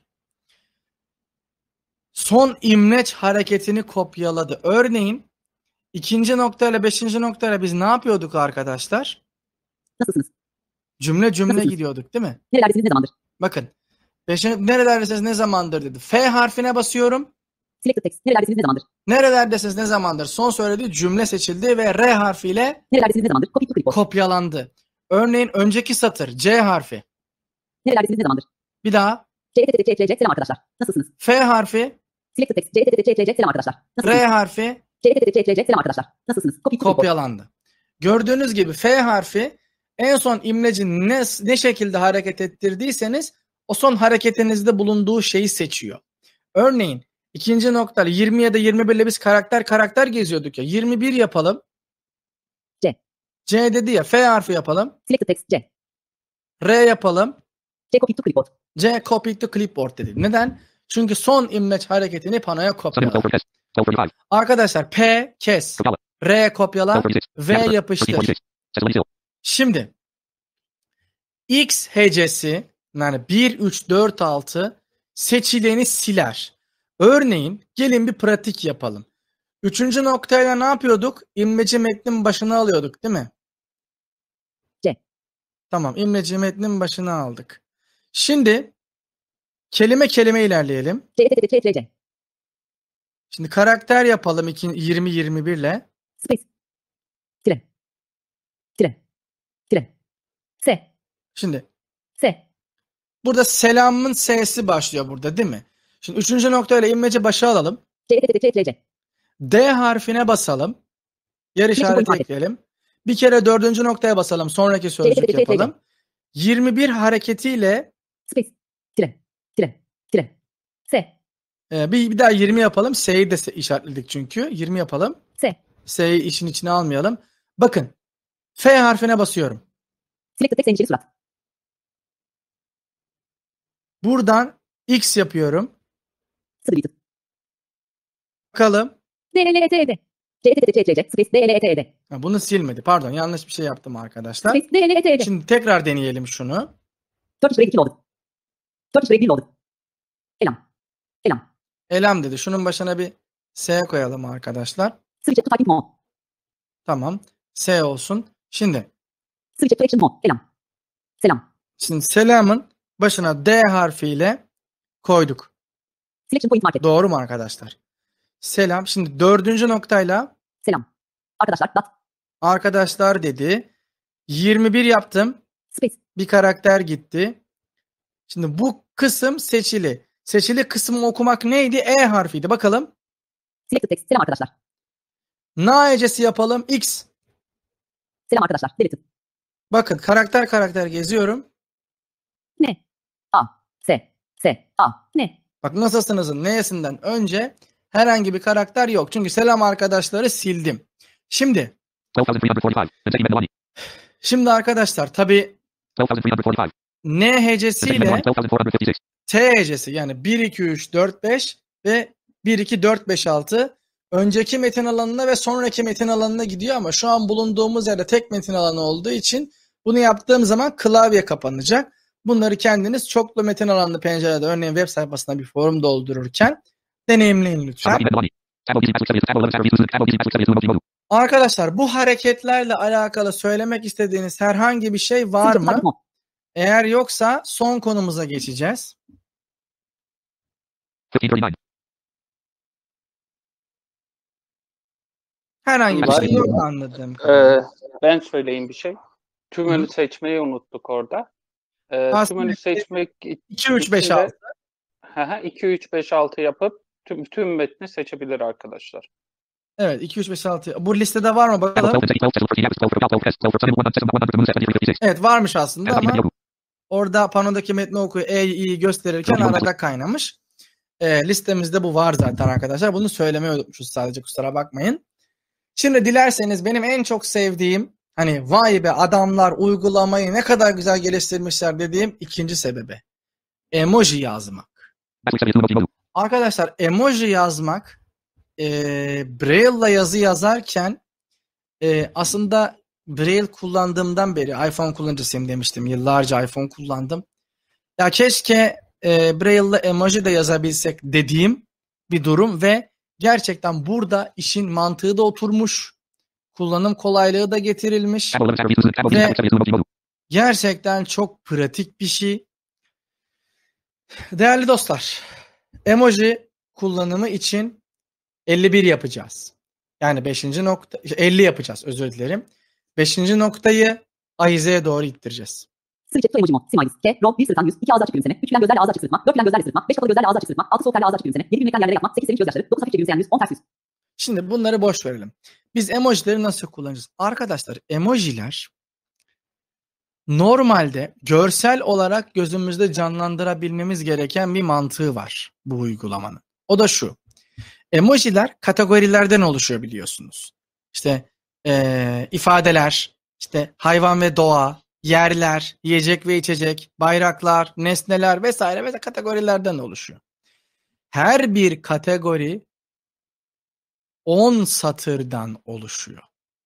Son imleç hareketini kopyaladı. Örneğin ikinci noktayla beşinci noktayla biz ne yapıyorduk arkadaşlar? Nasılsınız? Cümle cümle Nasılsınız? gidiyorduk değil mi? Nerelerdesiniz? Ne zamandır? Bakın. Beşinci, nerelerdesiniz ne zamandır dedi. F harfine basıyorum. Select the text. Nerelerdesiniz? Ne zamandır? Nerelerdesiniz ne zamandır? Son söylediği cümle seçildi ve R harfiyle Nerelerdesiniz? Ne zamandır? Copy to clipboard. kopyalandı. Örneğin önceki satır C harfi. Nerelerdesiniz? Ne zamandır? Bir daha C C C C C. Selam arkadaşlar. Nasılsınız? F harfi, Select the text. C C C C C. Selam arkadaşlar. Nasılsınız? R harfi C C C C C. Selam arkadaşlar. Nasılsınız? Copy to clipboard. kopyalandı. Gördüğünüz gibi F harfi en son imleci ne, ne şekilde hareket ettirdiyseniz o son hareketinizde bulunduğu şeyi seçiyor. Örneğin ikinci noktalı yirmi ya da yirmi bir ile biz karakter karakter geziyorduk ya. yirmi bir yapalım. C. C dedi ya. F harfi yapalım. Select the text. C. R yapalım. C copy to clipboard. C copy to clipboard dedi. Neden? Çünkü son imleç hareketini panoya Sunny kopyaladı. twelve forty. twelve forty-five. Arkadaşlar P kes, Kopyala. R kopyala, twelve forty-six. V Transfer. yapıştır. thirteen forty-six. Settle Sil. Şimdi X hecesi yani bir, üç, dört, altı seçileni siler. Örneğin gelin bir pratik yapalım. Üçüncü noktayla ne yapıyorduk? İmleci metnin başına alıyorduk değil mi? C. Tamam, imleci metnin başına aldık. Şimdi kelime kelime ilerleyelim. C C C C C. Şimdi karakter yapalım yirmi yirmi bir ile. Space. Tire. Tire. Tire. S. Şimdi S. burada selamın S'si başlıyor burada değil mi? Şimdi üçüncü noktayla imleci başa alalım. C C C C C. D harfine basalım. Yer işareti ekleyelim. Bir kere dördüncü noktaya basalım. Sonraki sözcük yapalım. yirmi bir hareketiyle Space. Tire. Tire. Tire. S. e, bir, bir daha yirmi yapalım. S'yi de işaretledik çünkü. yirmi yapalım. S. S'yi işin içine almayalım. Bakın. F harfine basıyorum. Select the text endişeli surat. Buradan X yapıyorum. Sıvı bit. Bakalım. D L E T D. C C C C C. Space D L E T D. Ha, bunu silmedi. Pardon, yanlış bir şey yaptım arkadaşlar. Space D L E T D. Şimdi tekrar deneyelim şunu. Turkish Break Loaded. Turkish Break Loaded. Elam. Elam. Elam dedi. Şunun başına bir S koyalım arkadaşlar. Switch to typing mode. Tamam. S olsun. Şimdi Switch to action mode. Elam. Selam. Şimdi selamın başına D harfiyle koyduk. Selection point market. Doğru mu arkadaşlar? Selam. Şimdi dördüncü noktayla Selam. Arkadaşlar dat. arkadaşlar dedi. yirmi bir yaptım. Space. Bir karakter gitti. Şimdi bu kısım seçili. Seçili kısmı okumak neydi? E harfiydi. Bakalım. Select the text. Selam arkadaşlar. Na hecesi yapalım. X. Selam arkadaşlar. Deleted. Bakın karakter karakter geziyorum. Ne? A. S. S. A. Ne? Bak nasılsınızın neyesinden önce herhangi bir karakter yok. Çünkü selam arkadaşları sildim. Şimdi twelve thousand three hundred forty-five. Benzeki Mendevani. şimdi arkadaşlar tabii twelve thousand three hundred forty-five. N Benzeki hecesiyle Mendevani. twelve thousand four hundred fifty-six. T hecesi yani bir, iki, üç, dört, beş ve bir, iki, dört, beş, altı önceki metin alanına ve sonraki metin alanına gidiyor ama şu an bulunduğumuz yerde tek metin alanı olduğu için bunu yaptığım zaman klavye kapanacak. Bunları kendiniz çoklu metin alanlı pencerede, örneğin web sayfasına bir forum doldururken deneyimleyin lütfen. Arkadaşlar, bu hareketlerle alakalı söylemek istediğiniz herhangi bir şey var Switch to mı? typing mode. Eğer yoksa son konumuza geçeceğiz. fifteen thirty-nine. Herhangi bir Var. şey yok anladığım Ee, kadarıyla. ben söyleyeyim bir şey. Tümünü Hı. seçmeyi unuttuk orada. Ee, Aslında tümünü seçmek iki, üç, beş, için de altı. iki, üç, beş, altı yapıp tüm, tüm metni seçebilir arkadaşlar. Evet, iki, üç, beş, altı. Bu listede var mı bakalım? twelve twelve twelve for twelve for twelve test twelve for seven one seven one hundred seven fifty-six. Evet, varmış aslında And ama yoku. orada panodaki metni okuyor, E'yi, İ'yi gösterirken arada kaynamış. E, listemizde bu var zaten arkadaşlar. Bunu söylemeyi unutmuşuz sadece, kusura bakmayın. Şimdi dilerseniz benim en çok sevdiğim, hani vay be adamlar uygulamayı ne kadar güzel geliştirmişler dediğim ikinci sebebi. Emoji yazmak. Basic seven emoji mode. Arkadaşlar, emoji yazmak e, Braille'la yazı yazarken e, aslında Braille kullandığımdan beri, iPhone kullanıcısıyım demiştim. Yıllarca iPhone kullandım. Ya keşke e, Braille'la emoji de yazabilsek dediğim bir durum ve gerçekten burada işin mantığı da oturmuş. Kullanım kolaylığı da getirilmiş. Tab eleven reasons. Tab Ve basic seven emoji mode. gerçekten çok pratik bir şey. Değerli dostlar, emoji kullanımı için elli bir yapacağız. Yani beşinci nokta, elli yapacağız, özür dilerim. beşinci noktayı ahizeye doğru ittireceğiz. Switch to emoji mode. Smiles. K. Rob. Bir sırıtan yüz. iki ağız açık gülümseme. Üç gülen gözlerle ağız açık sırıtma. Dört gülen gözlerle sırıtma. Beş kapalı gözlerle ağız açık sırıtma. Altı soğuk terle ağız açık gülümseme. Yedi gülmekten yerlere yapma. Sekiz sevinç gözyaşları. Dokuz hafifçe gülümseyen yüz. On ters yüz. Şimdi bunları boş verelim. Biz emojileri nasıl kullanacağız? Arkadaşlar, emojiler normalde görsel olarak gözümüzde canlandırabilmemiz gereken bir mantığı var bu uygulamanın. O da şu. Emojiler kategorilerden oluşuyor biliyorsunuz. İşte eee, ifadeler, işte hayvan ve doğa, yerler, yiyecek ve içecek, bayraklar, nesneler vesaire vesaire kategorilerden oluşuyor. Her bir kategori on satırdan oluşuyor.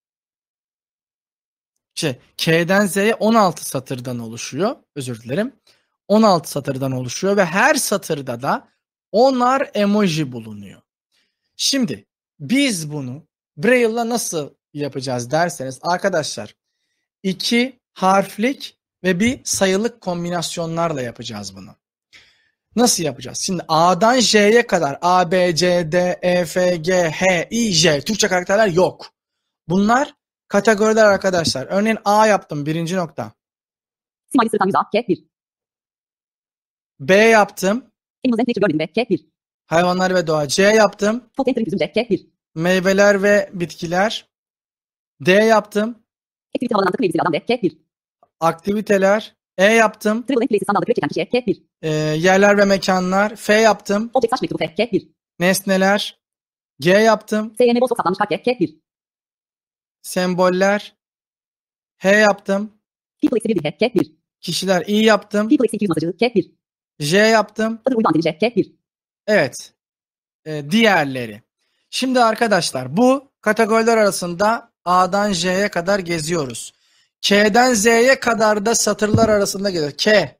İşte K'den Z'ye on altı satırdan oluşuyor. Özür dilerim. on altı satırdan oluşuyor ve her satırda da onar emoji bulunuyor. Şimdi biz bunu Braille'la nasıl yapacağız derseniz arkadaşlar, iki harflik ve bir sayılık kombinasyonlarla yapacağız bunu. Nasıl yapacağız? Şimdi A'dan J'ye kadar A, B, C, D, E, F, G, H, I, J Türkçe karakterler yok. Bunlar kategoriler arkadaşlar. Örneğin A yaptım, birinci nokta. Smiles sırıtan yüz. A. K. bir. B yaptım, Animals and Nature Gördüğüm ve K. bir. hayvanlar ve doğa. C yaptım, Food and Drink yüzünce. K. bir. meyveler ve bitkiler. D yaptım, Aktivite havadan tıkla ilgili adam ve K. bir. aktiviteler. E yaptım, Travel and Places sandalda kürek çeken kişiye K. bir. e, yerler ve mekanlar. F yaptım, Object saç mektubu F. K. bir. nesneler. G yaptım, S Y M boz saplanmış kart K. bir. semboller. H yaptım, People Exhibited K. bir. kişiler. I yaptım, People X iki yüz masajı K. bir. J yaptım. Adı uydu anteni K. bir. Evet. E, diğerleri. Şimdi arkadaşlar, bu kategoriler arasında A'dan J'ye kadar geziyoruz. K'den Z'ye kadar da satırlar arasında geziyoruz. K.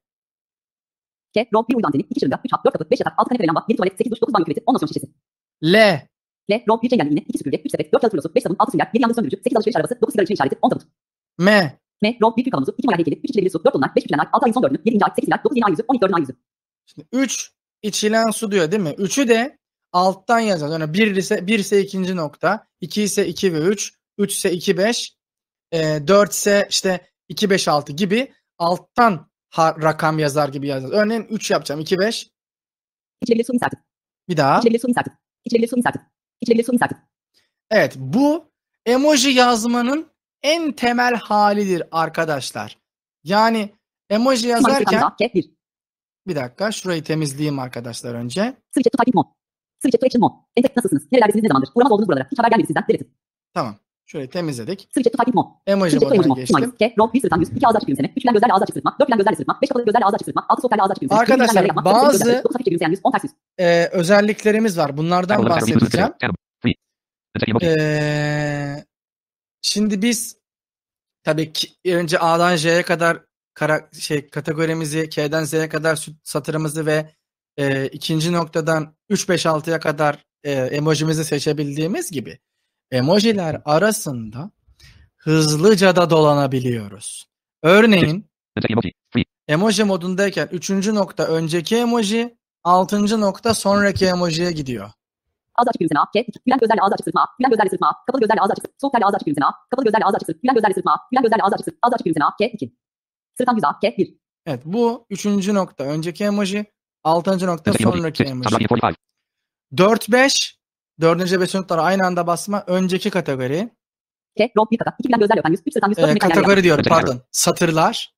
K. Rob. Bir uydu anteni. iki şırınga. Üç hat. Dört kapı. Beş yatak. Altı kanepe lamba. Yedi tuvalet. Sekiz duş. Dokuz banyo küveti. On losyon şişesi. L. L. Rob. Bir çengelli iğne. İki süpürge. Üç sepet. Dört kağıt kilosu. Beş sabun. Altı sünger. Yedi yangın söndürücü. Sekiz alışveriş arabası. Dokuz sigara içme işareti. On tabut. M. M. Rob. Bir kül kavanozu. İki moyal heykeli. Üç içilebilir su. Dört dolunay. Beş üçgen ay. Altı ayın son dördünü. Yedinci ay. Sekiz milyar. Dokuz yeni ay yüzü. On iki dördün ay yüzü. Şimdi üç içilen su diyor değil mi? üçü de alttan yazalım. Yani bir ise bir ise ikinci nokta, iki ise iki ve üç, üç ise iki beş, e, dört ise işte iki beş altı gibi alttan ha- rakam yazar gibi yazar. Örneğin üç yapacağım. iki beş. İçilebilir su inserted. Bir daha. İçilebilir su inserted. İçilebilir su inserted. İçilebilir su inserted. Evet, bu emoji yazmanın en temel halidir arkadaşlar. Yani emoji Smiles sırıtan yüz. yazarken A. K. bir. bir dakika şurayı temizleyeyim arkadaşlar önce. Switch to typing mode. Switch to action mode. Entek nasılsınız? Nerelerdesiniz? Ne zamandır? Uğramaz oldunuz buralara. Hiç haber gelmedi sizden. Deleted. Tamam. Şurayı temizledik. Switch to typing mode. Emoji Switch to emoji moduna mode. Smiles. geçtim. K. Rob. Bir sırıtan yüz. İki ağız açık gülümseme. Üç gülen gözlerle ağız açık sırıtma. Dört gülen gözlerle sırıtma. Beş kapalı gözlerle ağız açık sırıtma. Altı soğuk terle ağız açık gülümseme. Arkadaşlar, Yedi gülen gözlerle yapma. Sekiz bazı- gözlerle. Dokuz hafifçe gülümseyen yüz. On ters yüz. Ee, özelliklerimiz var. Bunlardan Tab eleven reasons. bahsedeceğim. Tab three. Insert emoji. Ee, şimdi biz tabii ki önce A'dan J'ye kadar kara, şey kategorimizi, K'den Z'ye kadar süt- satırımızı ve e, ikinci noktadan üç beş altıya kadar e, emojimizi seçebildiğimiz gibi emojiler arasında hızlıca da dolanabiliyoruz. Örneğin Insert emoji. Free. emoji modundayken üçüncü nokta önceki emoji, altıncı nokta sonraki emojiye gidiyor. Ağzı açık gülümseme A. K. Gülen gözlerle ağzı açık sırtma A. Gülen gözlerle sırtma A. Kapalı gözlerle ağzı açık sırtma. Soğuk terle ağzı açık gülümseme A. Kapalı gözlerle ağzı açık sırtma. Gülen gözlerle sırtma A. Gülen gözlerle ağzı açık sırtma. Ağzı açık gülümseme A. K. iki. Sırtan yüz A. K. bir. Evet, bu üçüncü nokta önceki emoji, altıncı nokta Insert emoji. sonraki Six. emoji. Subroutine forty-five. dört beş, dördüncü ve beşinci noktalara aynı anda basma önceki kategori. K. Rob bir kaka. İki gülen gözlerle öpen yüz. Üç sırtan yüz. Dört Ee, mükemmel kategori diyorum Kategori. pardon. Satırlar.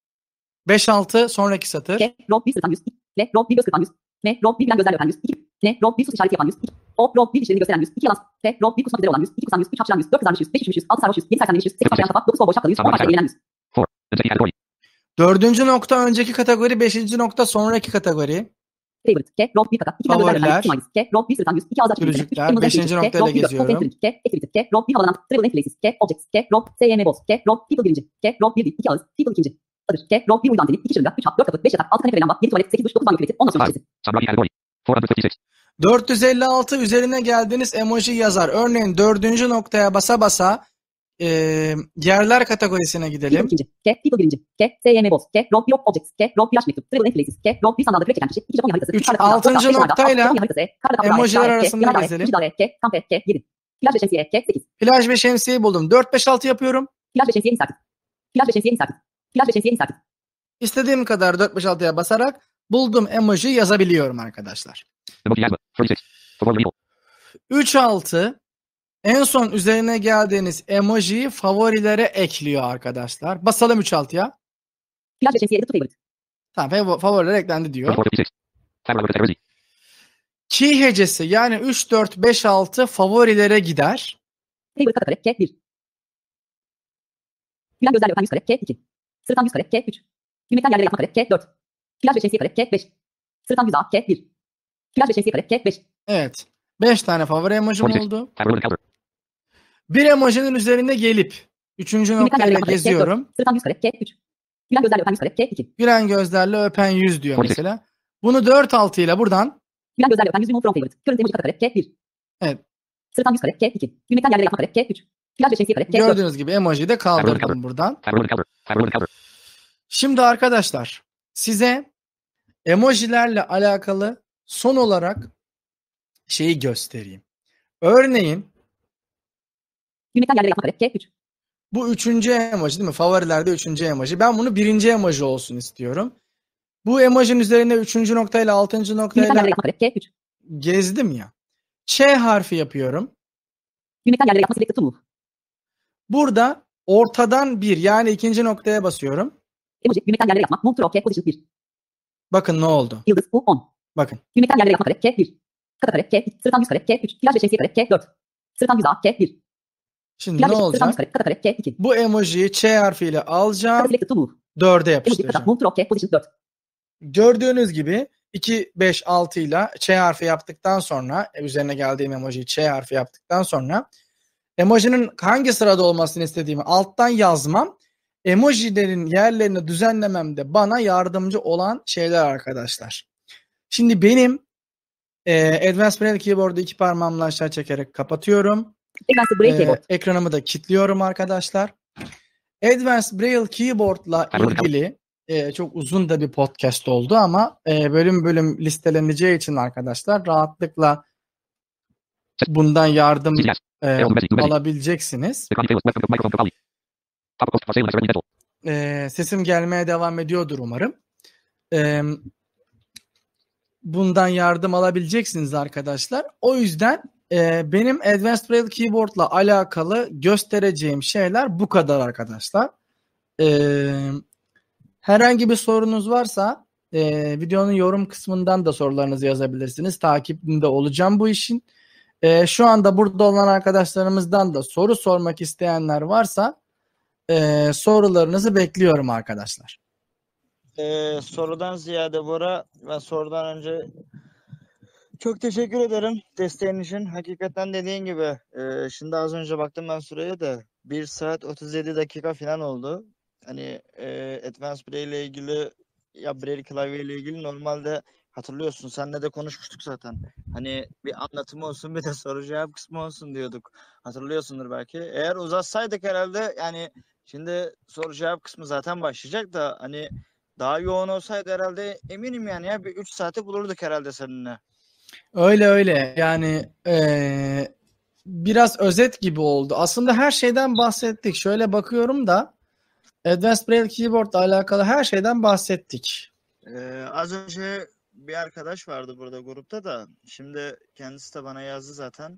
beş altı sonraki satır. K. Rob bir sırtan yüz. L. Rob bir göz kırpan yüz. M. Rob bir gülen gözlerle öpen yüz. İki. N. Rob bir sus işareti yapan yüz. İki. O. Rob bir dişlerini gösteren yüz. İki yalan. T. Rob bir kusmak üzere olan yüz. İki kusan yüz. Üç hapşıran yüz. Dört kızarmış yüz. Beş üşümüş yüz. Altı sarhoş yüz. Yedi sersemlemiş yüz. Sekiz taşlayan kafa. Dokuz sol boş şapkalı yüz. On başta eğlenen yüz. Four. Insert category. Dördüncü nokta önceki kategori, beşinci nokta sonraki kategori. Favorite. K. Rob bir kaka. İki gülen gözlerle öpen yüz. Favoriler. K. Rob bir sırtan yüz. İki ağzı açık gülümseme. Üç. Gülücükler. Kırmızı Beşinci renkli. K. noktayla Rob bir dört. geziyorum. Content. K. Activity. K. Rob bir havalanan. Travel and Places. K. Objects. K. Rob S Y M boss. K. Rob people birinci. K. Rob bir. İki ağız. People ikinci. Adır. K. Rob bir uydu anteni. İki şırınga. Üç hat. Dört kapı. Beş yatak. Altı kanepe ve lamba. Yedi tuvalet. Sekiz duş. Dokuz banyo küveti. On nasyon Five. şişesi. Subroutine category. four hundred fifty-six. dört yüz elli altı üzerine geldiğiniz emoji yazar. Örneğin dördüncü noktaya basa basa e, yerler kategorisine People gidelim. ikinci. K. People birinci. K. S Y M boss. K. Rob bir objects. K. Rob bir yaş mektup. Travel and Places. K. Rob bir sandalda kürek çeken kişi. İki Japonya haritası. Üç, Üç Karda Kıbrıs. altıncı Dört Beş Yanarda. noktayla Altı Japonya haritası. Karda Kıbrıs. emojiler K. arasında Yanardağ. gezelim. Üçüncü daire. K. Kampe. K. yedi. Plaj ve şemsiye. K. sekiz. Plaj ve şemsiyeyi buldum. dört beş altı yapıyorum. Plaj ve şemsiye insertif. Plaj ve şemsiye insertif. Plaj ve şemsiye insertif. İstediğim kadar dört beş altıya basarak bulduğum emoji yazabiliyorum arkadaşlar. Emoji asthma. thirty-six. For more legal. üç altı en son üzerine geldiğiniz emojiyi favorilere ekliyor arkadaşlar. Basalım üç altıya. Plaj ve şemsiye edit to favorite. Tamam, fav- favoriler eklendi diyor. twenty-four fifty-six. Favorite category. Key hecesi yani üç dört beş altı favorilere gider. Favorite kare. K. bir. Gülen gözlerle öpen yüz kare. K. iki. Sırıtan yüz kare. K. üç. Gülmekten yerlere yapma kare. K. dört. Plaj ve şemsiye kare. K. beş. Sırıtan yüz A. K. bir. Plaj ve şemsiye kare. K. beş. Evet. beş tane favori emojim forty-six. oldu. Favorite counter. Bir emojinin üzerine gelip üçüncü Gülmekten yerlere noktayla yapma kare. K. geziyorum. dört. Sırıtan yüz kare. K. üç. Gülen gözlerle öpen yüz kare. K. iki. Gülen gözlerle öpen yüz diyor forty-six. mesela. Bunu dört altı ile buradan Gülen gözlerle öpen yüz remove from favorite. Current emoji kare. K. bir. evet, Sırıtan yüz kare. K. iki. Gülmekten yerlere yapma kare. K. üç. Plaj ve şemsiye kare. K. dört. gördüğünüz gibi emojiyi de kaldırdım buradan. Favorite counter. Favorite counter. Şimdi arkadaşlar size emojilerle alakalı son olarak şeyi göstereyim. Örneğin Gülmekten yerlere yapma kare. K. üç. bu üçüncü emoji değil mi? Favorilerde üçüncü emoji. Ben bunu birinci emoji olsun istiyorum. Bu emojinin üzerinde üçüncü noktayla altıncı Gülmekten noktayla yerlere yapma kare. K. üç. gezdim ya. Ç harfi yapıyorum. Gülmekten yerlere yapma selected to move. Burada ortadan bir yani ikinci noktaya basıyorum. Emoji. Gülmekten yerlere yapma. Move to K. Position bir. Bakın ne oldu. Yıldız. U. on. Bakın. Gülmekten yerlere yapma kare. K. bir. Kata kare. K. iki. Sırıtan yüz kare. K. üç. Plaj ve şemsiye kare. K. dört. Sırıtan yüz A. K. bir. Şimdi Plaj ne ve sırıtan yüz olacak? kare. Kata kare. K. iki. Bu emojiyi Ç harfiyle Kata alacağım. selected to move. dörde Emoji. Kata. yapıştıracağım. Move to K. Position dört. Gördüğünüz gibi iki beş altı ile Ç harfi yaptıktan sonra üzerine geldiğim emojiyi Ç harfi yaptıktan sonra emojinin hangi sırada olmasını istediğimi alttan yazmam, emojilerin yerlerini düzenlememde bana yardımcı olan şeyler arkadaşlar. Şimdi benim e, Advanced Braille Keyboard'u iki parmağımla aşağı çekerek kapatıyorum. Advanced Braille E, Keyboard. ekranımı da kilitliyorum arkadaşlar. Advanced Braille Keyboard'la ilgili e, çok uzun da bir podcast oldu ama e, bölüm bölüm listeleneceği için arkadaşlar rahatlıkla bundan yardım Yes. e, Errol Messi, Messi. alabileceksiniz. The Connie Taylor, microphone from Bali. Top post for sale next rental. E, sesim gelmeye devam ediyordur umarım. E, bundan yardım alabileceksiniz arkadaşlar. O yüzden e, benim Advanced Braille Keyboard'la alakalı göstereceğim şeyler bu kadar arkadaşlar. E, herhangi bir sorunuz varsa e, videonun yorum kısmından da sorularınızı yazabilirsiniz. Takibinde olacağım bu işin. E, şu anda burada olan arkadaşlarımızdan da soru sormak isteyenler varsa e, sorularınızı bekliyorum arkadaşlar. Ee, sorudan ziyade Bora, ben sorudan önce Çok teşekkür ederim desteğin için. Hakikaten dediğin gibi e, şimdi az önce baktım ben süreye de bir saat otuz yedi dakika falan oldu. Hani e, Advanced Braille ile ilgili ya Braille klavye ile ilgili normalde hatırlıyorsun seninle de konuşmuştuk zaten. Hani bir anlatım olsun bir de soru cevap kısmı olsun diyorduk. Hatırlıyorsundur belki. Eğer uzatsaydık herhalde yani şimdi soru cevap kısmı zaten başlayacak da hani daha yoğun olsaydı herhalde eminim yani ya bir üç saati bulurduk herhalde seninle. Öyle öyle. Yani eee, biraz özet gibi oldu. Aslında her şeyden bahsettik. Şöyle bakıyorum da Advanced Braille Keyboard'la alakalı her şeyden bahsettik. Ee, az önce bir arkadaş vardı burada grupta da şimdi kendisi de bana yazdı zaten.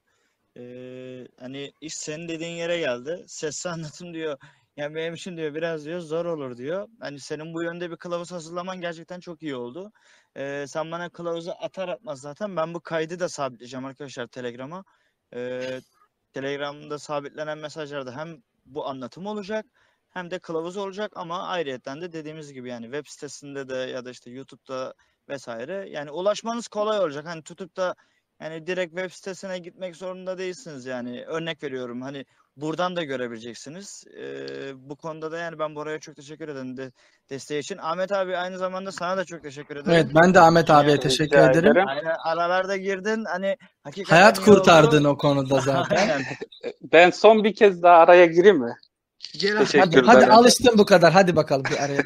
Ee, hani iş senin dediğin yere geldi. Sesli anlatım diyor. Yani benim için diyor biraz diyor zor olur diyor. Hani senin bu yönde bir kılavuz hazırlaman gerçekten çok iyi oldu. Ee, sen bana kılavuzu atar atmaz zaten ben bu kaydı da sabitleyeceğim arkadaşlar Telegram'a. Ee, Telegram'da sabitlenen mesajlarda hem bu anlatım olacak hem de kılavuz olacak ama ayrıyetten de dediğimiz gibi yani web sitesinde de ya da işte YouTube'da vesaire yani ulaşmanız kolay olacak. Hani tutup da yani direkt web sitesine gitmek zorunda değilsiniz yani. Örnek veriyorum hani buradan da görebileceksiniz. Ee, bu konuda da yani ben Bora'ya çok teşekkür ederim de desteği için. Ahmet abi aynı zamanda sana da çok teşekkür ederim. Evet, ben de Ahmet abiye Yani teşekkür rica ederim. ederim. aynen aralarda girdin hani hakikaten Hayat iyi kurtardın oldu. o konuda zaten. Aynen. Ben son bir kez daha araya gireyim mi? Gel Hadi, Teşekkürler. hadi alıştın bu kadar. Hadi bakalım bir araya.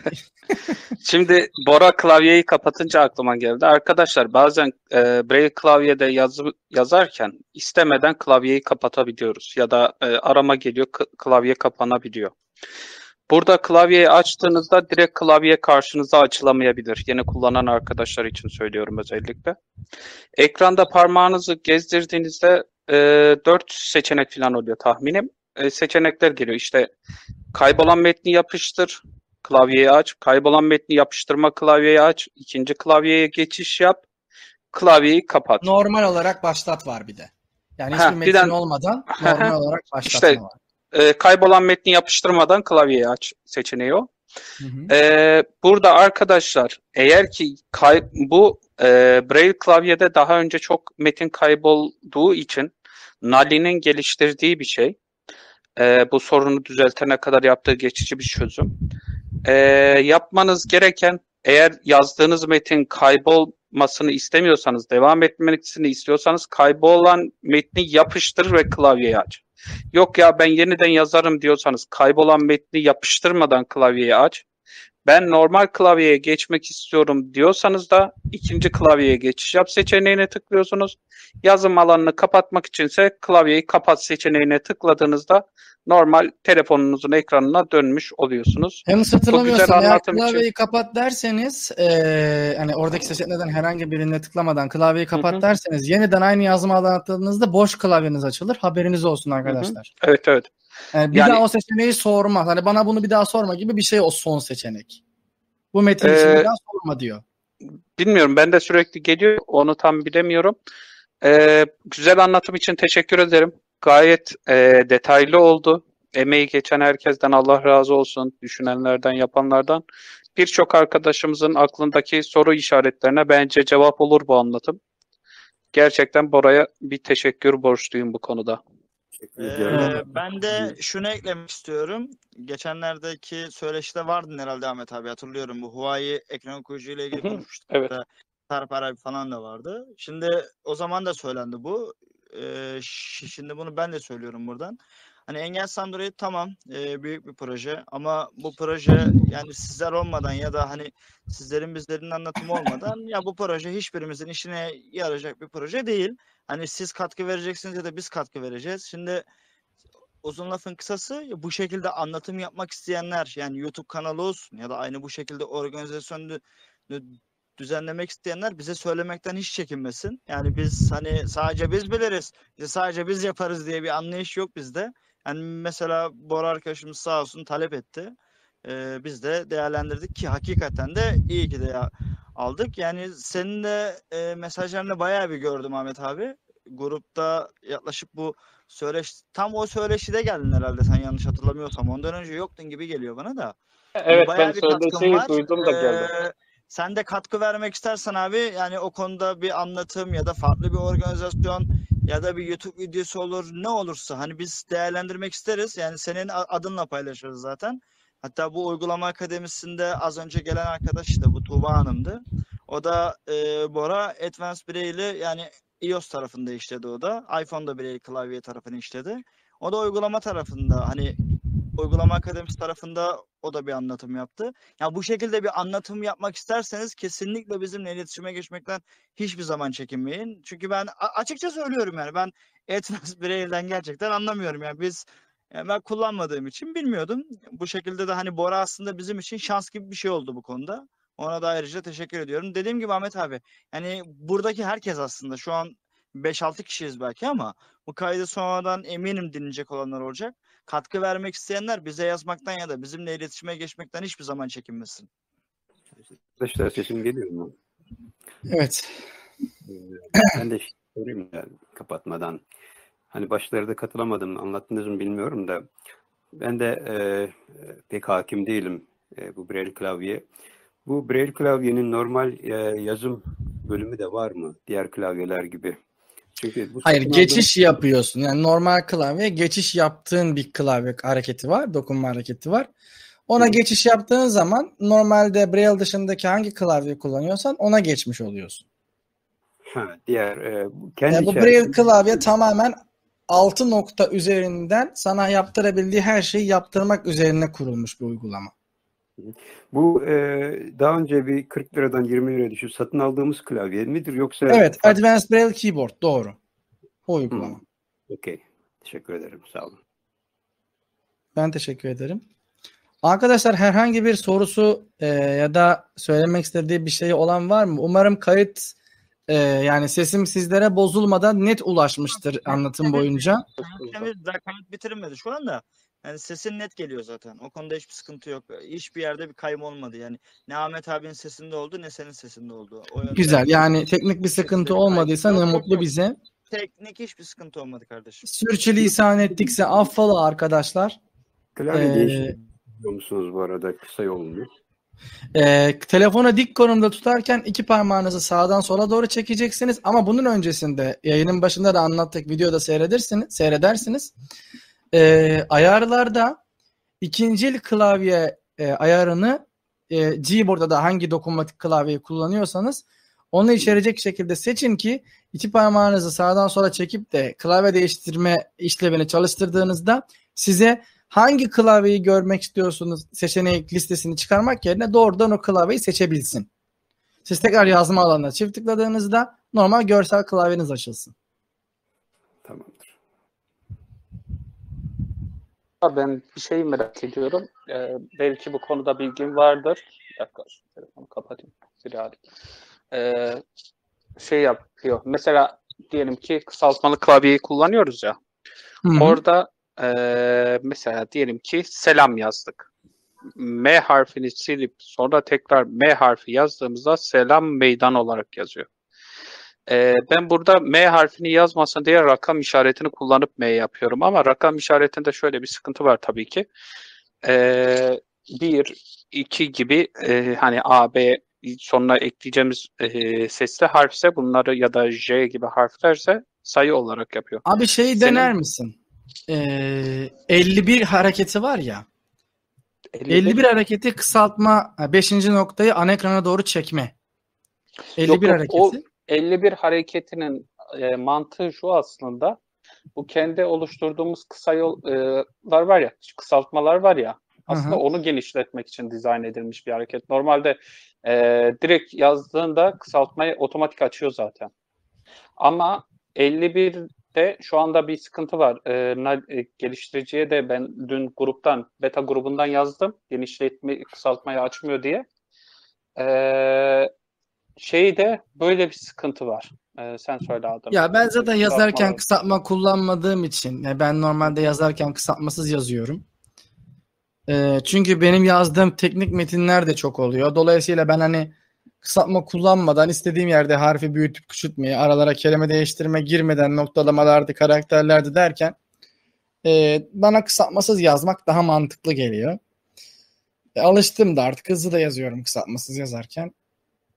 Şimdi Bora klavyeyi kapatınca aklıma geldi. Arkadaşlar bazen e, Braille klavyede yazı, yazarken istemeden klavyeyi kapatabiliyoruz. Ya da e, arama geliyor k- klavye kapanabiliyor. Burada klavyeyi açtığınızda direkt klavye karşınıza açılamayabilir. Yeni kullanan arkadaşlar için söylüyorum özellikle. Ekranda parmağınızı gezdirdiğinizde e, dört seçenek falan oluyor tahminim. E, seçenekler geliyor. İşte kaybolan metni yapıştır, klavyeyi aç. Kaybolan metni yapıştırma, klavyeyi aç. İkinci klavyeye geçiş yap. Klavyeyi kapat. Normal olarak başlat var bir de. Yani Ha, hiçbir bir metin de- olmadan normal olarak başlatma İşte- var. E, kaybolan metni yapıştırmadan klavyeyi aç seçeneği o. Hı hı. Ee, burada arkadaşlar eğer ki kay, bu e, Braille klavyede daha önce çok metin kaybolduğu için Nali'nin geliştirdiği bir şey. Ee, bu sorunu düzeltene kadar yaptığı geçici bir çözüm. Ee, yapmanız gereken eğer yazdığınız metin kaybolmasını istemiyorsanız, devam etmesini istiyorsanız kaybolan metni yapıştır ve klavyeyi aç. Yok ya ben yeniden yazarım diyorsanız kaybolan metni yapıştırmadan klavyeyi aç. Ben normal klavyeye geçmek istiyorum diyorsanız da ikinci klavyeye geçiş yap seçeneğine tıklıyorsunuz. Yazım alanını kapatmak içinse klavyeyi kapat seçeneğine tıkladığınızda normal telefonunuzun ekranına dönmüş oluyorsunuz. Yalnız Bu hatırlamıyorsam güzel eğer anlatım için. klavyeyi kapat derseniz eee hani oradaki seçeneklerden herhangi birine tıklamadan klavyeyi kapat Hı hı. derseniz yeniden aynı yazım alanı atladığınızda boş klavyeniz açılır. Haberiniz olsun arkadaşlar. Evet evet. Yani bir Yani- daha o seçeneği sormaz. Hani bana bunu bir daha sorma gibi bir şey o son seçenek. Bu metin için Ee, bir daha sorma diyor. Bilmiyorum ben de sürekli geliyor onu tam bilemiyorum. Ee, güzel anlatım için teşekkür ederim. Gayet e, detaylı oldu. Emeği geçen herkesten Allah razı olsun. Düşünenlerden, yapanlardan. Birçok arkadaşımızın aklındaki soru işaretlerine bence cevap olur bu anlatım. Gerçekten Bora'ya bir teşekkür borçluyum bu konuda. Ee, ben de şunu eklemek istiyorum. Geçenlerdeki söyleşide vardın herhalde Ahmet abi hatırlıyorum. Bu Huawei ekran okuyucu ile ilgili Hı hı, konuşmuştuk. evet. Sarp Aray falan da vardı. Şimdi o zaman da söylendi bu. Ee, şi- şimdi bunu ben de söylüyorum buradan. Hani Engelsiz Android tamam e, büyük bir proje ama bu proje yani sizler olmadan ya da hani sizlerin bizlerin anlatımı olmadan ya bu proje hiçbirimizin işine yarayacak bir proje değil. Hani siz katkı vereceksiniz ya da biz katkı vereceğiz. Şimdi uzun lafın kısası bu şekilde anlatım yapmak isteyenler yani YouTube kanalı olsun ya da aynı bu şekilde organizasyonu düzenlemek isteyenler bize söylemekten hiç çekinmesin. Yani biz hani sadece biz biliriz, sadece biz yaparız diye bir anlayış yok bizde. Yani mesela Bora arkadaşımız sağ olsun talep etti. Ee, biz de değerlendirdik ki hakikaten de iyi ki de ya aldık. Yani senin de e, mesajlarını bayağı bir gördüm Ahmet abi. Grupta yaklaşık bu söyleş tam o söyleşide geldin herhalde sen yanlış hatırlamıyorsam. Ondan önce yoktun gibi geliyor bana da. Evet Bayağı ben bir katkın söyleşiyi var. duydum da geldim. Ee, Sen de katkı vermek istersen abi, yani o konuda bir anlatım ya da farklı bir organizasyon ya da bir YouTube videosu olur, ne olursa hani biz değerlendirmek isteriz. Yani senin a- adınla paylaşırız zaten. Hatta bu uygulama akademisinde az önce gelen arkadaş işte bu Tuğba Hanım'dı. O da e, Bora Advanced Braille'i yani iOS tarafında işledi o da. iPhone'da Braille klavye tarafını işledi. O da uygulama tarafında, hani uygulama akademisi tarafında o da bir anlatım yaptı. Ya bu şekilde bir anlatım yapmak isterseniz kesinlikle bizimle iletişime geçmekten hiçbir zaman çekinmeyin. Çünkü ben a- açıkça söylüyorum, yani ben Advanced Braille'den gerçekten anlamıyorum. Yani biz yani ben kullanmadığım için bilmiyordum. Bu şekilde de hani Bora aslında bizim için şans gibi bir şey oldu bu konuda. Ona da ayrıca teşekkür ediyorum. Dediğim gibi Ahmet abi, yani buradaki herkes aslında şu an beş altı kişiyiz belki ama bu kaydı sonradan eminim dinleyecek olanlar olacak. Katkı vermek isteyenler bize yazmaktan ya da bizimle iletişime geçmekten hiçbir zaman çekinmesin. Arkadaşlar sesim geliyor mu? Evet. Ee, Ben de şey sorayım da kapatmadan. Hani başlarda katılamadım, anlattınız mı bilmiyorum da ben de e, pek hakim değilim e, bu Braille klavye. Bu Braille klavyenin normal e, yazım bölümü de var mı? Diğer klavyeler gibi. Çünkü bu Hayır, satın geçiş yapıyorsun. Yani normal klavye geçiş yaptığın bir klavye hareketi var. Dokunma hareketi var. Ona Hı. geçiş yaptığın zaman normalde Braille dışındaki hangi klavye kullanıyorsan ona geçmiş oluyorsun. Ha, diğer e, bu kendi Yani bu içerisinde Braille klavye tamamen altı nokta üzerinden sana yaptırabildiği her şeyi yaptırmak üzerine kurulmuş bir uygulama. bu e, daha önce bir kırk liradan yirmi liraya düşüp satın aldığımız klavye midir yoksa Evet, farklı? Advanced Braille Keyboard doğru. O uygulama. Hmm, okey. Teşekkür ederim. Sağ olun. Ben teşekkür ederim. Arkadaşlar herhangi bir sorusu e, ya da söylemek istediği bir şey olan var mı? Umarım kayıt e, yani sesim sizlere bozulmadan net ulaşmıştır anlatım boyunca. Kayıt, daha kayıt bitirilmedi şu anda. Yani sesin net geliyor zaten. O konuda hiçbir sıkıntı yok. Hiçbir yerde bir kayma olmadı yani. Ne Ahmet abinin sesinde oldu ne senin sesinde oldu. O yönde Güzel. Yani teknik bir hiçbir şekilde sıkıntı bir kayma olmadıysa yok. ne Yok mutlu yok. bize. Teknik hiçbir sıkıntı olmadı kardeşim. Sürçülisan ettikse affola arkadaşlar. Klavye Ee, değiştiriyor musunuz bu arada kısa yolunu? e, telefonu dik konumda tutarken iki parmağınızı sağdan sola doğru çekeceksiniz. Ama bunun öncesinde yayının başında da anlattık. Videoda seyredersiniz, seyredersiniz. E, ayarlarda ikincil klavye e, ayarını e, Gboard'da da hangi dokunmatik klavyeyi kullanıyorsanız onu içerecek şekilde seçin ki iki parmağınızı sağdan sola çekip de klavye değiştirme işlevini çalıştırdığınızda size hangi klavyeyi görmek istiyorsunuz seçenek listesini çıkarmak yerine doğrudan o klavyeyi seçebilsin. Siz tekrar yazma alanına çift tıkladığınızda normal görsel klavyeniz açılsın. Tamamdır. Ben bir şey merak ediyorum. Ee, belki bu konuda bilgim vardır. Bir dakika, şu telefonu kapatayım. Silahı. Ee, şey yapıyor. Mesela diyelim ki kısaltmalı klavyeyi kullanıyoruz ya. Hı-hı. Orada ee, mesela diyelim ki selam yazdık. M harfini silip sonra tekrar M harfi yazdığımızda selam meydan olarak yazıyor. Ee, ben burada M harfini yazmasın diye rakam işaretini kullanıp M yapıyorum ama rakam işaretinde şöyle bir sıkıntı var tabii ki. Ee, bir, iki gibi e, hani A, B sonuna ekleyeceğimiz e, sesli harfse bunları ya da J gibi harflerse sayı olarak yapıyor. Abi şeyi Senin- dener misin? Ee, elli bir hareketi var ya. elli bir hareketi kısaltma, beşinci noktayı ana ekrana doğru çekme. elli bir Yok, yok, hareketi. o elli bir hareketinin e, mantığı şu aslında. Bu kendi oluşturduğumuz kısa yollar var ya, kısaltmalar var ya. Aslında Hı hı. onu genişletmek için dizayn edilmiş bir hareket. Normalde e, direkt yazdığında kısaltmayı otomatik açıyor zaten. Ama elli birde şu anda bir sıkıntı var. E, geliştiriciye de ben dün gruptan, beta grubundan yazdım. Genişletme, kısaltmayı açmıyor diye. E, şeyde böyle bir sıkıntı var. E, sen söyle Adem. Ya ben zaten yazarken Kısaltmalar. kısaltma kullanmadığım için yani ben normalde yazarken kısaltmasız yazıyorum. Ee, çünkü benim yazdığım teknik metinler de çok oluyor. Dolayısıyla ben hani kısaltma kullanmadan istediğim yerde harfi büyütüp küçültmeyi, aralara kelime değiştirme girmeden noktalamalardı, karakterlerdi derken e, bana kısaltmasız yazmak daha mantıklı geliyor. E, alıştım da artık hızlı da yazıyorum kısaltmasız yazarken.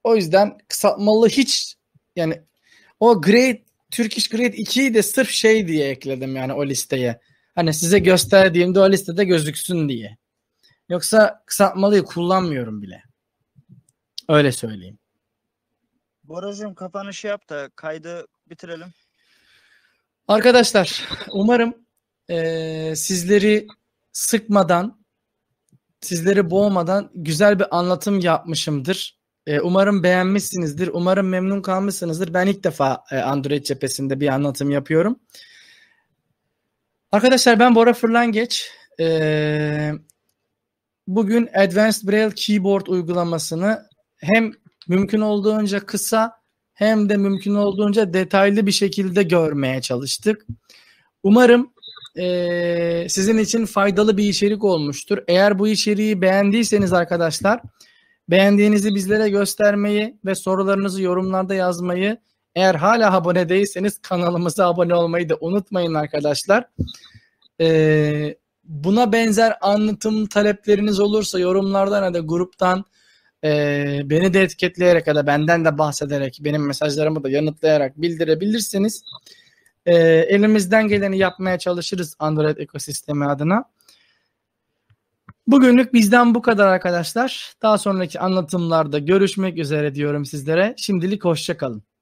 O yüzden kısaltmalı hiç yani o Grade Turkish Grade ikiyi de sırf şey diye ekledim yani o listeye. Hani size gösterdiğimde o listede gözüksün diye. Yoksa kısaltmalıyı kullanmıyorum bile. Öyle söyleyeyim. Boracığım kapanışı yap da kaydı bitirelim. Arkadaşlar umarım eee, sizleri sıkmadan, sizleri boğmadan güzel bir anlatım yapmışımdır. Eee, umarım beğenmişsinizdir. Umarım memnun kalmışsınızdır. Ben ilk defa e, Android cephesinde bir anlatım yapıyorum. Arkadaşlar ben Bora Fırlangeç. Eee Bugün Advanced Braille Keyboard uygulamasını hem mümkün olduğunca kısa hem de mümkün olduğunca detaylı bir şekilde görmeye çalıştık. Umarım eee, sizin için faydalı bir içerik olmuştur. Eğer bu içeriği beğendiyseniz arkadaşlar, beğendiğinizi bizlere göstermeyi ve sorularınızı yorumlarda yazmayı, eğer hala abone değilseniz kanalımıza abone olmayı da unutmayın arkadaşlar. Eee Buna benzer anlatım talepleriniz olursa yorumlardan ya da gruptan e, beni de etiketleyerek ya da benden de bahsederek benim mesajlarımı da yanıtlayarak bildirebilirsiniz. E, elimizden geleni yapmaya çalışırız Android ekosistemi adına. Bugünlük bizden bu kadar arkadaşlar. Daha sonraki anlatımlarda görüşmek üzere diyorum sizlere. Şimdilik hoşça kalın.